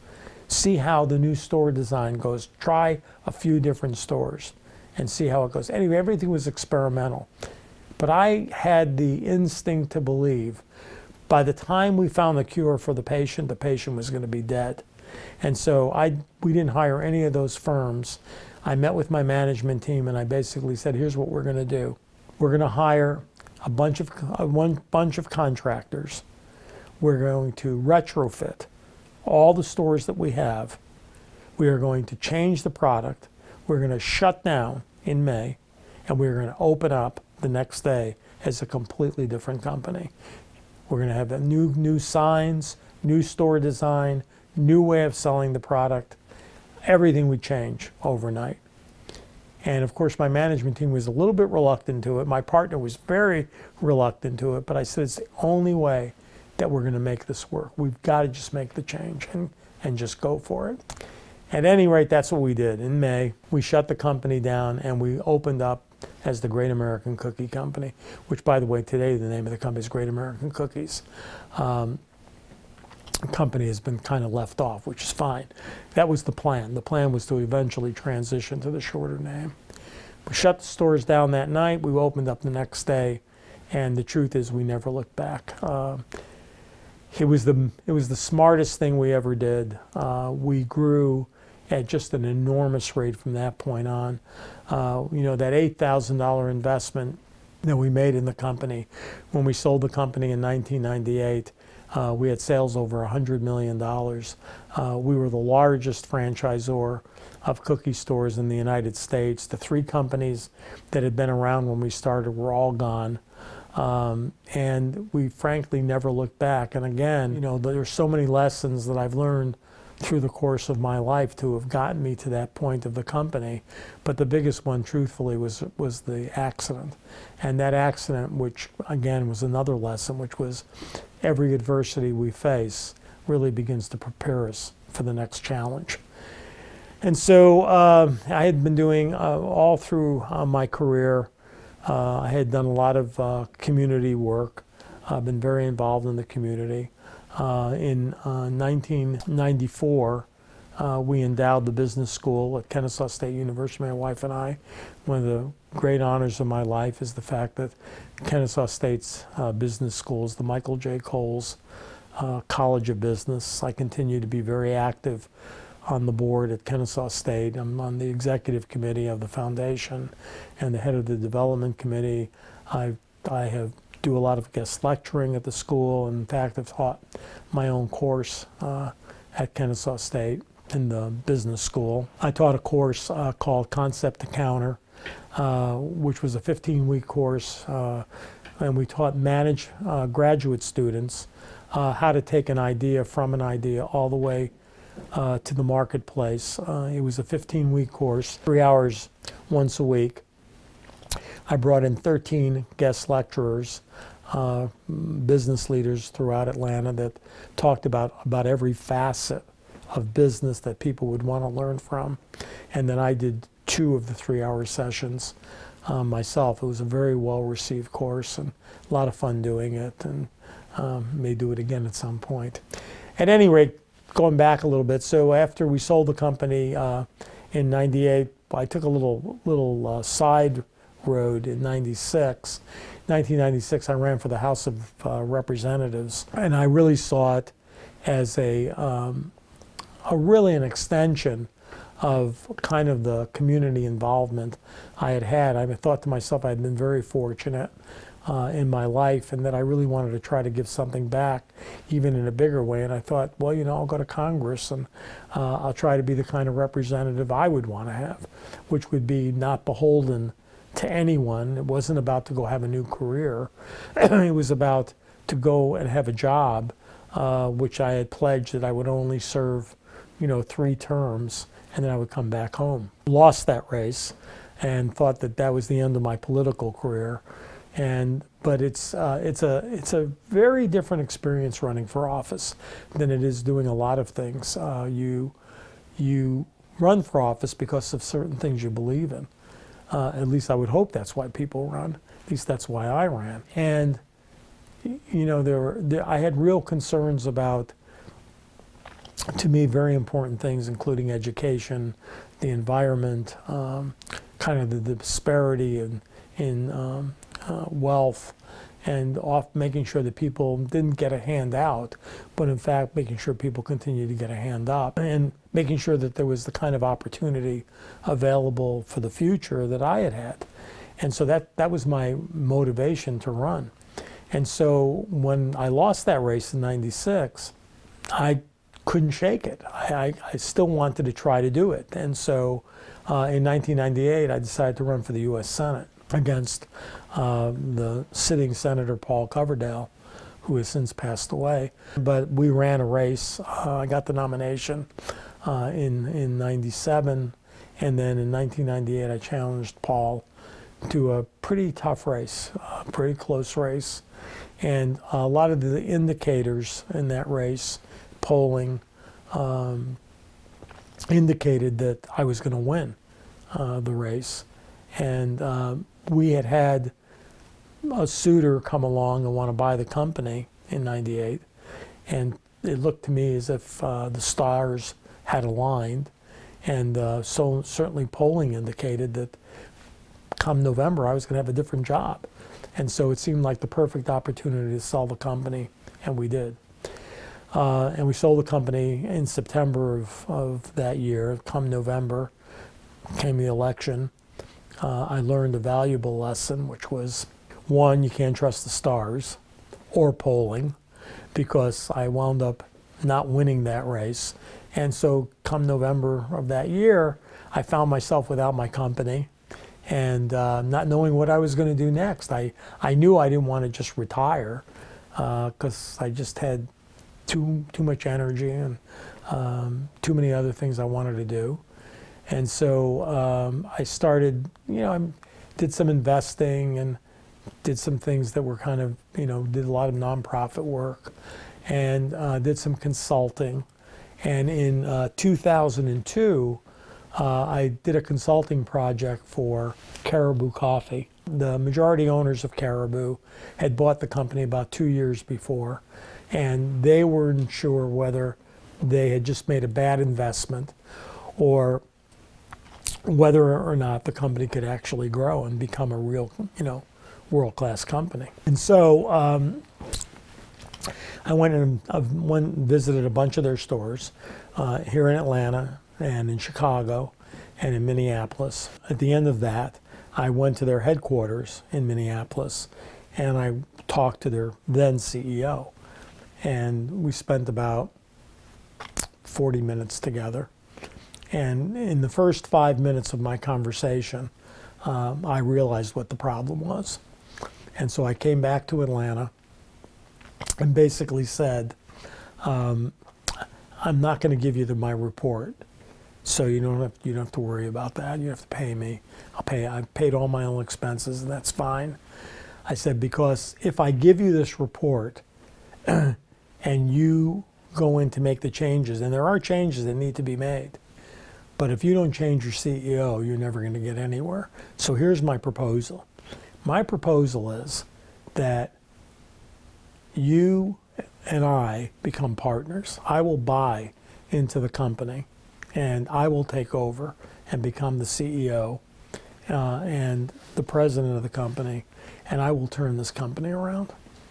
A: see how the new store design goes, try a few different stores and see how it goes. Anyway, everything was experimental. But I had the instinct to believe by the time we found the cure for the patient, the patient was going to be dead. And so I, we didn't hire any of those firms. I met with my management team and I basically said, here's what we're going to do. We're going to hire a bunch of, a one bunch of contractors. We're going to retrofit all the stores that we have. We are going to change the product. We're going to shut down in May, and we're going to open up the next day as a completely different company. We're going to have a new, new signs, new store design, new way of selling the product. Everything would change overnight. And of course, my management team was a little bit reluctant to it. My partner was very reluctant to it, but I said, it's the only way that we're going to make this work. We've got to just make the change and, and just go for it. At any rate, that's what we did. In May, we shut the company down and we opened up as the Great American Cookie Company, which, by the way, today the name of the company is Great American Cookies. Um, the company has been kind of left off, which is fine. That was the plan. The plan was to eventually transition to the shorter name. We shut the stores down that night. We opened up the next day, and the truth is we never looked back. Uh, it was the it was the smartest thing we ever did. Uh, we grew at just an enormous rate from that point on. Uh, you know, that eight thousand dollar investment that we made in the company, when we sold the company in nineteen ninety-eight, uh, we had sales over one hundred million dollars. Uh, we were the largest franchisor of cookie stores in the United States. The three companies that had been around when we started were all gone. Um, and we frankly never looked back. And again, you know, there's so many lessons that I've learned through the course of my life to have gotten me to that point of the company. But the biggest one, truthfully, was, was the accident. And that accident, which again was another lesson, which was every adversity we face really begins to prepare us for the next challenge. And so uh, I had been doing uh, all through uh, my career, uh, I had done a lot of uh, community work. I've been very involved in the community. Uh, in uh, nineteen ninety-four, uh, we endowed the business school at Kennesaw State University, my wife and I. One of the great honors of my life is the fact that Kennesaw State's uh, business school is the Michael J. Coles uh, College of Business. I continue to be very active on the board at Kennesaw State. I'm on the executive committee of the foundation and the head of the development committee. I, I have do a lot of guest lecturing at the school. In fact, I've taught my own course uh, at Kennesaw State in the business school. I taught a course uh, called Concept to Counter, uh, which was a fifteen week course, uh, and we taught manage uh, graduate students uh, how to take an idea from an idea all the way uh, to the marketplace. Uh, it was a fifteen week course, three hours once a week. I brought in thirteen guest lecturers, uh, business leaders throughout Atlanta that talked about, about every facet of business that people would want to learn from. And then I did two of the three-hour sessions uh, myself. It was a very well-received course and a lot of fun doing it, and um, may do it again at some point. At any rate, going back a little bit, so after we sold the company uh, in ninety-eight, I took a little, little uh, side road in ninety-six. nineteen ninety-six, I ran for the House of uh, Representatives, and I really saw it as a, um, a really an extension of kind of the community involvement I had had. I thought to myself I had been very fortunate uh, in my life, and that I really wanted to try to give something back, even in a bigger way. And I thought, well, you know, I'll go to Congress and uh, I'll try to be the kind of representative I would want to have, which would be not beholden to anyone. It wasn't about to go have a new career. It was about to go and have a job, uh, which I had pledged that I would only serve, you know, three terms, and then I would come back home. Lost that race, and thought that that was the end of my political career. And but it's uh, it's a it's a very different experience running for office than it is doing a lot of things. Uh, you you run for office because of certain things you believe in. Uh, at least I would hope that's why people run. At least that's why I ran. And you know, there were there, I had real concerns about to me, very important things, including education, the environment, um, kind of the, the disparity in, in um, uh, wealth, and off making sure that people didn't get a hand out, but in fact making sure people continue to get a hand up, and making sure that there was the kind of opportunity available for the future that I had had. And so that, that was my motivation to run. And so when I lost that race in ninety-six, I couldn't shake it. I, I, I still wanted to try to do it. And so uh, in nineteen ninety-eight, I decided to run for the U S Senate against uh, the sitting Senator Paul Coverdale, who has since passed away. But we ran a race. Uh, I got the nomination uh, in, in ninety-seven, and then in nineteen ninety-eight, I challenged Paul to a pretty tough race, a pretty close race. And a lot of the indicators in that race, polling, um, indicated that I was going to win uh, the race. And uh, we had had a suitor come along and want to buy the company in ninety-eight. And it looked to me as if uh, the stars had aligned. And uh, so certainly polling indicated that come November, I was going to have a different job. And so it seemed like the perfect opportunity to sell the company, and we did. Uh, and we sold the company in September of, of that year. Come November, came the election. Uh, I learned a valuable lesson, which was, one, you can't trust the stars or polling, because I wound up not winning that race. And so come November of that year, I found myself without my company and uh, not knowing what I was going to do next. I, I knew I didn't want to just retire because uh, I just had too, too much energy and um, too many other things I wanted to do. And so um, I started, you know, I did some investing and did some things that were kind of, you know, did a lot of nonprofit work and uh, did some consulting. And in uh, two thousand two, uh, I did a consulting project for Caribou Coffee. The majority owners of Caribou had bought the company about two years before, and they weren't sure whether they had just made a bad investment or whether or not the company could actually grow and become a real, you know, world-class company. And so um, I went and uh, went and visited a bunch of their stores uh, here in Atlanta and in Chicago and in Minneapolis. At the end of that, I went to their headquarters in Minneapolis and I talked to their then C E O. And we spent about forty minutes together. And in the first five minutes of my conversation, um, I realized what the problem was. And so I came back to Atlanta and basically said, um, I'm not going to give you the, my report, so you don't have you don't have to worry about that. You have to pay me. I'll pay. I've paid all my own expenses, and that's fine. I said, because if I give you this report and you go in to make the changes, and there are changes that need to be made, but if you don't change your C E O, you're never going to get anywhere. So here's my proposal. My proposal is that you and I become partners. I will buy into the company, and I will take over and become the C E O uh, and the president of the company, and I will turn this company around.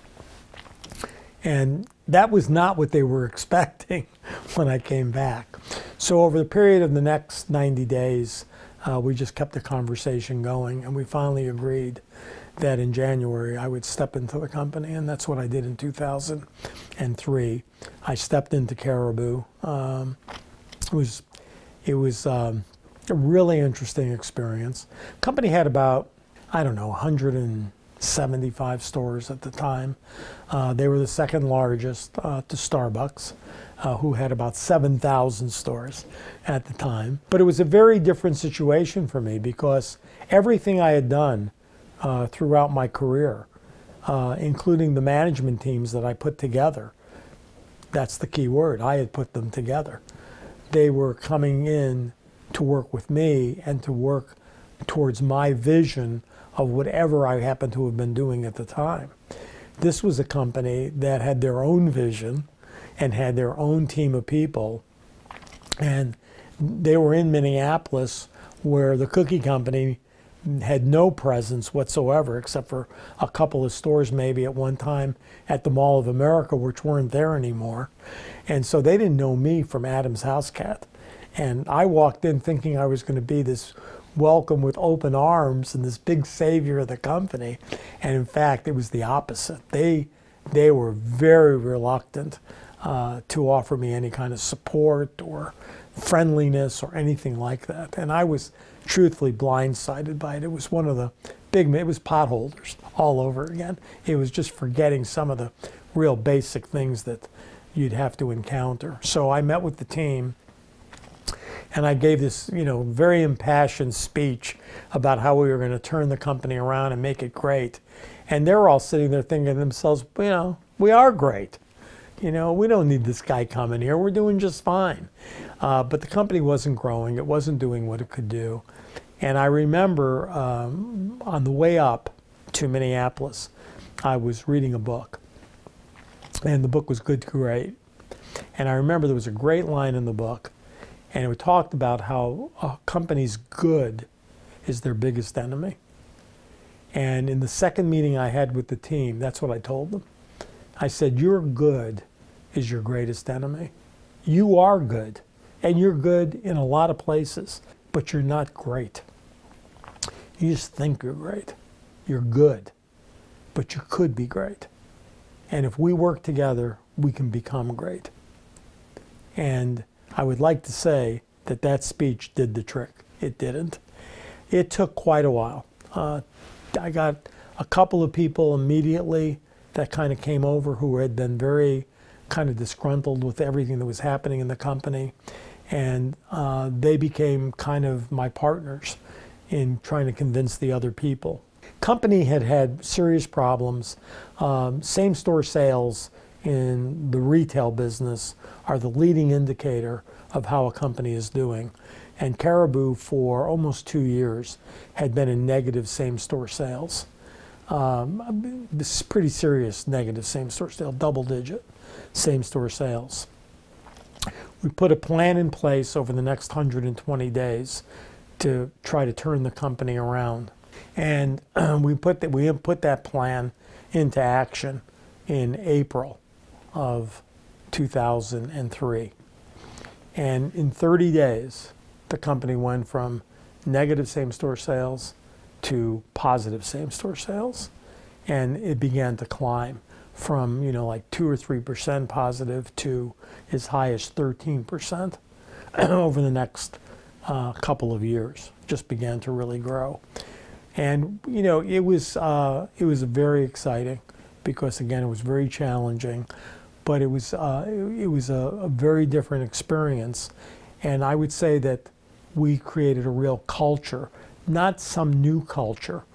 A: And that was not what they were expecting when I came back. So over the period of the next ninety days, uh, we just kept the conversation going, and we finally agreed that in January I would step into the company, and that's what I did in two thousand three. I stepped into Caribou. Um, it was, it was um, a really interesting experience. The company had about, I don't know, one hundred seventy-five stores at the time. Uh, they were the second largest uh, to Starbucks, uh, who had about seven thousand stores at the time. But it was a very different situation for me because everything I had done uh, throughout my career, uh, including the management teams that I put together, that's the key word, I had put them together. They were coming in to work with me and to work towards my vision of whatever I happened to have been doing at the time. This was a company that had their own vision, and had their own team of people. And they were in Minneapolis, where the cookie company had no presence whatsoever, except for a couple of stores maybe at one time at the Mall of America, which weren't there anymore. And so they didn't know me from Adam's House Cat. And I walked in thinking I was going to be this welcome with open arms and this big savior of the company. And in fact, it was the opposite. They, they were very reluctant uh, to offer me any kind of support or friendliness or anything like that. And I was truthfully blindsided by it. It was one of the big, it was potholders all over again. It was just forgetting some of the real basic things that you'd have to encounter. So I met with the team, and I gave this, you know, very impassioned speech about how we were going to turn the company around and make it great. And they're all sitting there thinking to themselves, you know, we are great. You know, we don't need this guy coming here. We're doing just fine. Uh, but the company wasn't growing. It wasn't doing what it could do. And I remember um, on the way up to Minneapolis, I was reading a book. And the book was Good to Great. And I remember there was a great line in the book. And it talked about how a company's good is their biggest enemy. And in the second meeting I had with the team, that's what I told them. I said, your good is your greatest enemy. You are good, and you're good in a lot of places, but you're not great. You just think you're great. You're good, but you could be great. And if we work together, we can become great. And I would like to say that that speech did the trick. It didn't. It took quite a while. Uh, I got a couple of people immediately that kind of came over who had been very kind of disgruntled with everything that was happening in the company. And uh, they became kind of my partners in trying to convince the other people. Company had had serious problems. Um, same-store sales in the retail business are the leading indicator of how a company is doing. And Caribou, for almost two years, had been in negative same-store sales. Um, this is pretty serious negative same-store sales, double-digit same-store sales. We put a plan in place over the next one hundred twenty days to try to turn the company around. And we put that, we put that plan into action in April of two thousand three. And in thirty days, the company went from negative same-store sales to positive same-store sales. And it began to climb from, you know, like two or three percent positive to as high as thirteen percent over the next uh, couple of years. Just began to really grow. And, you know, it was, uh, it was very exciting because, again, it was very challenging, but it was, uh, it, it was a, a very different experience. And I would say that we created a real culture, not some new culture,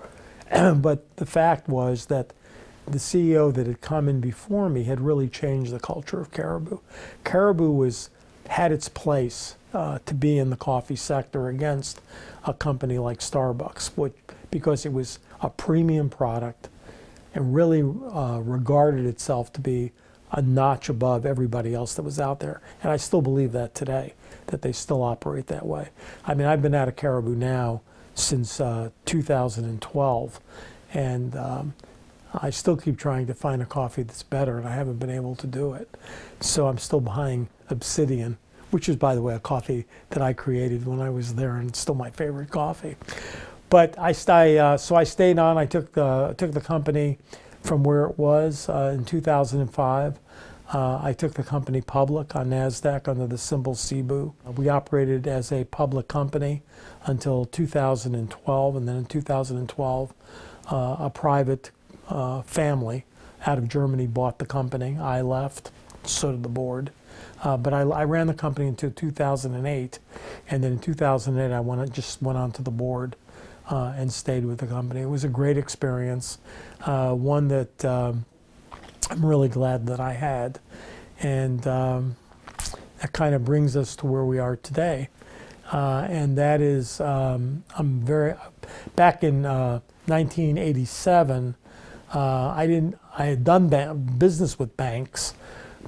A: but the fact was that the C E O that had come in before me had really changed the culture of Caribou. Caribou was, had its place uh, to be in the coffee sector against a company like Starbucks, which, because it was a premium product and really uh, regarded itself to be a notch above everybody else that was out there. And I still believe that today, that they still operate that way. I mean, I've been out of Caribou now since uh, two thousand twelve, and um, I still keep trying to find a coffee that's better, and I haven't been able to do it. So I'm still buying Obsidian, which is, by the way, a coffee that I created when I was there, and it's still my favorite coffee. But I stay, uh, so I stayed on. I took the took the company from where it was uh, in two thousand five. Uh, I took the company public on NASDAQ under the symbol C B U. We operated as a public company until two thousand twelve, and then in two thousand twelve, uh, a private uh, family out of Germany bought the company. I left, so did the board. Uh, but I, I ran the company until two thousand eight, and then in two thousand eight I went, just went onto the board uh, and stayed with the company. It was a great experience, uh, one that um, I'm really glad that I had, and um, that kind of brings us to where we are today. Uh, and that is, um, I'm very, back in uh, nineteen eighty-seven, uh, I didn't, I had done business with banks,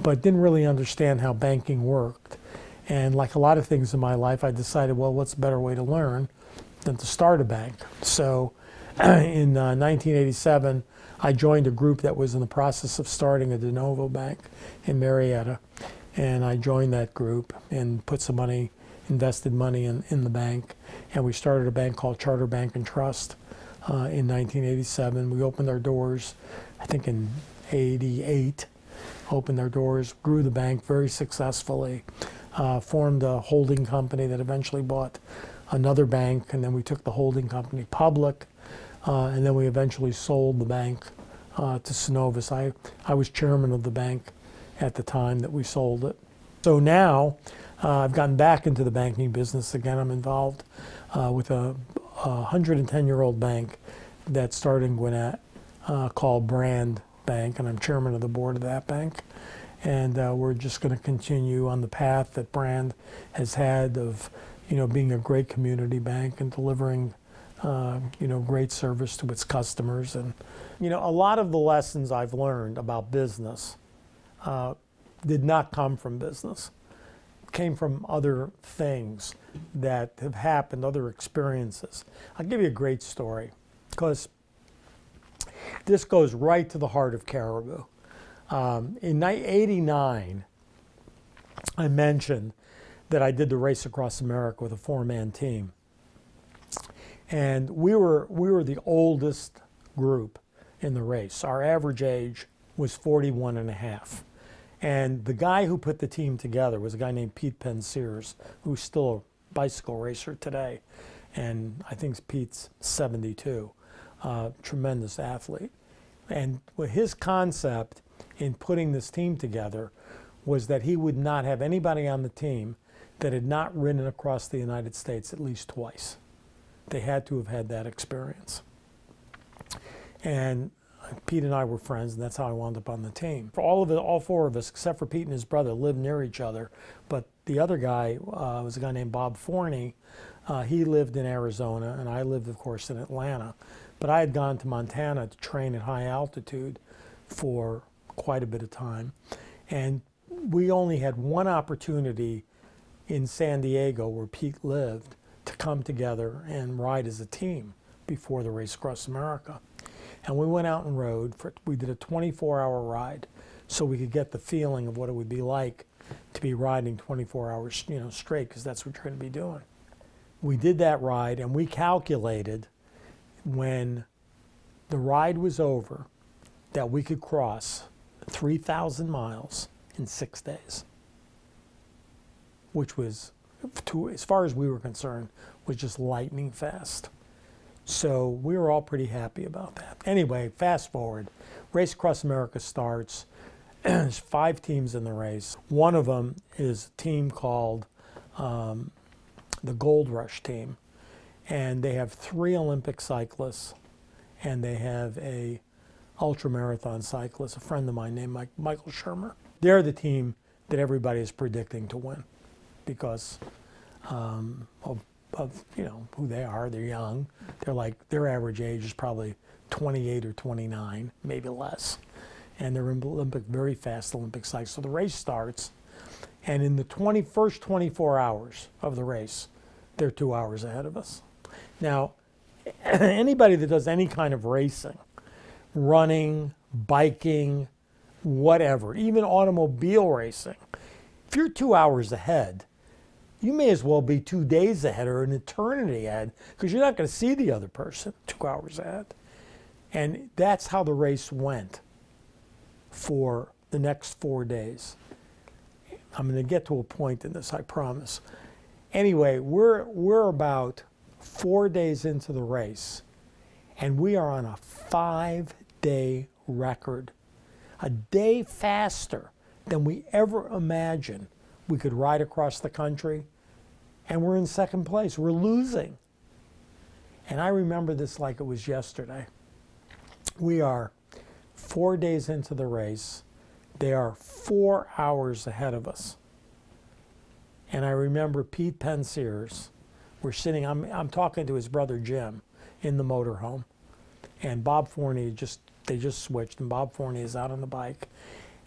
A: but didn't really understand how banking worked. And like a lot of things in my life, I decided, well, what's a better way to learn than to start a bank? So in uh, nineteen eighty-seven, I joined a group that was in the process of starting a de novo bank in Marietta. And I joined that group and put some money, invested money in, in the bank. And we started a bank called Charter Bank and Trust uh, in nineteen eighty-seven. We opened our doors, I think in eighty-eight, opened our doors, grew the bank very successfully, uh, formed a holding company that eventually bought another bank, and then we took the holding company public, uh, and then we eventually sold the bank uh, to Synovus. I, I was chairman of the bank at the time that we sold it. So now uh, I've gotten back into the banking business again. I'm involved uh, with a, a one hundred ten year old bank that started in Gwinnett uh, called Brand Bank, and I'm chairman of the board of that bank. And uh, we're just going to continue on the path that Brand has had of, you know, being a great community bank and delivering, uh, you know, great service to its customers. And, you know, a lot of the lessons I've learned about business uh, did not come from business. It came from other things that have happened, other experiences. I'll give you a great story, because this goes right to the heart of Caribou. Um, in eighty-nine, I mentioned that I did the Race Across America with a four-man team. And we were, we were the oldest group in the race. Our average age was forty-one and a half. And the guy who put the team together was a guy named Pete Pensears, who's still a bicycle racer today. And I think Pete's seventy-two. Uh, tremendous athlete. And his concept in putting this team together was that he would not have anybody on the team that had not ridden across the United States at least twice. They had to have had that experience. And Pete and I were friends, and that's how I wound up on the team. For all of it, all four of us, except for Pete and his brother, lived near each other. But the other guy uh, was a guy named Bob Forney. Uh, he lived in Arizona, and I lived, of course, in Atlanta. But I had gone to Montana to train at high altitude for quite a bit of time. And we only had one opportunity in San Diego, where Pete lived, to come together and ride as a team before the Race Across America. And we went out and rode. For, we did a twenty-four hour ride so we could get the feeling of what it would be like to be riding twenty-four hours, you know, straight, because that's what you're going to be doing. We did that ride, and we calculated when the ride was over that we could cross three thousand miles in six days, which was, to, as far as we were concerned, was just lightning fast. So we were all pretty happy about that. Anyway, fast forward, Race Across America starts. There's five teams in the race. One of them is a team called um, the Gold Rush team. And they have three Olympic cyclists, and they have a ultramarathon cyclist, a friend of mine named Mike, Michael Shermer. They're the team that everybody is predicting to win because um, of, of you know who they are. They're young. They're like, their average age is probably twenty-eight or twenty-nine, maybe less. And they're in Olympic, very fast Olympic cyclists. So the race starts, and in the twenty, first twenty-four hours of the race, they're two hours ahead of us. Now, anybody that does any kind of racing, running, biking, whatever, even automobile racing, if you're two hours ahead, you may as well be two days ahead or an eternity ahead, because you're not going to see the other person two hours ahead. And that's how the race went for the next four days. I'm going to get to a point in this, I promise. Anyway, we're, we're about four days into the race, and we are on a five-day record, a day faster than we ever imagined we could ride across the country, and we're in second place. We're losing. And I remember this like it was yesterday. We are four days into the race. They are four hours ahead of us. And I remember Pete Pensears, we're sitting, I'm, I'm talking to his brother Jim in the motorhome. And Bob Forney, just, they just switched, and Bob Forney is out on the bike.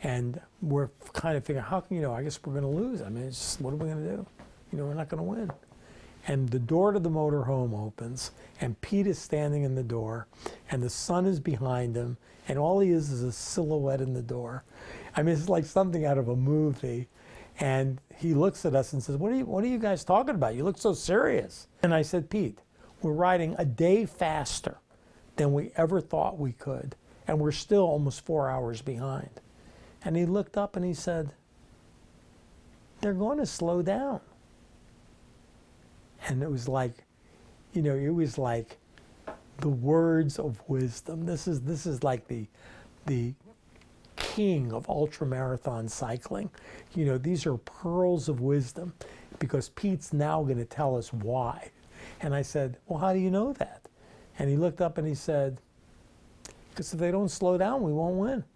A: And we're kind of figuring, how can, you know, I guess we're going to lose. I mean, it's just, what are we going to do? You know, we're not going to win. And the door to the motorhome opens, and Pete is standing in the door, and the sun is behind him, and all he is is a silhouette in the door. I mean, it's like something out of a movie. And he looks at us and says, what are you, what are you guys talking about? You look so serious. And I said, Pete, we're riding a day faster than we ever thought we could, and we're still almost four hours behind. And he looked up and he said, they're going to slow down. And it was like, you know, it was like the words of wisdom. This is, this is like the, the king of ultramarathon cycling. You know, these are pearls of wisdom, because Pete's now going to tell us why. And I said, well, how do you know that? And he looked up and he said, because if they don't slow down, we won't win.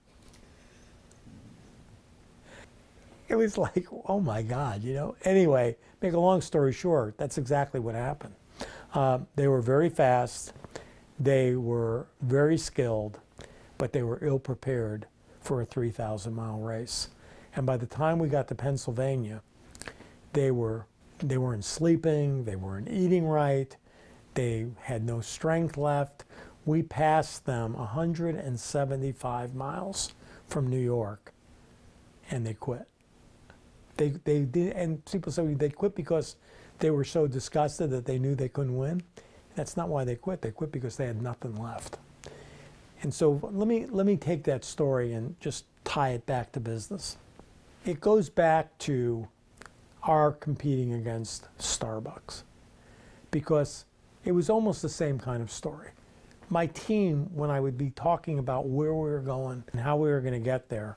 A: It was like, oh my God, you know. Anyway, make a long story short, that's exactly what happened. Uh, they were very fast, they were very skilled, but they were ill prepared for a three thousand mile race. And by the time we got to Pennsylvania, they were they weren't sleeping, they weren't eating right, they had no strength left. We passed them one hundred seventy-five miles from New York, and they quit. They, they did, and people say they quit because they were so disgusted that they knew they couldn't win. That's not why they quit. They quit because they had nothing left. And so let me, let me take that story and just tie it back to business. It goes back to our competing against Starbucks, because it was almost the same kind of story. My team, when I would be talking about where we were going and how we were going to get there,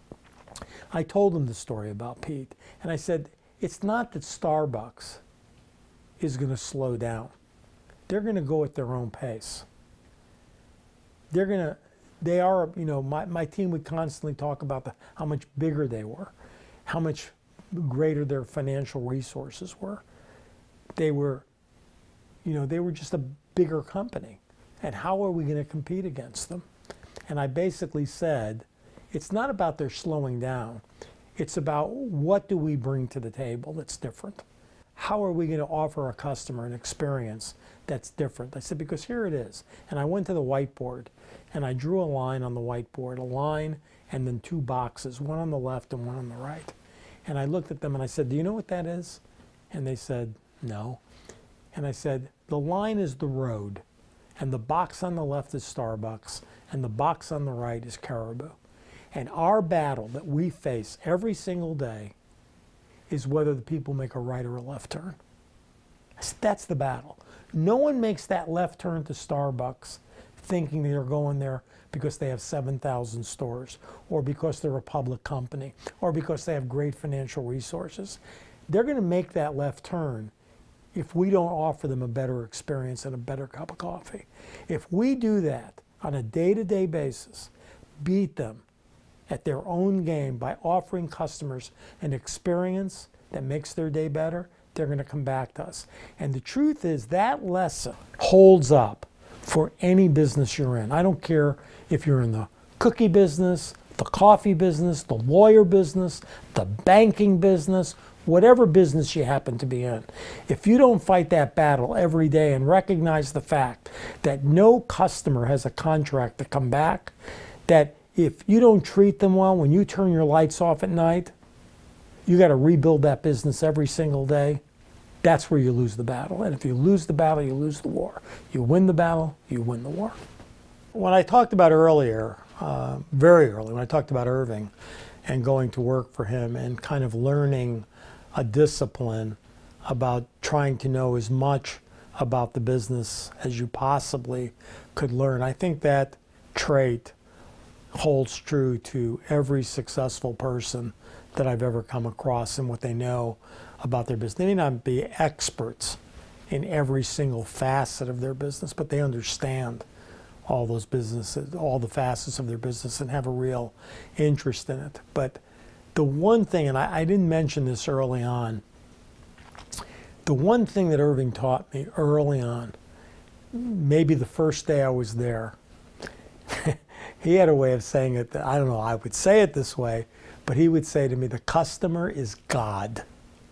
A: I told them the story about Pete. And I said, it's not that Starbucks is going to slow down. They're going to go at their own pace. They're going to, they are, you know, my, my team would constantly talk about the, how much bigger they were, how much greater their financial resources were. They were, you know, they were just a bigger company. And how are we going to compete against them? And I basically said, it's not about their slowing down. It's about, what do we bring to the table that's different? How are we going to offer a customer an experience that's different? I said, because here it is. And I went to the whiteboard and I drew a line on the whiteboard, a line and then two boxes, one on the left and one on the right. And I looked at them and I said, do you know what that is? And they said, no. And I said, the line is the road, and the box on the left is Starbucks, and the box on the right is Caribou. And our battle that we face every single day is whether the people make a right or a left turn. That's the battle. No one makes that left turn to Starbucks thinking they're going there because they have seven thousand stores, or because they're a public company, or because they have great financial resources. They're going to make that left turn if we don't offer them a better experience and a better cup of coffee. If we do that on a day-to-day basis, beat them at their own game by offering customers an experience that makes their day better, they're going to come back to us. And the truth is, that lesson holds up for any business you're in. I don't care if you're in the cookie business, the coffee business, the lawyer business, the banking business, whatever business you happen to be in. If you don't fight that battle every day and recognize the fact that no customer has a contract to come back, that if you don't treat them well, when you turn your lights off at night, you got to rebuild that business every single day. That's where you lose the battle. And if you lose the battle, you lose the war. You win the battle, you win the war. When I talked about earlier, uh, very early, when I talked about Irving and going to work for him and kind of learning a discipline about trying to know as much about the business as you possibly could learn, I think that trait holds true to every successful person that I've ever come across and what they know about their business. They may not be experts in every single facet of their business, but they understand all those businesses, all the facets of their business, and have a real interest in it. But the one thing, and I, I didn't mention this early on, the one thing that Irving taught me early on, maybe the first day I was there, he had a way of saying it that, I don't know, I would say it this way, but he would say to me, the customer is God.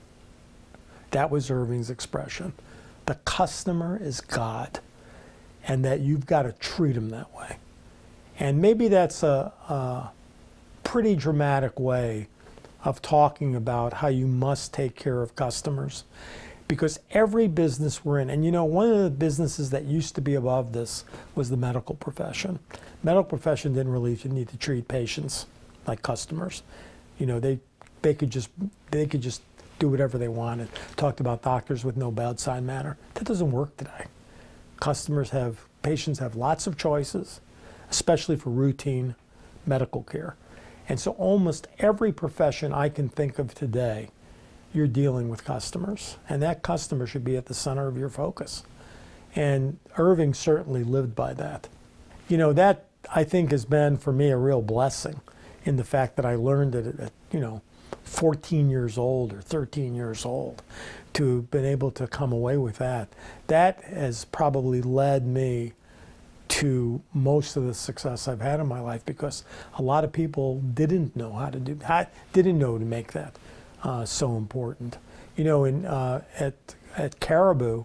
A: That was Irving's expression. The customer is God, and that you've got to treat him that way. And maybe that's a, a pretty dramatic way of talking about how you must take care of customers, because every business we're in, and you know, one of the businesses that used to be above this was the medical profession. Medical profession didn't really need to treat patients like customers. You know, they they could just they could just do whatever they wanted. Talked about doctors with no bedside manner. That doesn't work today. Customers have, patients have lots of choices, especially for routine medical care. And so almost every profession I can think of today, you're dealing with customers. And that customer should be at the center of your focus. And Irving certainly lived by that. You know, that I think has been for me a real blessing in the fact that I learned it at, you know, fourteen years old or thirteen years old, to have been able to come away with that. That has probably led me to most of the success I've had in my life, because a lot of people didn't know how to do, didn't know to make that uh, so important. You know, in uh, at at Caribou,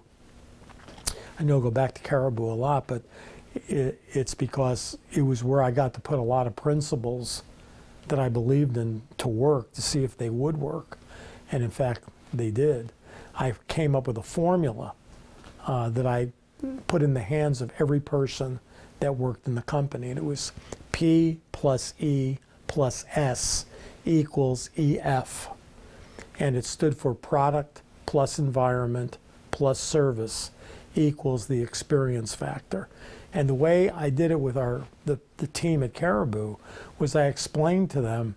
A: I know I go back to Caribou a lot, but it, it's because it was where I got to put a lot of principles that I believed in to work, to see if they would work, and in fact they did. I came up with a formula uh, that I put in the hands of every person that worked in the company, and it was P plus E plus S equals E F, and it stood for product plus environment plus service equals the experience factor. And the way I did it with our the, the team at Caribou was I explained to them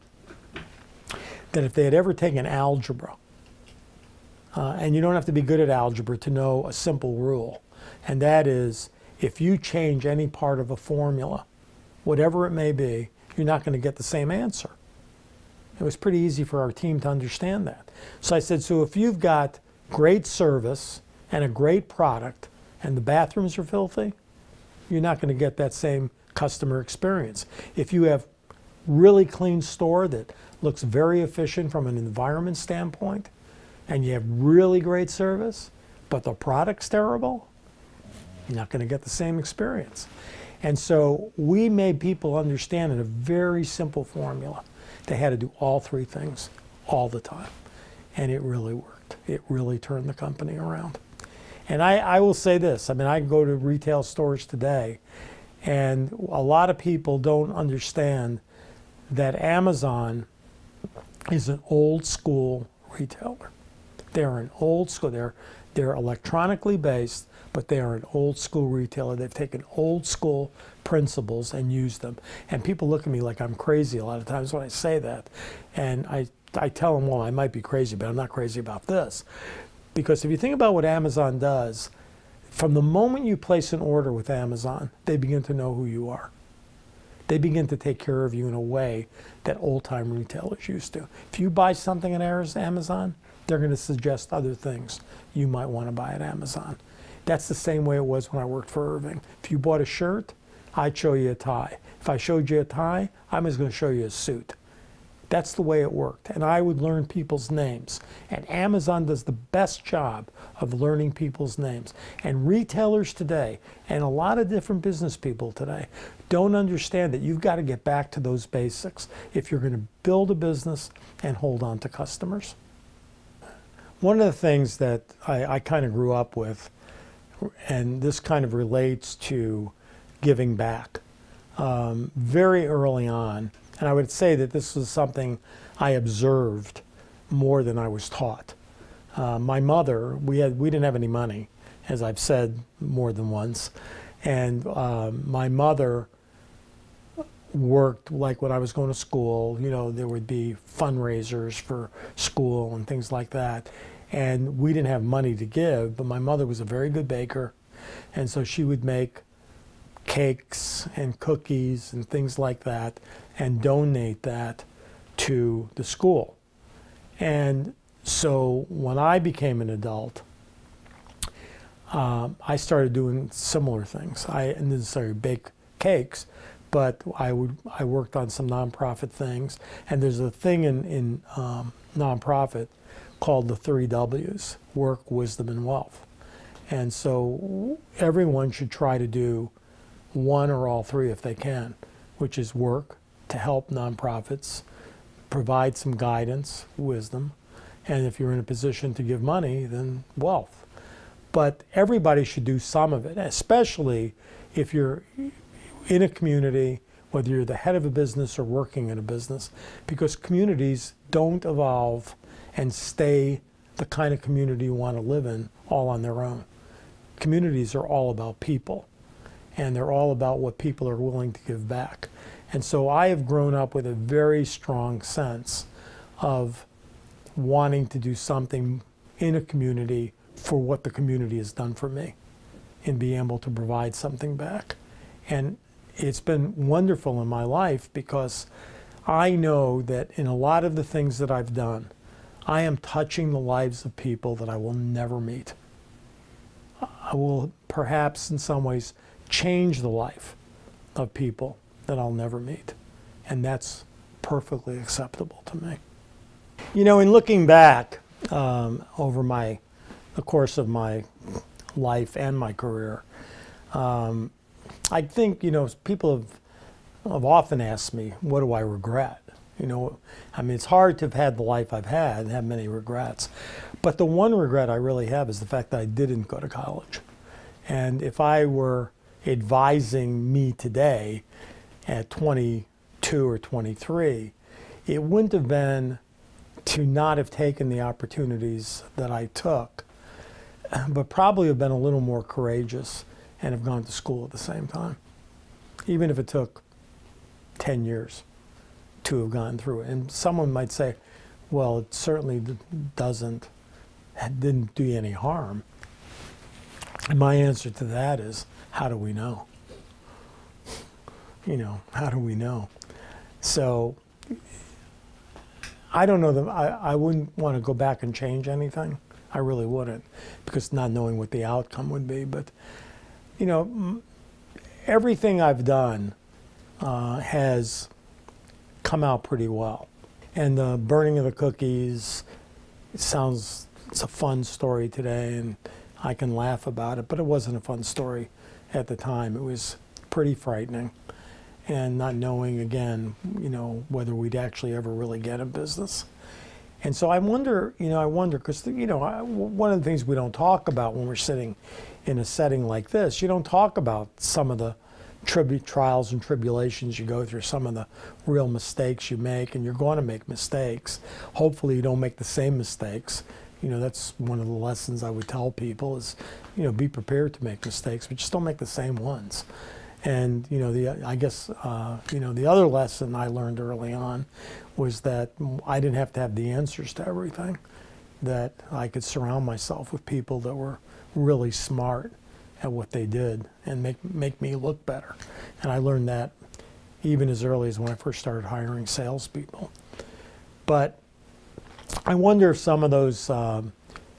A: that if they had ever taken algebra, uh, and you don't have to be good at algebra to know a simple rule, and that is, if you change any part of a formula, whatever it may be, you're not going to get the same answer. It was pretty easy for our team to understand that. So I said, so if you've got great service and a great product and the bathrooms are filthy, you're not going to get that same customer experience. If you have really clean store that looks very efficient from an environment standpoint, and you have really great service, but the product's terrible, you're not going to get the same experience. And so we made people understand in a very simple formula they had to do all three things all the time. And it really worked. It really turned the company around. And I, I will say this, I mean, I go to retail stores today, and a lot of people don't understand that Amazon is an old school retailer. They're an old school, they're, they're electronically based, but they are an old school retailer. They've taken old school principles and used them. And people look at me like I'm crazy a lot of times when I say that. And I, I tell them, well, I might be crazy, but I'm not crazy about this. Because if you think about what Amazon does, from the moment you place an order with Amazon, they begin to know who you are. They begin to take care of you in a way that old-time retailers used to. If you buy something at Amazon, they're going to suggest other things you might want to buy at Amazon. That's the same way it was when I worked for Irving. If you bought a shirt, I'd show you a tie. If I showed you a tie, I was going to show you a suit. That's the way it worked. And I would learn people's names. And Amazon does the best job of learning people's names. And retailers today, and a lot of different business people today, don't understand that you've got to get back to those basics if you're going to build a business and hold on to customers. One of the things that I, I kind of grew up with, and this kind of relates to giving back, um, very early on, and I would say that this was something I observed more than I was taught. Uh, my mother, we, had, we didn't have any money, as I've said more than once, and um, my mother worked, like when I was going to school, you know, there would be fundraisers for school and things like that. And we didn't have money to give, but my mother was a very good baker. And so she would make cakes and cookies and things like that and donate that to the school. And so when I became an adult, um, I started doing similar things. I didn't necessarily bake cakes, but I would I worked on some nonprofit things, and there's a thing in in um, nonprofit called the three W's: work, wisdom, and wealth. And so everyone should try to do one or all three if they can, which is work to help nonprofits, provide some guidance, wisdom, and if you're in a position to give money, then wealth. But everybody should do some of it, especially if you're in a community, whether you're the head of a business or working in a business, because communities don't evolve and stay the kind of community you want to live in all on their own. Communities are all about people, and they're all about what people are willing to give back. And so I have grown up with a very strong sense of wanting to do something in a community for what the community has done for me, and be able to provide something back. And it's been wonderful in my life because I know that in a lot of the things that I've done, I am touching the lives of people that I will never meet. I will perhaps in some ways change the life of people that I'll never meet. And that's perfectly acceptable to me. You know, in looking back um, over my, the course of my life and my career, um, I think, you know, people have, have often asked me, what do I regret? You know, I mean, it's hard to have had the life I've had and have many regrets. But the one regret I really have is the fact that I didn't go to college. And if I were advising me today at twenty-two or twenty-three, it wouldn't have been to not have taken the opportunities that I took, but probably have been a little more courageous and have gone to school at the same time, even if it took ten years to have gone through it. And someone might say, well, it certainly doesn't, didn't do you any harm. And my answer to that is, how do we know? You know, how do we know? So I don't know that I, I wouldn't want to go back and change anything. I really wouldn't, because not knowing what the outcome would be. But, you know, everything I've done uh, has come out pretty well. And the burning of the cookies, it sounds, it's a fun story today, and I can laugh about it, but it wasn't a fun story at the time. It was pretty frightening, and not knowing, again, you know, whether we'd actually ever really get in business. And so I wonder, you know, I wonder, because, you know, I, one of the things we don't talk about when we're sitting in a setting like this, you don't talk about some of the tribu trials and tribulations you go through, some of the real mistakes you make, and you're going to make mistakes. Hopefully you don't make the same mistakes. You know, that's one of the lessons I would tell people is, you know, be prepared to make mistakes, but just don't make the same ones. And, you know, the, I guess, uh, you know, the other lesson I learned early on was that I didn't have to have the answers to everything, that I could surround myself with people that were really smart at what they did and make, make me look better. And I learned that even as early as when I first started hiring salespeople. But I wonder if some of those, um,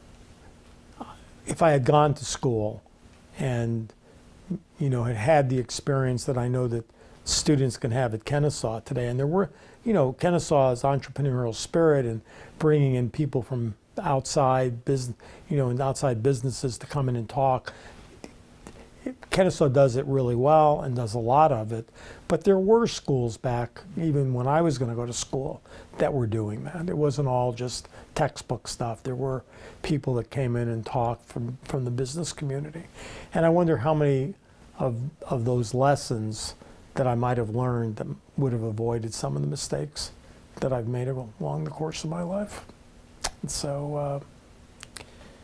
A: if I had gone to school and, you know, had had the experience that I know that students can have at Kennesaw today, and there were, you know, Kennesaw's entrepreneurial spirit and bringing in people from outside business, you know, and outside businesses to come in and talk. Kennesaw does it really well and does a lot of it, but there were schools back, even when I was going to go to school, that were doing that. It wasn't all just textbook stuff. There were people that came in and talked from, from the business community. And I wonder how many of, of those lessons that I might have learned that would have avoided some of the mistakes that I've made along the course of my life. And so uh,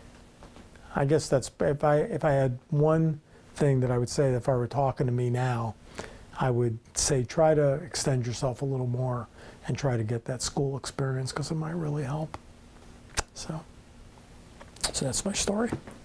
A: I guess that's, if I, if I had one thing that I would say, that if I were talking to me now, I would say try to extend yourself a little more and try to get that school experience, because it might really help. So, so that's my story.